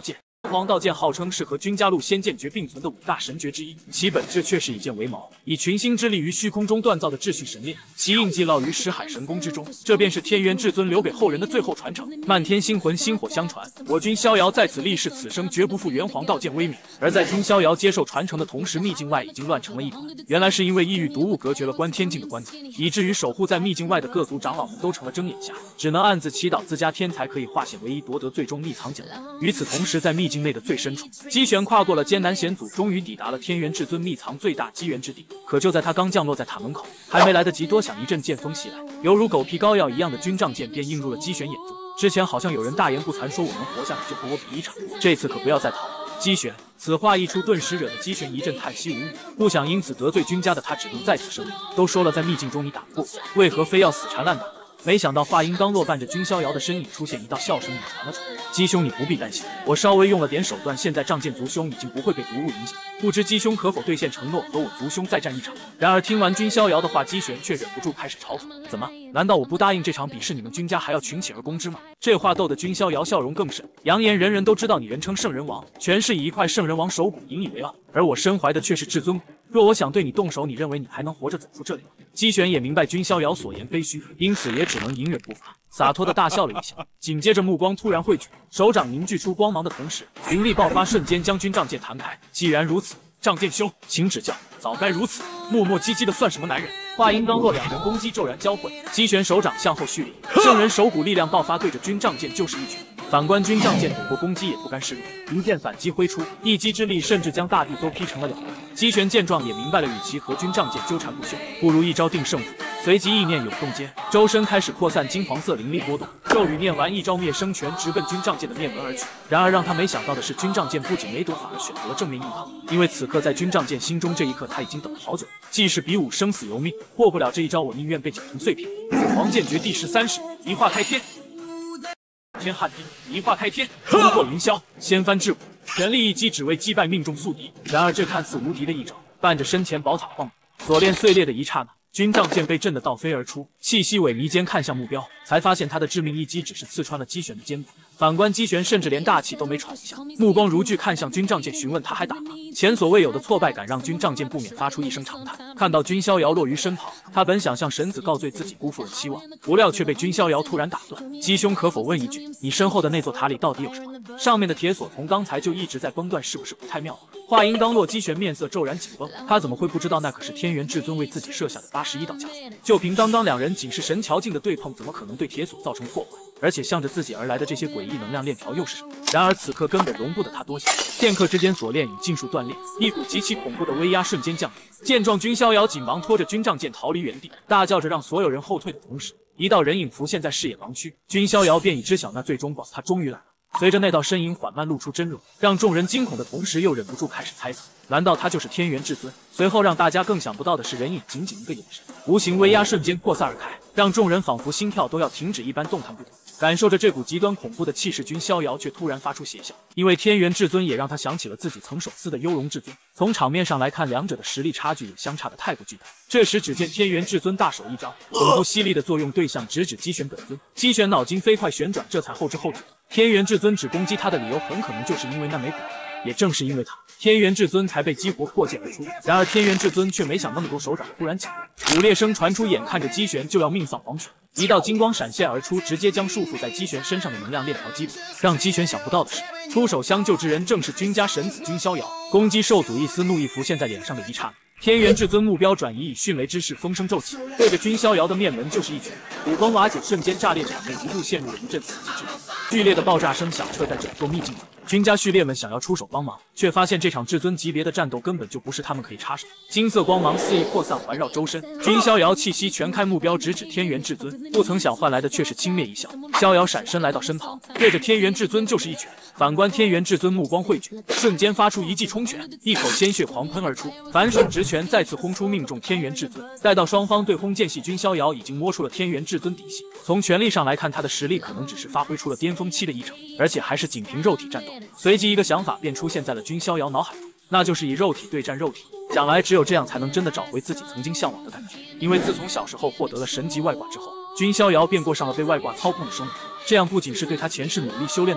凤凰道剑号称是和君家路仙剑诀并存的五大神诀之一，其本质却是以剑为矛，以群星之力于虚空中锻造的秩序神炼，其印记烙于识海神功之中。这便是天元至尊留给后人的最后传承。漫天星魂，薪火相传，我君逍遥在此立誓，此生绝不负元皇道剑威名。而在君逍遥接受传承的同时，秘境外已经乱成了一团。原来是因为异域毒物隔绝了观天境的关卡，以至于守护在秘境外的各族长老们都成了睁眼瞎，只能暗自祈祷自家天才可以化险为夷，夺得最终秘藏简单。与此同时，在秘境内的最深处，姬玄跨过了艰难险阻，终于抵达了天元至尊秘藏最大机缘之地。可就在他刚降落在塔门口，还没来得及多想，一阵剑风袭来，犹如狗皮膏药一样的军杖剑便映入了姬玄眼中。之前好像有人大言不惭说我能活下来就和我比一场，这次可不要再逃了。姬玄，此话一出，顿时惹得姬玄一阵叹息无语。不想因此得罪君家的他，只能再次声明：都说了在秘境中你打不过，为何非要死缠烂打？没想到话音刚落，伴着君逍遥的身影出现，一道笑声隐传了出来。姬兄，你不必担心，我稍微用了点手段，现在仗剑族兄已经不会被毒物影响，不知姬兄可否兑现承诺，和我族兄再战一场？然而听完君逍遥的话，姬玄却忍不住开始嘲讽：怎么？难道我不答应这场比试，你们君家还要群起而攻之吗？这话逗得君逍遥笑容更甚，扬言人人都知道你人称圣人王，全是以一块圣人王手骨引以为傲，而我身怀的却是至尊骨。若我想对你动手，你认为你还能活着走出这里吗？姬玄也明白君逍遥所言非虚，因此也只能隐忍不发，洒脱的大笑了一下，紧接着目光突然汇聚，手掌凝聚出光芒的同时，灵力爆发，瞬间将军杖剑弹开。既然如此，仗剑兄，请指教。早该如此，磨磨唧唧的算什么男人？话音刚落，两人攻击骤然交汇，姬玄手掌向后蓄力，圣人手骨力量爆发，对着军杖剑就是一拳。反观军杖剑躲过攻击也不甘示弱，一剑反击挥出，一击之力甚至将大地都劈成了两半。姬玄见状也明白了，与其和军杖剑纠缠不休，不如一招定胜负。随即意念涌动间，周身开始扩散金黄色灵力波动，咒语念完，一招灭生拳直奔军杖剑的面门而去。然而让他没想到的是，军杖剑不仅没躲，反而选择了正面硬抗，因为此刻在军杖剑心中，这一刻他已经等了好久。既是比武生死由命，过不了这一招，我宁愿被剪成碎片。紫皇剑诀第十三式，一化开天。天撼地，一化开天，冲破云霄，掀翻至骨，全力一击，只为击败命中宿敌。然而这看似无敌的一招，伴着身前宝塔晃，锁链碎裂的一刹那，军杖剑被震得倒飞而出，气息萎靡间看向目标，才发现他的致命一击只是刺穿了姬玄的肩膀。反观姬玄甚至连大气都没喘一下，目光如炬看向军杖剑，询问他还打吗？前所未有的挫败感让军杖剑不免发出一声长叹。看到君逍遥落于身旁，他本想向神子告罪自己辜负了期望，不料却被君逍遥突然打断：姬兄可否问一句，你身后的那座塔里到底有什么？上面的铁锁从刚才就一直在崩断，是不是不太妙？话音刚落，姬玄面色骤然紧绷，他怎么会不知道那可是天元至尊为自己设下的八十一道枷锁？就凭刚刚两人仅是神桥境的对碰，怎么可能对铁锁造成破坏？而且向着自己而来的这些诡异能量链条又是什么？然而此刻根本容不得他多想，片刻之间锁链已尽数断裂，一股极其恐怖的威压瞬间降临。见状，君逍遥紧忙拖着军杖剑逃离原地，大叫着让所有人后退的同时，一道人影浮现在视野盲区，君逍遥便已知晓那最终 boss 他终于来了。随着那道身影缓慢露出真容，让众人惊恐的同时又忍不住开始猜测，难道他就是天元至尊？随后让大家更想不到的是，人影仅仅一个眼神，无形威压瞬间扩散而开，让众人仿佛心跳都要停止一般动弹不得。感受着这股极端恐怖的气势，君逍遥却突然发出邪笑，因为天元至尊也让他想起了自己曾手撕的幽容至尊。从场面上来看，两者的实力差距也相差的太过巨大。这时只见天元至尊大手一张，恐怖犀利的作用对象直指姬玄本尊。姬玄脑筋飞快旋转，这才后知后觉，天元至尊只攻击他的理由很可能就是因为那枚骨。也正是因为他，天元至尊才被激活破剑而出。然而天元至尊却没想那么多，手掌突然紧握，骨裂声传出，眼看着姬玄就要命丧黄泉，一道金光闪现而出，直接将束缚在姬玄身上的能量链条击破。让姬玄想不到的是，出手相救之人正是君家神子君逍遥。攻击受阻，一丝怒意浮现在脸上的一刹那，天元至尊目标转移，以迅雷之势风声骤起，对着君逍遥的面门就是一拳，土崩瓦解，瞬间炸裂，场面一度陷入了一阵死寂之中。剧烈的爆炸声响彻在整座秘境中，君家序列们想要出手帮忙，却发现这场至尊级别的战斗根本就不是他们可以插手。金色光芒肆意扩散，环绕周身，君逍遥气息全开，目标直指天元至尊，不曾想换来的却是轻蔑一笑。逍遥闪身来到身旁，对着天元至尊就是一拳。反观天元至尊目光汇聚，瞬间发出一记冲拳，一口鲜血狂喷而出，反手直拳再次轰出，命中天元至尊。待到双方对轰间隙，君逍遥已经摸出了天元至尊底细。从拳力上来看，他的实力可能只是发挥出了巅峰期的一成，而且还是仅凭肉体战斗。随即一个想法便出现在了君逍遥脑海中，那就是以肉体对战肉体。想来只有这样才能真的找回自己曾经向往的感觉。因为自从小时候获得了神级外挂之后，君逍遥便过上了被外挂操控的生活，这样不仅是对他前世努力修炼的嘲讽，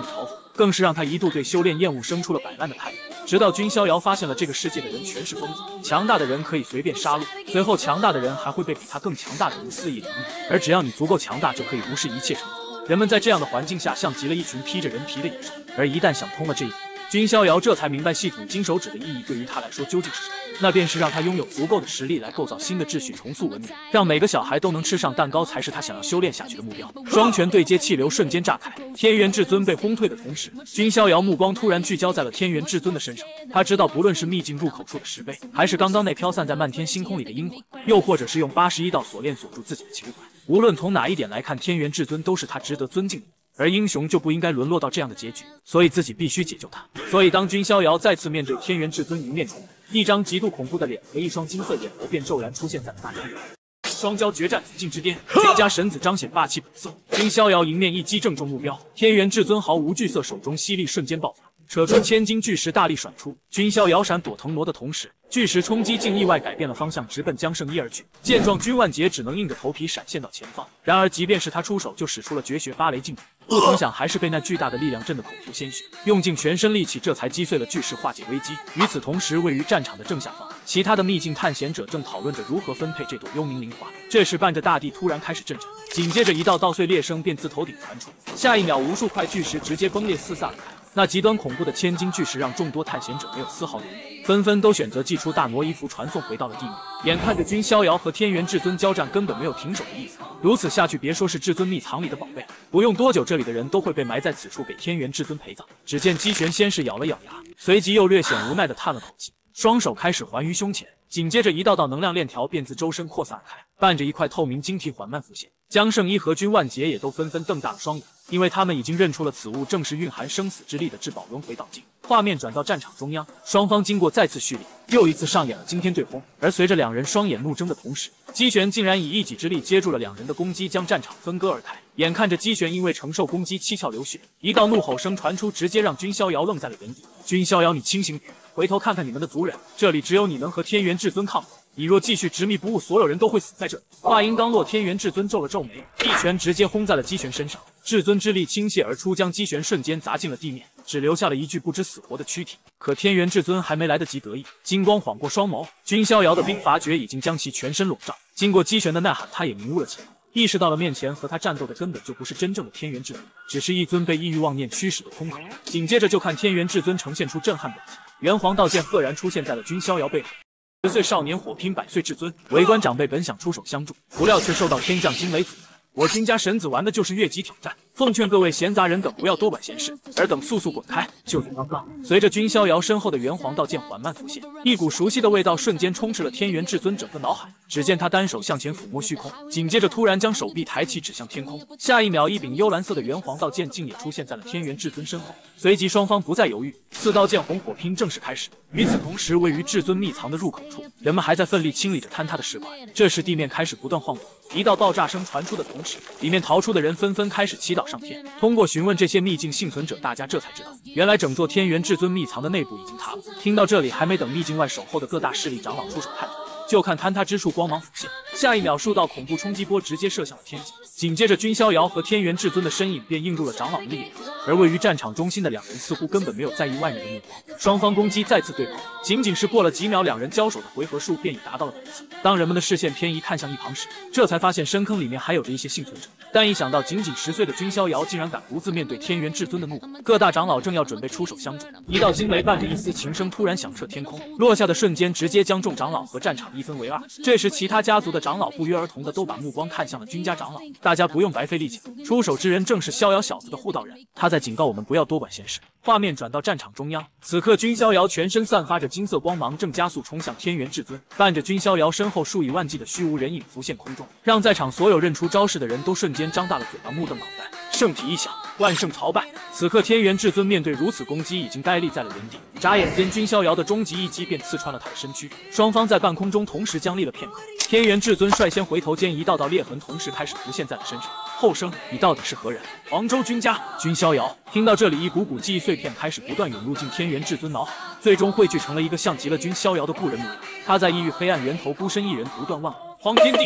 更是让他一度对修炼厌恶，生出了摆烂的态度。直到君逍遥发现了这个世界的人全是疯子，强大的人可以随便杀戮，随后强大的人还会被比他更强大的人肆意凌辱，而只要你足够强大，就可以无视一切惩罚。人们在这样的环境下像极了一群披着人皮的野兽，而一旦想通了这一点，君逍遥这才明白系统金手指的意义对于他来说究竟是什么。那便是让他拥有足够的实力来构造新的秩序，重塑文明，让每个小孩都能吃上蛋糕，才是他想要修炼下去的目标。双拳对接，气流瞬间炸开，天元至尊被轰退的同时，君逍遥目光突然聚焦在了天元至尊的身上。他知道，不论是秘境入口处的石碑，还是刚刚那飘散在漫天星空里的阴魂，又或者是用八十一道锁链锁住自己的情怀，无论从哪一点来看，天元至尊都是他值得尊敬的。而英雄就不应该沦落到这样的结局，所以自己必须解救他。所以当君逍遥再次面对天元至尊迎面冲来，一张极度恐怖的脸和一双金色眼眸便骤然出现在了大家面前。双骄决战紫禁之巅，君家神子彰显霸气本色。君逍遥迎面一击正中目标，天元至尊毫无惧色，手中犀利瞬间爆发，扯出千斤巨石大力甩出。君逍遥闪躲腾挪的同时，巨石冲击竟意外改变了方向，直奔江圣一而去。见状，君万劫只能硬着头皮闪现到前方。然而，即便是他出手，就使出了绝学芭蕾劲舞，不曾想还是被那巨大的力量震得口吐鲜血，用尽全身力气，这才击碎了巨石，化解危机。与此同时，位于战场的正下方，其他的秘境探险者正讨论着如何分配这朵幽冥灵花。这时，伴着大地突然开始震颤，紧接着一道稻穗裂声便自头顶传出，下一秒，无数块巨石直接崩裂四散而开。那极端恐怖的千斤巨石让众多探险者没有丝毫犹豫，纷纷都选择祭出大挪移符传送回到了地面。眼看着君逍遥和天元至尊交战，根本没有停手的意思。如此下去，别说是至尊秘藏里的宝贝，不用多久，这里的人都会被埋在此处，给天元至尊陪葬。只见姬玄先是咬了咬牙，随即又略显无奈地叹了口气，双手开始环于胸前，紧接着一道道能量链条便自周身扩散而开，伴着一块透明晶体缓慢浮现。江圣一和君万劫也都纷纷瞪大了双眼，因为他们已经认出了此物正是蕴含生死之力的至宝轮回道镜。画面转到战场中央，双方经过再次蓄力，又一次上演了惊天对轰。而随着两人双眼怒睁的同时，姬玄竟然以一己之力接住了两人的攻击，将战场分割而开。眼看着姬玄因为承受攻击七窍流血，一道怒吼声传出，直接让君逍遥愣在了原地。君逍遥，你清醒点，回头看看你们的族人，这里只有你能和天元至尊抗衡。你若继续执迷不悟，所有人都会死在这里。话音刚落，天元至尊皱了皱眉，一拳直接轰在了姬玄身上，至尊之力倾泻而出，将姬玄瞬间砸进了地面，只留下了一具不知死活的躯体。可天元至尊还没来得及得意，金光晃过双眸，君逍遥的兵伐诀已经将其全身笼罩。经过姬玄的呐喊，他也明悟了起来，意识到了面前和他战斗的根本就不是真正的天元至尊，只是一尊被异域妄念驱使的空壳。紧接着就看天元至尊呈现出震撼本体，元皇道剑赫然出现在了君逍遥背后。十岁少年火拼百岁至尊，围观长辈本想出手相助，不料却受到天降惊雷阻拦。我君家神子玩的就是越级挑战，奉劝各位闲杂人等不要多管闲事，尔等速速滚开！就在刚刚，随着君逍遥身后的元皇道剑缓慢浮现，一股熟悉的味道瞬间充斥了天元至尊整个脑海。只见他单手向前抚摸虚空，紧接着突然将手臂抬起指向天空，下一秒，一柄幽蓝色的元皇道剑竟也出现在了天元至尊身后。随即双方不再犹豫，四道剑红火拼正式开始。与此同时，位于至尊秘藏的入口处，人们还在奋力清理着坍塌的石块。这时地面开始不断晃动，一道爆炸声传出的同时，里面逃出的人纷纷开始祈祷上天。通过询问这些秘境幸存者，大家这才知道，原来整座天元至尊秘藏的内部已经塌了。听到这里，还没等秘境外守候的各大势力长老出手探查，就看坍塌之处光芒浮现，下一秒数道恐怖冲击波直接射向了天际，紧接着君逍遥和天元至尊的身影便映入了长老的视野。而位于战场中心的两人似乎根本没有在意外面的目光，双方攻击再次对碰，仅仅是过了几秒，两人交手的回合数便已达到了本次。当人们的视线偏移看向一旁时，这才发现深坑里面还有着一些幸存者，但一想到仅仅十岁的君逍遥竟然敢独自面对天元至尊的怒火，各大长老正要准备出手相助，一道惊雷伴着一丝琴声突然响彻天空，落下的瞬间直接将众长老和战场一分为二。这时其他家族的长老不约而同的都把目光看向了君家长老，大家不用白费力气，出手之人正是逍遥小子的护道人，他在警告我们不要多管闲事。画面转到战场中央，此刻君逍遥全身散发着金色光芒，正加速冲向天元至尊，伴着君逍遥身后数以万计的虚无人影浮现空中，让在场所有认出招式的人都瞬间张大了嘴巴，目瞪口呆。圣体一响，万圣朝拜。此刻天元至尊面对如此攻击，已经呆立在了原地。眨眼间，君逍遥的终极一击便刺穿了他的身躯，双方在半空中同时僵立了片刻。天元至尊率先回头间，一道道裂痕同时开始浮现在了身上。后生，你到底是何人？黄州君家，君逍遥。听到这里，一股股记忆碎片开始不断涌入进天元至尊脑海，最终汇聚成了一个像极了君逍遥的故人模样。他在异域黑暗源头孤身一人独断万古，荒天地。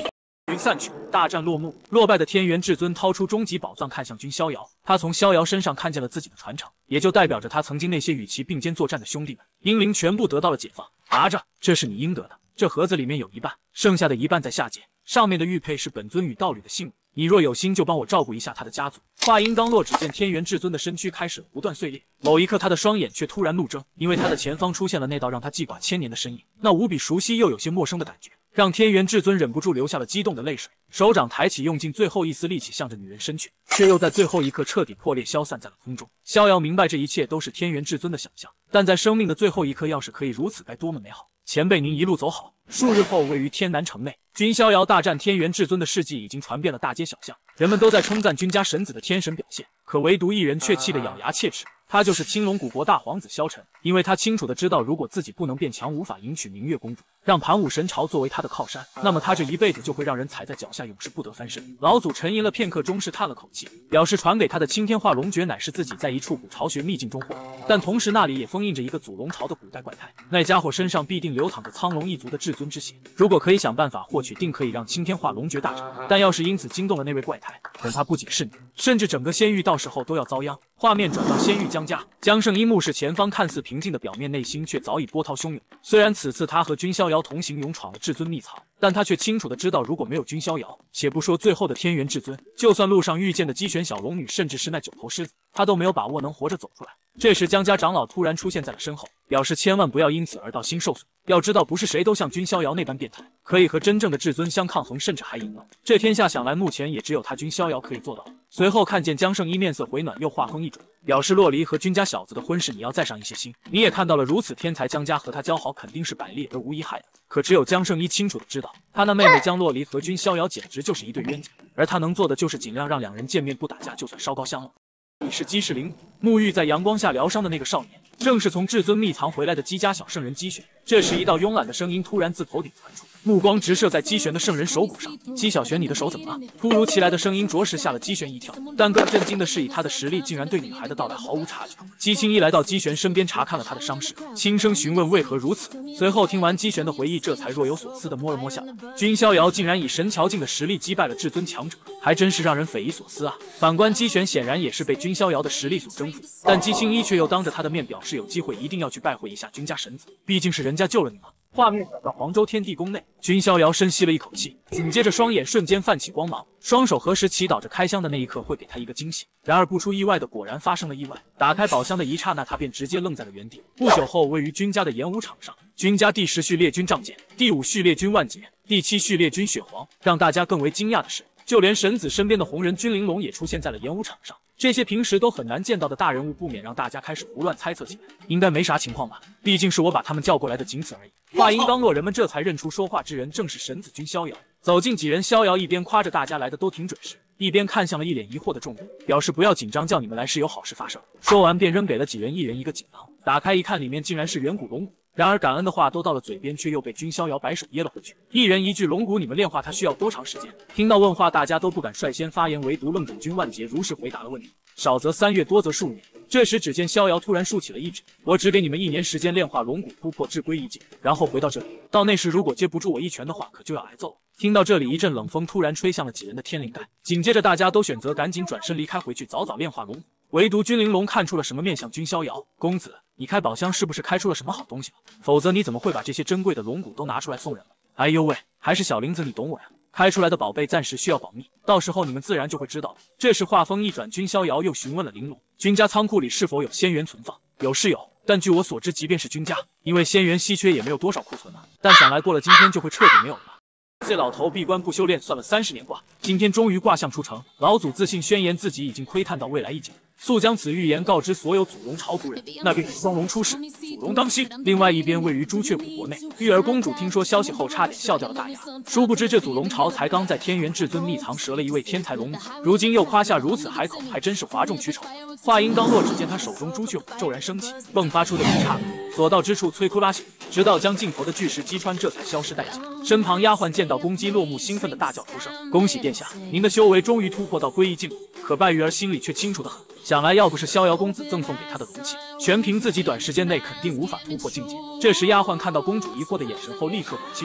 云散去，大战落幕。落败的天元至尊掏出终极宝藏，看向君逍遥。他从逍遥身上看见了自己的传承，也就代表着他曾经那些与其并肩作战的兄弟们，英灵全部得到了解放。拿着，这是你应得的。这盒子里面有一半，剩下的一半在下界。上面的玉佩是本尊与道侣的信物，你若有心，就帮我照顾一下他的家族。话音刚落，只见天元至尊的身躯开始了不断碎裂。某一刻，他的双眼却突然怒睁，因为他的前方出现了那道让他记挂千年的身影，那无比熟悉又有些陌生的感觉，让天元至尊忍不住流下了激动的泪水。手掌抬起，用尽最后一丝力气向着女人伸去，却又在最后一刻彻底破裂，消散在了空中。逍遥明白这一切都是天元至尊的想象，但在生命的最后一刻，要是可以如此，该多么美好！前辈，您一路走好。数日后，位于天南城内，君逍遥大战天元至尊的事迹已经传遍了大街小巷，人们都在称赞君家神子的天神表现，可唯独一人却气得咬牙切齿。他就是青龙古国大皇子萧晨，因为他清楚的知道，如果自己不能变强，无法迎娶明月公主，让盘武神朝作为他的靠山，那么他这一辈子就会让人踩在脚下，永世不得翻身。老祖沉吟了片刻，终是叹了口气，表示传给他的青天化龙诀乃是自己在一处古巢穴秘境中获得，但同时那里也封印着一个祖龙巢的古代怪胎，那家伙身上必定流淌着苍龙一族的至尊之血，如果可以想办法获取，定可以让青天化龙诀大成。但要是因此惊动了那位怪胎，恐怕不仅是你，甚至整个仙域到时候都要遭殃。画面转到仙域江家，江胜一目视前方看似平静的表面，内心却早已波涛汹涌。虽然此次他和君逍遥同行，勇闯了至尊秘藏，但他却清楚的知道，如果没有君逍遥，且不说最后的天元至尊，就算路上遇见的鸡玄小龙女，甚至是那九头狮子，他都没有把握能活着走出来。这时江家长老突然出现在了身后，表示千万不要因此而道心受损。要知道，不是谁都像君逍遥那般变态，可以和真正的至尊相抗衡，甚至还赢了。这天下想来，目前也只有他君逍遥可以做到。随后看见江胜一面色回暖，又话锋一转，表示洛离和君家小子的婚事你要再上一些心。你也看到了，如此天才，江家和他交好肯定是百利而无一害的。可只有江胜一清楚的知道，他那妹妹江洛离和君逍遥简直就是一对冤家，而他能做的就是尽量让两人见面不打架，就算烧高香了。你是姬世灵，沐浴在阳光下疗伤的那个少年，正是从至尊秘藏回来的姬家小圣人姬玄。这时，一道慵懒的声音突然自头顶传出，目光直射在姬玄的圣人手骨上。姬小玄，你的手怎么了？突如其来的声音着实吓了姬玄一跳，但更震惊的是，以他的实力，竟然对女孩的到来毫无察觉。姬青一来到姬玄身边，查看了他的伤势，轻声询问为何如此。随后听完姬玄的回忆，这才若有所思的摸了摸下巴。君逍遥竟然以神桥境的实力击败了至尊强者，还真是让人匪夷所思啊！反观姬玄，显然也是被君逍遥的实力所征服，但姬青一却又当着他的面表示有机会一定要去拜会一下君家神子，毕竟是人家救了你嘛。画面转到黄州天地宫内，君逍遥深吸了一口气，紧接着双眼瞬间泛起光芒，双手合十祈祷着开箱的那一刻会给他一个惊喜。然而不出意外的，果然发生了意外。打开宝箱的一刹那，他便直接愣在了原地。不久后，位于君家的演武场上，君家第十序列军仗剑，第五序列军万劫，第七序列军血皇。让大家更为惊讶的是，就连神子身边的红人君玲珑也出现在了演武场上。这些平时都很难见到的大人物，不免让大家开始胡乱猜测起来。应该没啥情况吧？毕竟是我把他们叫过来的，仅此而已。话音刚落，人们这才认出说话之人正是神子君逍遥。走近几人，逍遥一边夸着大家来的都挺准时，一边看向了一脸疑惑的众人，表示不要紧张，叫你们来是有好事发生。说完便扔给了几人一人一个锦囊，打开一看，里面竟然是远古龙骨。然而感恩的话都到了嘴边，却又被君逍遥摆手噎了回去。一人一句龙骨，你们炼化它需要多长时间？听到问话，大家都不敢率先发言，唯独愣准君万劫如实回答了问题。少则三月，多则数年。这时只见逍遥突然竖起了一指，我只给你们一年时间炼化龙骨，突破至归一境，然后回到这里。到那时如果接不住我一拳的话，可就要挨揍了。听到这里，一阵冷风突然吹向了几人的天灵盖，紧接着大家都选择赶紧转身离开，回去早早炼化龙骨。唯独君玲珑看出了什么，面向君逍遥，公子，你开宝箱是不是开出了什么好东西了？否则你怎么会把这些珍贵的龙骨都拿出来送人了？哎呦喂，还是小林子你懂我呀。开出来的宝贝暂时需要保密，到时候你们自然就会知道了。这时话锋一转，君逍遥又询问了玲珑，君家仓库里是否有仙元存放？有是有，但据我所知，即便是君家，因为仙元稀缺，也没有多少库存啊。但想来过了今天就会彻底没有了吧。这老头闭关不修炼，算了三十年卦，今天终于卦象出城。老祖自信宣言自己已经窥探到未来一景，速将此预言告知所有祖龙巢族人，那便是双龙出世，祖龙当心。另外一边，位于朱雀谷国内，玉儿公主听说消息后差点笑掉了大牙，殊不知这祖龙巢才刚在天元至尊秘藏折了一位天才龙女，如今又夸下如此海口，还真是哗众取宠。话音刚落，只见他手中朱雀虎骤然升起，迸发出的一刹那，所到之处摧枯拉朽，直到将尽头的巨石击穿，这才消失殆尽。身旁丫鬟见到攻击落幕，兴奋的大叫出声：“恭喜殿下，您的修为终于突破到归一境。”可拜玉儿心里却清楚得很，想来要不是逍遥公子赠送给她的龙器，全凭自己短时间内肯定无法突破境界。这时丫鬟看到公主疑惑的眼神后，立刻鼓起手来，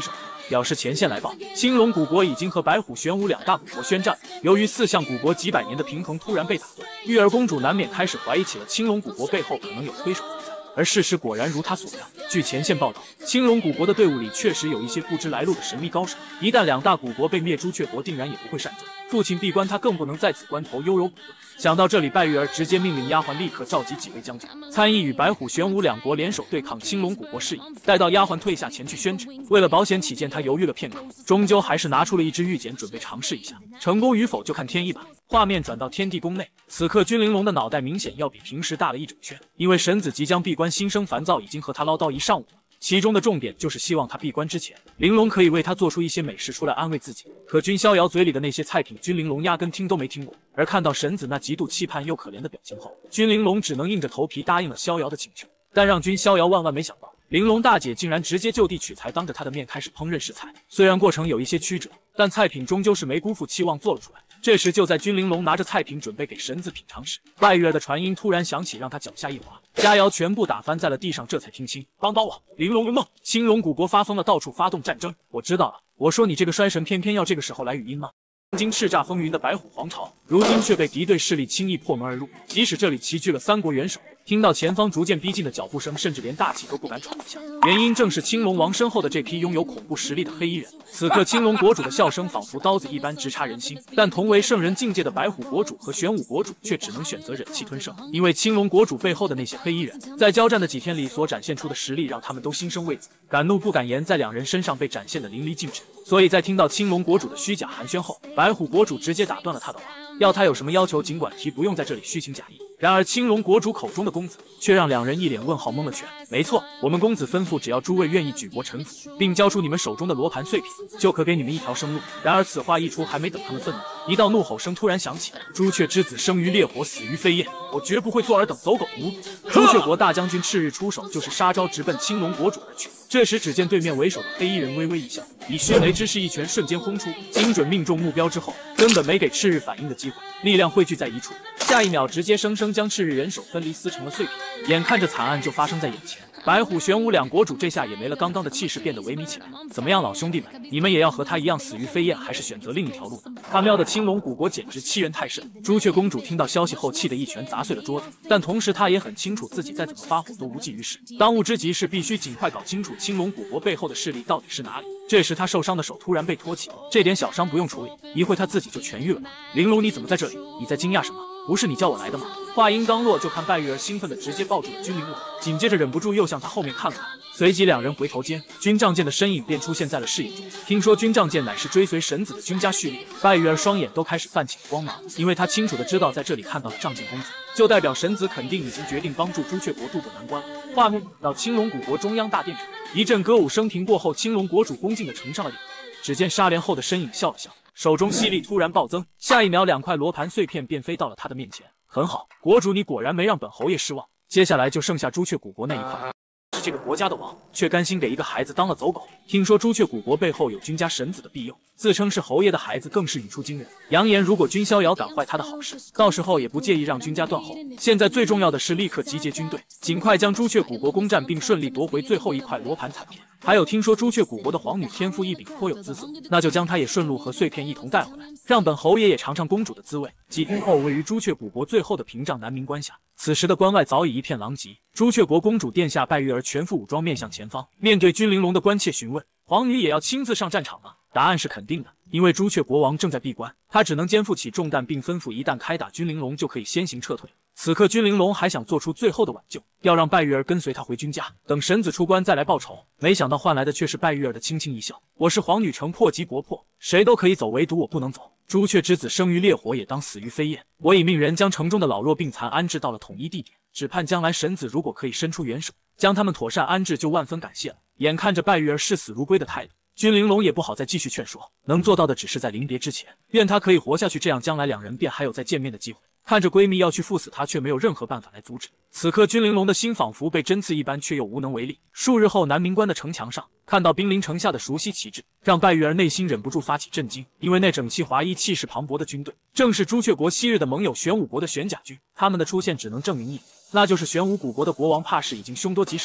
表示前线来报，青龙古国已经和白虎、玄武两大古国宣战。由于四项古国几百年的平衡突然被打断，玉儿公主难免开始怀疑起了青龙古国背后可能有推手存在。而事实果然如他所料，据前线报道，青龙古国的队伍里确实有一些不知来路的神秘高手。一旦两大古国被灭，朱雀国定然也不会善终。父亲闭关，他更不能在此关头优柔古顿。想到这里，拜玉儿直接命令丫鬟立刻召集几位将军，参议与白虎、玄武两国联手对抗青龙古国事宜。待到丫鬟退下前去宣旨，为了保险起见，他犹豫了片刻，终究还是拿出了一支玉简，准备尝试一下，成功与否就看天意吧。画面转到天地宫内，此刻君玲珑的脑袋明显要比平时大了一整圈，因为神子即将闭关，心生烦躁，已经和他唠叨一上午了。其中的重点就是希望他闭关之前，玲珑可以为他做出一些美食出来安慰自己。可君逍遥嘴里的那些菜品，君玲珑压根听都没听过。而看到神子那极度期盼又可怜的表情后，君玲珑只能硬着头皮答应了逍遥的请求。但让君逍遥万万没想到，玲珑大姐竟然直接就地取材，当着他的面开始烹饪食材。虽然过程有一些曲折，但菜品终究是没辜负期望做了出来。这时就在君玲珑拿着菜品准备给神子品尝时，拜月的传音突然响起，让他脚下一滑，佳肴全部打翻在了地上，这才听清帮帮我，玲珑圆梦，青龙古国发疯了，到处发动战争。我知道了，我说你这个衰神，偏偏要这个时候来语音吗？曾经叱咤风云的白虎皇朝，如今却被敌对势力轻易破门而入。即使这里齐聚了三国元首，听到前方逐渐逼近的脚步声，甚至连大气都不敢喘一下。原因正是青龙王身后的这批拥有恐怖实力的黑衣人。此刻青龙国主的笑声仿佛刀子一般直插人心，但同为圣人境界的白虎国主和玄武国主却只能选择忍气吞声，因为青龙国主背后的那些黑衣人在交战的几天里所展现出的实力，让他们都心生畏惧，敢怒不敢言，在两人身上被展现的淋漓尽致。所以在听到青龙国主的虚假寒暄后，白虎国主直接打断了他的话，要他有什么要求尽管提，不用在这里虚情假意。然而青龙国主口中的公子却让两人一脸问号，蒙了圈。没错，我们公子吩咐，只要诸位愿意举国臣服，并交出你们手中的罗盘碎品，就可给你们一条生路。然而此话一出，还没等他们愤怒，一道怒吼声突然响起：朱雀之子生于烈火，死于飞焰，我绝不会做尔等走狗的奴仆。朱雀国大将军赤日出手，就是杀招直奔青龙国主而去。这时只见对面为首的黑衣人微微一笑，以迅雷之势一拳瞬间轰出，精准命中目标之后，根本没给赤日反应的机会，力量汇聚在一处，下一秒直接生生将赤日人手分离，撕成了碎片。眼看着惨案就发生在眼前，白虎、玄武两国主这下也没了刚刚的气势，变得萎靡起来。怎么样，老兄弟们，你们也要和他一样死于飞焰，还是选择另一条路呢？他喵的青龙古国简直欺人太甚！朱雀公主听到消息后，气得一拳砸碎了桌子，但同时她也很清楚自己再怎么发火都无济于事，当务之急是必须尽快搞清楚青龙古国背后的势力到底是哪里。这时他受伤的手突然被托起，这点小伤不用处理，一会他自己就痊愈了吗？玲珑，你怎么在这里？你在惊讶什么？不是你叫我来的吗？话音刚落，就看拜玉儿兴奋的直接抱住了君玲珑，紧接着忍不住又向他后面看了看，随即两人回头间，军仗剑的身影便出现在了视野中。听说军仗剑乃是追随神子的君家蓄力，拜玉儿双眼都开始泛起光芒，因为他清楚的知道，在这里看到了仗剑公子，就代表神子肯定已经决定帮助朱雀国渡过难关。画面到青龙古国中央大殿上，一阵歌舞升平过后，青龙国主恭敬的呈上了礼。只见纱帘后的身影笑了笑，手中吸力突然暴增，下一秒两块罗盘碎片便飞到了他的面前。很好，国主你果然没让本侯爷失望，接下来就剩下朱雀古国那一块。是这个国家的王，却甘心给一个孩子当了走狗。听说朱雀古国背后有君家神子的庇佑，自称是侯爷的孩子更是语出惊人，扬言如果君逍遥敢坏他的好事，到时候也不介意让君家断后。现在最重要的是立刻集结军队，尽快将朱雀古国攻占，并顺利夺回最后一块罗盘残片。还有听说朱雀古国的皇女天赋异禀，颇有姿色，那就将她也顺路和碎片一同带回来，让本侯爷也尝尝公主的滋味。几天后，位于朱雀古国最后的屏障南明关下，此时的关外早已一片狼藉。朱雀国公主殿下拜玉儿全副武装面向前方，面对君玲珑的关切询问：皇女也要亲自上战场吗？答案是肯定的，因为朱雀国王正在闭关，他只能肩负起重担，并吩咐一旦开打，君玲珑就可以先行撤退。此刻君玲珑还想做出最后的挽救，要让拜玉儿跟随他回君家，等神子出关再来报仇。没想到换来的却是拜玉儿的轻轻一笑：我是皇女城破即国破，谁都可以走，唯独我不能走。朱雀之子生于烈火，也当死于飞焰。我已命人将城中的老弱病残安置到了统一地点，只盼将来神子如果可以伸出援手，将他们妥善安置，就万分感谢了。眼看着拜玉儿视死如归的态度，君玲珑也不好再继续劝说，能做到的只是在临别之前，愿她可以活下去，这样将来两人便还有再见面的机会。看着闺蜜要去赴死，她却没有任何办法来阻止。此刻君玲珑的心仿佛被针刺一般，却又无能为力。数日后，南明关的城墙上，看到兵临城下的熟悉旗帜，让拜玉儿内心忍不住发起震惊，因为那整齐划一、气势磅礴的军队，正是朱雀国昔日的盟友玄武国的玄甲军。他们的出现只能证明一点，那就是玄武古国的国王怕是已经凶多吉少了。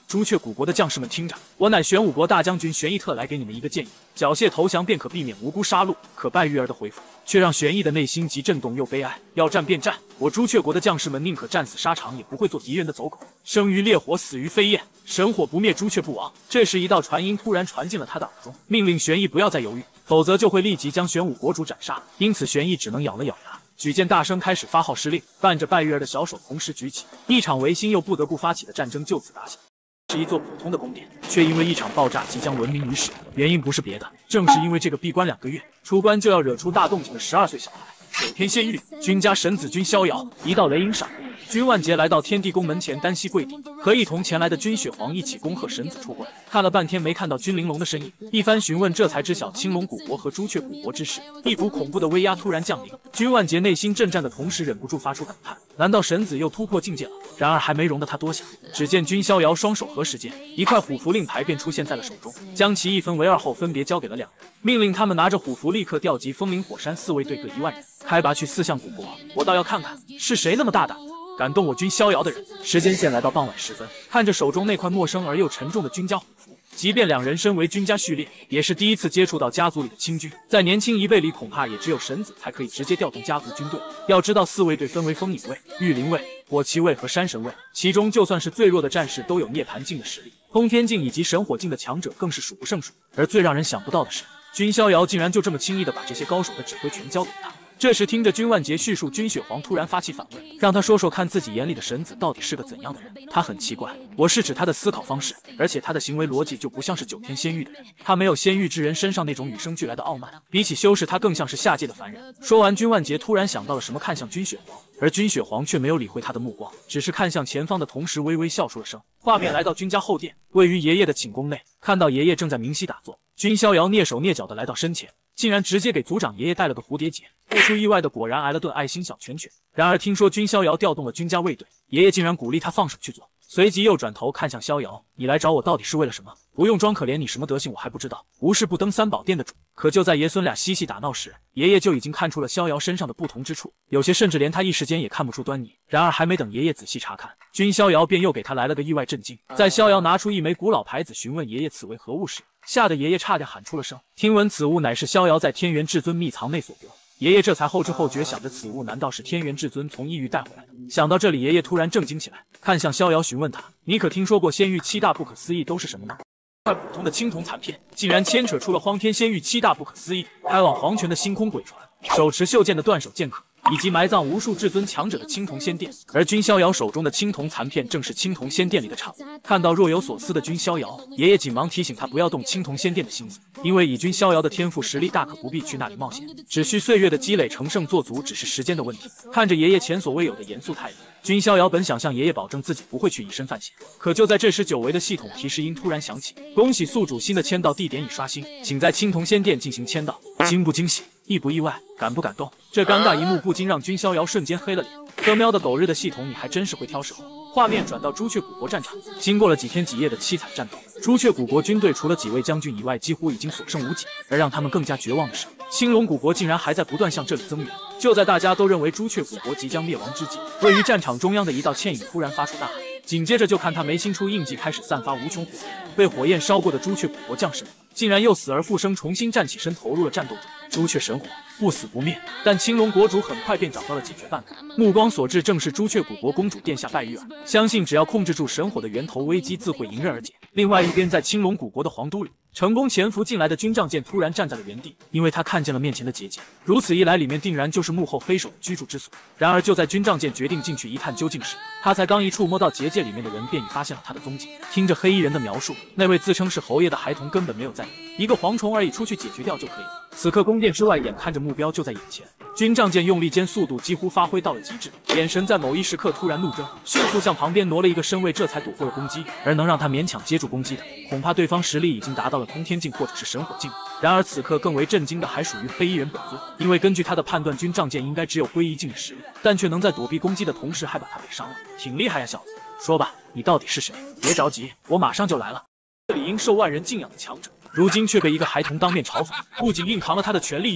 朱雀古国的将士们听着，我乃玄武国大将军玄逸特来给你们一个建议：缴械投降便可避免无辜杀戮，可败育儿的回复，却让玄逸的内心既震动又悲哀。要战便战，我朱雀国的将士们宁可战死沙场，也不会做敌人的走狗。生于烈火，死于飞焰，神火不灭，朱雀不亡。这时，一道传音突然传进了他的耳中，命令玄逸不要再犹豫，否则就会立即将玄武国主斩杀。因此，玄逸只能咬了咬牙，举剑大声开始发号施令，伴着拜月儿的小手同时举起，一场维新又不得不发起的战争就此打响。是一座普通的宫殿，却因为一场爆炸即将闻名于世。原因不是别的，正是因为这个闭关两个月，出关就要惹出大动静的十二岁小孩九天仙域君家神子君逍遥。一道雷影闪过，君万劫来到天地宫门前单膝跪地，和一同前来的君雪皇一起恭贺神子出关。看了半天没看到君玲珑的身影，一番询问，这才知晓青龙古国和朱雀古国之事。一股恐怖的威压突然降临，君万劫内心震颤的同时，忍不住发出感叹：难道神子又突破境界了？然而还没容得他多想，只见君逍遥双手合十间，一块虎符令牌便出现在了手中，将其一分为二后，分别交给了两人，命令他们拿着虎符立刻调集风林火山四卫队各一万人，开拔去四象古国。我倒要看看是谁那么大胆，敢动我君逍遥的人。时间线来到傍晚时分，看着手中那块陌生而又沉重的君家虎符，即便两人身为君家序列，也是第一次接触到家族里的亲军，在年轻一辈里，恐怕也只有神子才可以直接调动家族军队。要知道，四卫队分为风影卫、御灵卫、火旗卫和山神卫，其中就算是最弱的战士都有涅槃境的实力，通天境以及神火境的强者更是数不胜数。而最让人想不到的是，君逍遥竟然就这么轻易的把这些高手的指挥权交给他。这时听着君万劫叙述，君雪皇突然发起反问，让他说说看自己眼里的神子到底是个怎样的人。他很奇怪，我是指他的思考方式，而且他的行为逻辑就不像是九天仙域的人，他没有仙域之人身上那种与生俱来的傲慢，比起修士，他更像是下界的凡人。说完，君万劫突然想到了什么，看向君雪皇，而君雪皇却没有理会他的目光，只是看向前方的同时微微笑出了声。画面来到君家后殿，位于爷爷的寝宫内，看到爷爷正在明晰打坐，君逍遥蹑手蹑脚的来到身前，竟然直接给族长爷爷戴了个蝴蝶结。不出意外的，果然挨了顿爱心小拳拳。然而听说君逍遥调动了君家卫队，爷爷竟然鼓励他放手去做，随即又转头看向逍遥：你来找我到底是为了什么？不用装可怜，你什么德行我还不知道，无事不登三宝殿的主。可就在爷孙俩嬉戏打闹时，爷爷就已经看出了逍遥身上的不同之处，有些甚至连他一时间也看不出端倪。然而还没等爷爷仔细查看，君逍遥便又给他来了个意外震惊。在逍遥拿出一枚古老牌子询问爷爷此为何物时，吓得爷爷差点喊出了声。听闻此物乃是逍遥在天元至尊秘藏内所得，爷爷这才后知后觉，想着此物难道是天元至尊从异域带回来的？想到这里，爷爷突然震惊起来，看向逍遥询问他：你可听说过仙域七大不可思议都是什么吗？块普通的青铜残片，竟然牵扯出了荒天仙域七大不可思议，开往黄泉的星空鬼船，手持袖剑的断手剑客，以及埋葬无数至尊强者的青铜仙殿。而君逍遥手中的青铜残片正是青铜仙殿里的产物。看到若有所思的君逍遥，爷爷紧忙提醒他不要动青铜仙殿的心思，因为以君逍遥的天赋实力，大可不必去那里冒险，只需岁月的积累，成圣做足只是时间的问题。看着爷爷前所未有的严肃态度，君逍遥本想向爷爷保证自己不会去以身犯险，可就在这时，久违的系统提示音突然响起：恭喜宿主新的签到地点已刷新，请在青铜仙殿进行签到。惊不惊喜？意不意外？感不感动？这尴尬一幕不禁让君逍遥瞬间黑了脸。哥喵的狗日的系统，你还真是会挑时候。画面转到朱雀古国战场，经过了几天几夜的凄惨战斗，朱雀古国军队除了几位将军以外，几乎已经所剩无几。而让他们更加绝望的是，青龙古国竟然还在不断向这里增援。就在大家都认为朱雀古国即将灭亡之际，位于战场中央的一道倩影突然发出呐喊，紧接着就看他眉心处印记开始散发无穷火焰，被火焰烧过的朱雀古国将士们竟然又死而复生，重新站起身，投入了战斗中。朱雀神火不死不灭，但青龙国主很快便找到了解决办法，目光所至正是朱雀古国公主殿下拜玉儿，相信只要控制住神火的源头，危机自会迎刃而解。另外一边，在青龙古国的皇都里，成功潜伏进来的军帐舰突然站在了原地，因为他看见了面前的结界，如此一来，里面定然就是幕后黑手的居住之所。然而就在军帐舰决定进去一探究竟时，他才刚一触摸到结界里面的人，便已发现了他的踪迹。听着黑衣人的描述，那位自称是侯爷的孩童根本没有在意，一个蝗虫而已，出去解决掉就可以了。此刻宫殿之外，眼看着目标就在眼前，军帐舰用力间速度几乎发挥到了极致，眼神在某一时刻突然怒睁，迅速向旁边挪了一个身位，这才躲过了攻击。而能让他勉强接住攻击的，恐怕对方实力已经达到了通天境或者是神火境。然而此刻更为震惊的还属于黑衣人本尊，因为根据他的判断，军帐舰应该只有归一境的实力，但却能在躲避攻击的同时还把他给伤了，挺厉害呀，小子！说吧，你到底是谁？别着急，我马上就来了。理应受万人敬仰的强者，如今却被一个孩童当面嘲讽，不仅硬扛了他的全力一击，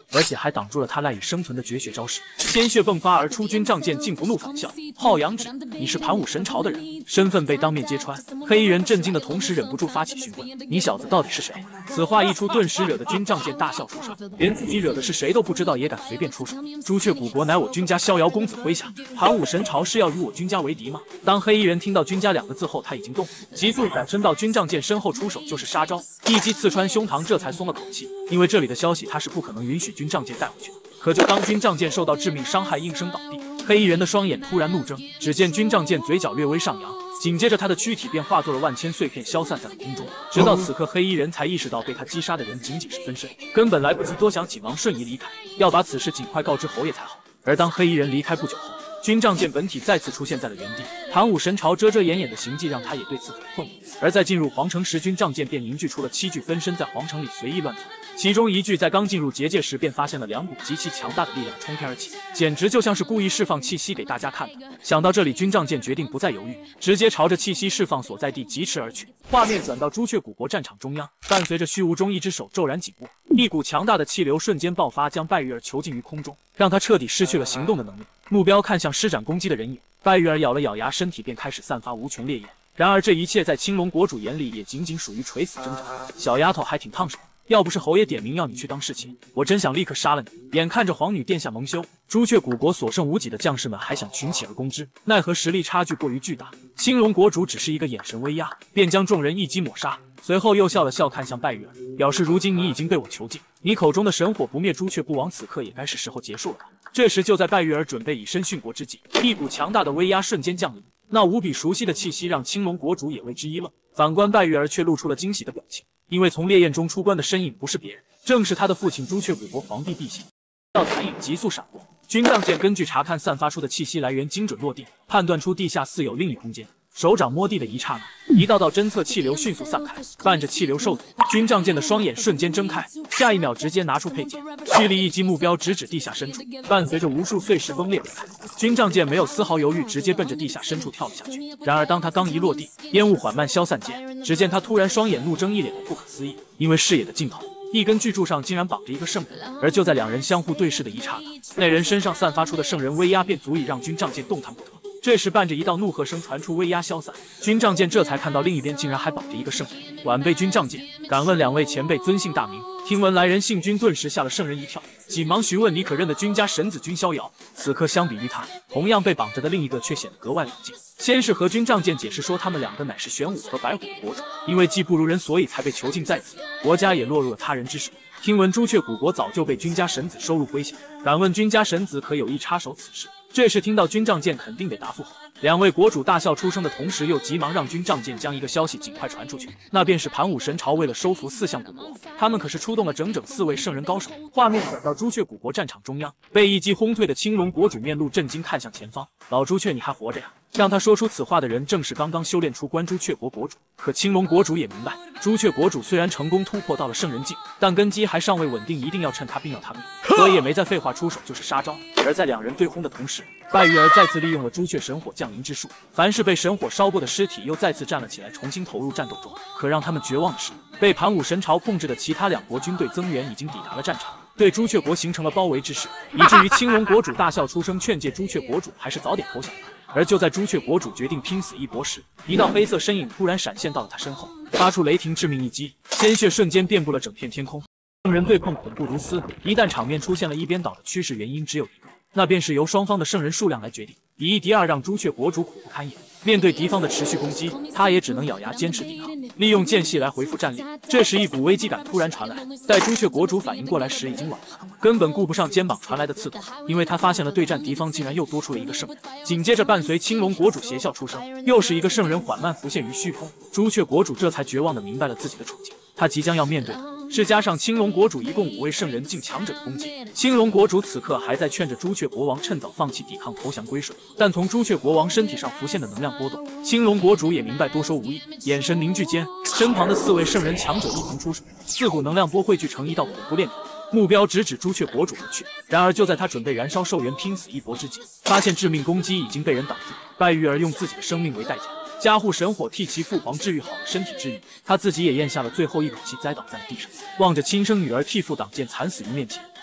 而且还挡住了他赖以生存的绝学招式。鲜血迸发而出，军仗剑竟不怒反笑：“浩阳指，你是盘武神朝的人？”身份被当面揭穿，黑衣人震惊的同时忍不住发起询问：“你小子到底是谁？”此话一出，顿时惹得军仗剑大笑出声，连自己惹的是谁都不知道，也敢随便出手。朱雀古国乃我军家逍遥公子麾下，盘武神朝是要与我军家为敌吗？当黑衣人听到军家两个字后，他已经动了，急速闪身到军仗剑身后，出手就是杀招，一击刺穿胸膛，这才松了口气。因为这里的消息他是不可能允许军仗剑带回去的。可就当军仗剑受到致命伤害，应声倒地，黑衣人的双眼突然怒睁，只见军仗剑嘴角略微上扬，紧接着他的躯体便化作了万千碎片，消散在了空中。直到此刻，黑衣人才意识到被他击杀的人仅仅是分身，根本来不及多想，紧忙瞬移离开，要把此事尽快告知侯爷才好。而当黑衣人离开不久后，军仗剑本体再次出现在了原地，盘武神朝遮遮掩掩的行迹让他也对此很困惑。而在进入皇城时，军仗剑便凝聚出了七具分身，在皇城里随意乱窜。其中一具在刚进入结界时便发现了两股极其强大的力量冲天而起，简直就像是故意释放气息给大家看的。想到这里，军仗剑决定不再犹豫，直接朝着气息释放所在地疾驰而去。画面转到朱雀古国战场中央，伴随着虚无中一只手骤然紧握，一股强大的气流瞬间爆发，将拜玉儿囚禁于空中，让他彻底失去了行动的能力。目标看向施展攻击的人影，拜玉儿咬了咬牙，身体便开始散发无穷烈焰。然而这一切在青龙国主眼里也仅仅属于垂死挣扎。小丫头还挺烫手，要不是侯爷点名要你去当侍妾，我真想立刻杀了你。眼看着皇女殿下蒙羞，朱雀古国所剩无几的将士们还想群起而攻之，奈何实力差距过于巨大。青龙国主只是一个眼神威压，便将众人一击抹杀，随后又笑了笑，看向拜玉儿，表示如今你已经被我囚禁，你口中的神火不灭，朱雀孤王此刻也该是时候结束了吧。这时就在拜玉儿准备以身殉国之际，一股强大的威压瞬间降临，那无比熟悉的气息让青龙国主也为之一愣。反观拜玉儿却露出了惊喜的表情，因为从烈焰中出关的身影不是别人，正是他的父亲朱雀古国皇帝陛下。道残影急速闪过，军仗剑根据查看散发出的气息来源，精准落定，判断出地下似有另一空间。手掌摸地的一刹那，一道道侦测气流迅速散开，伴着气流受阻，军仗剑的双眼瞬间睁开，下一秒直接拿出佩剑，蓄力一击，目标直指地下深处，伴随着无数碎石崩裂而开。军仗剑没有丝毫犹豫，直接奔着地下深处跳了下去。然而当他刚一落地，烟雾缓慢消散间，只见他突然双眼怒睁，一脸的不可思议，因为视野的尽头，一根巨柱上竟然绑着一个圣人。而就在两人相互对视的一刹那，那人身上散发出的圣人威压便足以让军仗剑动弹不得。这时伴着一道怒喝声传出，威压消散，军仗剑这才看到另一边竟然还绑着一个圣人。晚辈军仗剑，敢问两位前辈尊姓大名？听闻来人姓军，顿时吓了圣人一跳，紧忙询问：“你可认得军家神子军逍遥？”此刻相比于他，同样被绑着的另一个却显得格外冷静。先是和军仗剑解释说，他们两个乃是玄武和白虎的国主，因为技不如人，所以才被囚禁在此，国家也落入了他人之手。听闻朱雀古国早就被军家神子收入麾下，敢问军家神子可有意插手此事？这时听到军仗剑肯定得答复后，两位国主大笑出声的同时，又急忙让军仗剑将一个消息尽快传出去，那便是盘武神朝为了收服四象古国，他们可是出动了整整四位圣人高手。画面转到朱雀古国战场中央，被一击轰退的青龙国主面露震惊，看向前方：“老朱雀，你还活着呀？”让他说出此话的人正是刚刚修炼出关朱雀国国主。可青龙国主也明白，朱雀国主虽然成功突破到了圣人境，但根基还尚未稳定，一定要趁他病要他命，所以也没再废话，出手就是杀招。而在两人对轰的同时，拜玉儿再次利用了朱雀神火降临之术，凡是被神火烧过的尸体又再次站了起来，重新投入战斗中。可让他们绝望的是，被盘武神朝控制的其他两国军队增援已经抵达了战场，对朱雀国形成了包围之势，以至于青龙国主大笑出声，劝诫朱雀国主还是早点投降吧。而就在朱雀国主决定拼死一搏时，一道黑色身影突然闪现到了他身后，发出雷霆致命一击，鲜血瞬间遍布了整片天空。两人对碰恐怖如斯，一旦场面出现了一边倒的趋势，原因只有一个，那便是由双方的圣人数量来决定。以一敌二让朱雀国主苦不堪言，面对敌方的持续攻击，他也只能咬牙坚持抵抗，利用间隙来回复战力。这时一股危机感突然传来，在朱雀国主反应过来时已经晚了，根本顾不上肩膀传来的刺痛，因为他发现了对战敌方竟然又多出了一个圣人。紧接着伴随青龙国主邪笑出声，又是一个圣人缓慢浮现于虚空。朱雀国主这才绝望地明白了自己的处境，他即将要面对的是加上青龙国主一共五位圣人境强者的攻击。青龙国主此刻还在劝着朱雀国王趁早放弃抵抗，投降归顺，但从朱雀国王身体上浮现的能量波动，青龙国主也明白多说无益，眼神凝聚间，身旁的四位圣人强者一同出手，四股能量波汇聚成一道恐怖链条，目标直指朱雀国主而去。然而就在他准备燃烧寿元拼死一搏之际，发现致命攻击已经被人挡住，拜玉儿用自己的生命为代价，加护神火替其父皇治愈好了身体之余，他自己也咽下了最后一口气，栽倒在了地上，望着亲生女儿替父挡剑惨死于面前，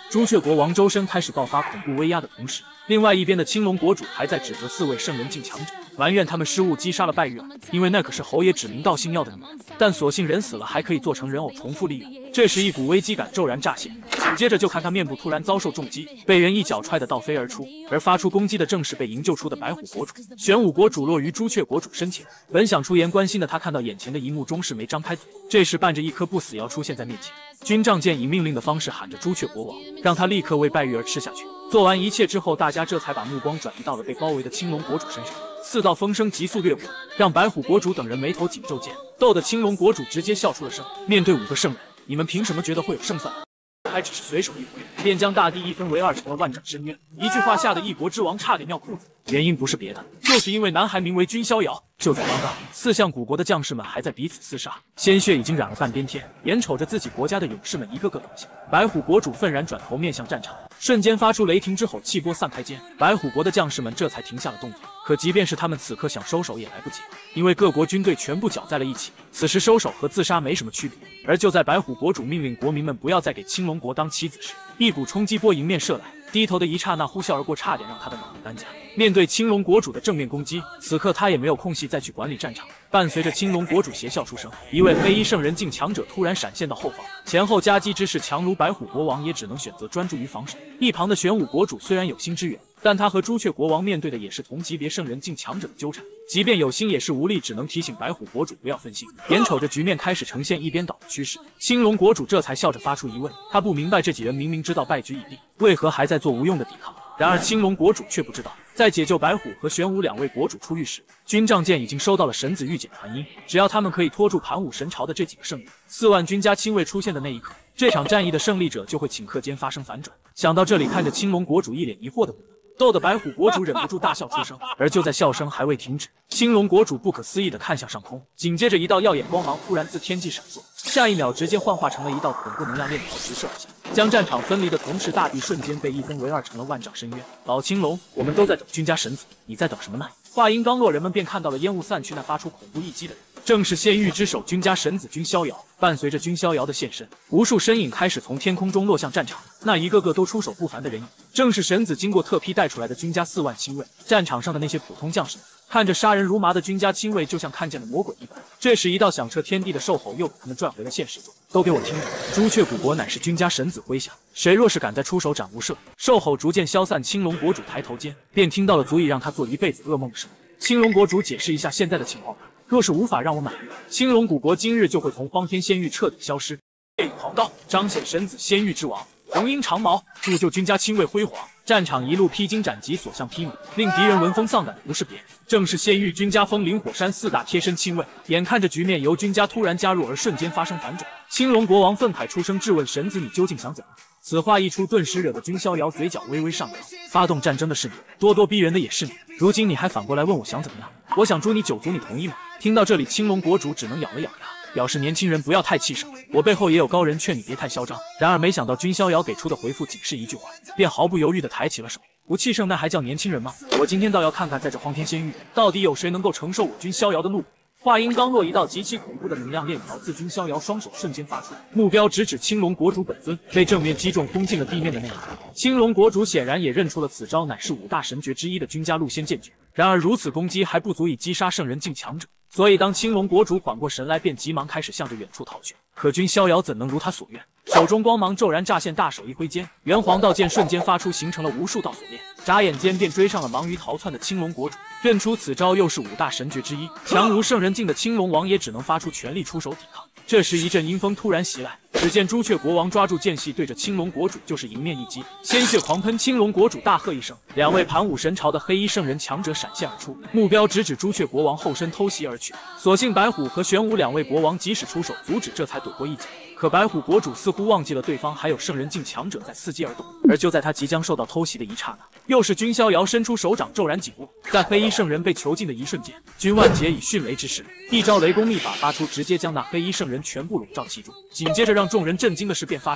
朱雀国王周身开始爆发恐怖威压的同时，另外一边的青龙国主还在指责四位圣人境强者，埋怨他们失误击杀了拜玉儿，因为那可是侯爷指名道姓要的女人。但所幸人死了还可以做成人偶重复利用。这时一股危机感骤然乍现，紧接着就看他面部突然遭受重击，被人一脚踹得倒飞而出。而发出攻击的正是被营救出的白虎国主。玄武国主落于朱雀国主身前，本想出言关心的他看到眼前的一幕，终是没张开嘴。这时伴着一颗不死药出现在面前，军帐剑以命令的方式喊着朱雀国王，让他立刻为拜玉儿吃下去。做完一切之后，大家这才把目光转移到了被包围的青龙国主身上。四道风声急速掠过，让白虎国主等人眉头紧皱间，逗得青龙国主直接笑出了声。面对五个圣人，你们凭什么觉得会有胜算？还只是随手一挥，便将大地一分为二，成了万丈深渊。一句话吓得一国之王差点尿裤子，原因不是别的，就是因为男孩名为君逍遥。就在刚刚，四象古国的将士们还在彼此厮杀，鲜血已经染了半边天。眼瞅着自己国家的勇士们一个个倒下，白虎国主愤然转头面向战场，瞬间发出雷霆之吼，气波散开间，白虎国的将士们这才停下了动作。可即便是他们此刻想收手也来不及了，因为各国军队全部搅在了一起，此时收手和自杀没什么区别。而就在白虎国主命令国民们不要再给青龙国当棋子时，一股冲击波迎面射来，低头的一刹那呼啸而过，差点让他的脑袋担架。面对青龙国主的正面攻击，此刻他也没有空隙再去管理战场。伴随着青龙国主邪笑出声，一位黑衣圣人境强者突然闪现到后方，前后夹击之势强如白虎国王也只能选择专注于防守。一旁的玄武国主虽然有心支援，但他和朱雀国王面对的也是同级别圣人境强者的纠缠，即便有心也是无力，只能提醒白虎国主不要分心。眼瞅着局面开始呈现一边倒的趋势，青龙国主这才笑着发出疑问，他不明白这几人明明知道败局已定，为何还在做无用的抵抗。然而青龙国主却不知道，在解救白虎和玄武两位国主出狱时，军帐舰已经收到了神子御姐传音，只要他们可以拖住盘武神朝的这几个圣人，四万军家亲卫出现的那一刻，这场战役的胜利者就会顷刻间发生反转。想到这里，看着青龙国主一脸疑惑的模样，逗得白虎国主忍不住大笑出声。而就在笑声还未停止，青龙国主不可思议地看向上空，紧接着一道耀眼光芒忽然自天际闪烁，下一秒直接幻化成了一道恐怖能量链条直射而下，将战场分离的同时，大地瞬间被一分为二，成了万丈深渊。老青龙，我们都在等君家神子，你在等什么呢？话音刚落，人们便看到了烟雾散去，那发出恐怖一击的人，正是仙域之首君家神子君逍遥。伴随着君逍遥的现身，无数身影开始从天空中落向战场，那一个个都出手不凡的人影，正是神子经过特批带出来的君家四万亲卫。战场上的那些普通将士看着杀人如麻的君家亲卫，就像看见了魔鬼一般。这时一道响彻天地的兽吼又把他们拽回了现实中。都给我听着，朱雀古国乃是君家神子麾下，谁若是敢再出手斩无赦。兽吼逐渐消散，青龙国主抬头间便听到了足以让他做一辈子噩梦的声音。青龙国主，解释一下现在的情况吧，若是无法让我满意，青龙古国今日就会从荒天仙域彻底消失。烈雨狂刀，彰显神子仙域之王。红缨长矛，铸就君家亲卫辉煌。战场一路披荆斩棘，所向披靡，令敌人闻风丧胆的不是别人，正是仙域君家风林火山四大贴身亲卫。眼看着局面由君家突然加入而瞬间发生反转，青龙国王愤慨出声质问神子：“你究竟想怎样？”此话一出，顿时惹得君逍遥嘴角微微上扬。发动战争的是你，咄咄逼人的也是你，如今你还反过来问我想怎么样？我想诛你九族，你同意吗？听到这里，青龙国主只能咬了咬牙，表示年轻人不要太气盛，我背后也有高人劝你别太嚣张。然而没想到君逍遥给出的回复仅是一句话，便毫不犹豫地抬起了手。不气盛那还叫年轻人吗？我今天倒要看看，在这荒天仙域，到底有谁能够承受我君逍遥的怒火。话音刚落，一道极其恐怖的能量链条自君逍遥双手瞬间发出，目标直指青龙国主本尊。被正面击中轰进了地面的那一刻，青龙国主显然也认出了此招乃是五大神诀之一的君家陆仙剑诀。然而如此攻击还不足以击杀圣人境强者，所以当青龙国主缓过神来，便急忙开始向着远处逃去。可君逍遥怎能如他所愿？手中光芒骤然乍现，大手一挥间，元皇道剑瞬间发出，形成了无数道锁链，眨眼间便追上了忙于逃窜的青龙国主。认出此招又是五大神诀之一，强如圣人境的青龙王也只能发出全力出手抵抗。这时一阵阴风突然袭来，只见朱雀国王抓住间隙，对着青龙国主就是迎面一击，鲜血狂喷。青龙国主大喝一声，两位盘武神朝的黑衣圣人强者闪现而出，目标直指朱雀国王，后身偷袭而去。所幸白虎和玄武两位国王及时出手阻止，这才躲过一劫。可白虎国主似乎忘记了对方还有圣人境强者在伺机而动，而就在他即将受到偷袭的一刹那，又是君逍遥伸出手掌骤然紧握。在黑衣圣人被囚禁的一瞬间，君万劫以迅雷之势，一招雷公秘法发出，直接将那黑衣圣人全部笼罩其中。紧接着让众人震惊的事便发生了。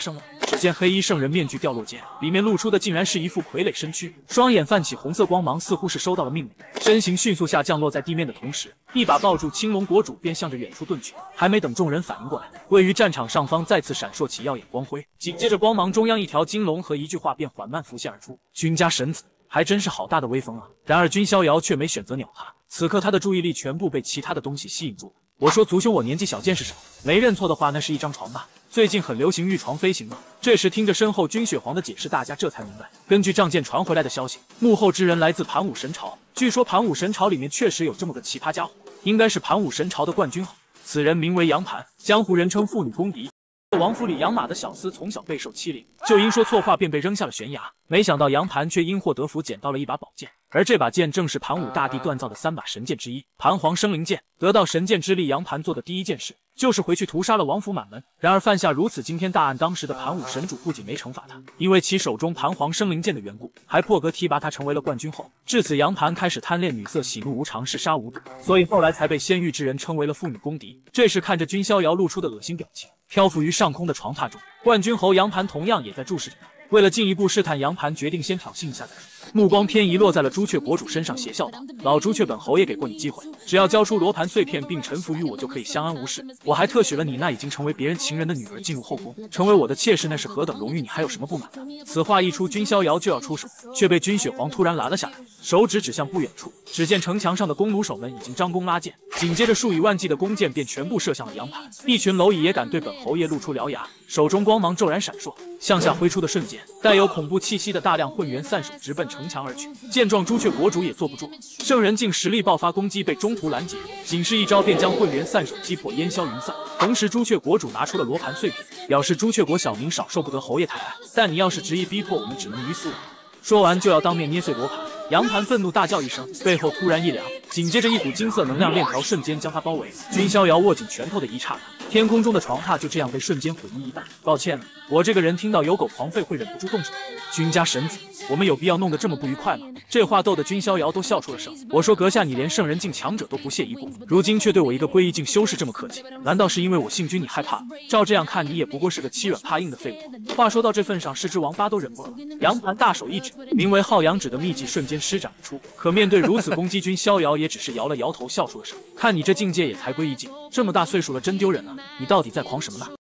只见黑衣圣人面具掉落间，里面露出的竟然是一副傀儡身躯，双眼泛起红色光芒，似乎是收到了命令，身形迅速下降落在地面的同时，一把抱住青龙国主，便向着远处遁去。还没等众人反应过来，位于战场上方再次闪烁起耀眼光辉，紧接着光芒中央一条金龙和一句话便缓慢浮现而出：君家神子。还真是好大的威风啊！然而君逍遥却没选择鸟他，此刻他的注意力全部被其他的东西吸引住了。我说族兄，我年纪小见识少，没认错的话，那是一张床吧？最近很流行玉床飞行吗？这时听着身后君雪皇的解释，大家这才明白，根据仗剑传回来的消息，幕后之人来自盘武神朝。据说盘武神朝里面确实有这么个奇葩家伙，应该是盘武神朝的冠军后。此人名为杨盘，江湖人称妇女公敌。王府里养马的小厮从小备受欺凌，就因说错话便被扔下了悬崖。没想到杨盘却因祸得福，捡到了一把宝剑，而这把剑正是盘武大帝锻造的三把神剑之一——盘皇生灵剑。得到神剑之力，杨盘做的第一件事就是回去屠杀了王府满门。然而犯下如此惊天大案，当时的盘武神主不仅没惩罚他，因为其手中盘皇生灵剑的缘故，还破格提拔他成为了冠军后。至此，杨盘开始贪恋女色，喜怒无常，嗜杀无度，所以后来才被仙域之人称为了妇女公敌。这时看着君逍遥露出的恶心表情，漂浮于上空的床榻中，冠军侯杨盘同样也在注视着他。为了进一步试探，杨盘决定先挑衅一下再说。目光偏移落在了朱雀国主身上，邪笑道：“老朱雀，本侯爷给过你机会，只要交出罗盘碎片并臣服于我，就可以相安无事。我还特许了你那已经成为别人情人的女儿进入后宫，成为我的妾室，那是何等荣誉！你还有什么不满的？”此话一出，君逍遥就要出手，却被君雪皇突然拦了下来，手指指向不远处。只见城墙上的弓弩手们已经张弓拉箭，紧接着数以万计的弓箭便全部射向了杨盘。一群蝼蚁也敢对本侯爷露出獠牙，手中光芒骤然闪烁，向下挥出的瞬间，带有恐怖气息的大量混元散手直奔城墙而去。见状，朱雀国主也坐不住，圣人境实力爆发，攻击被中途拦截，仅是一招便将混元散手击破，烟消云散。同时，朱雀国主拿出了罗盘碎片，表示朱雀国小民少受不得侯爷太爱，但你要是执意逼迫我们，只能鱼死我们。说完就要当面捏碎罗盘。杨盘愤怒大叫一声，背后突然一凉，紧接着一股金色能量链条瞬间将他包围。君逍遥握紧拳头的一刹那，天空中的床榻就这样被瞬间毁于一旦。抱歉了，我这个人听到有狗狂吠会忍不住动手。君家神子，我们有必要弄得这么不愉快吗？这话逗得君逍遥都笑出了声。我说阁下，你连圣人境强者都不屑一顾，如今却对我一个归一境修士这么客气，难道是因为我姓君你害怕？照这样看，你也不过是个欺软怕硬的废物。话说到这份上，是只王八都忍不了。杨盘大手一指，名为浩洋指的秘技瞬间施展而出。可面对如此攻击，君逍遥也只是摇了摇头，笑出了声。看你这境界也才归一境，这么大岁数了，真丢人啊！你到底在狂什么呢？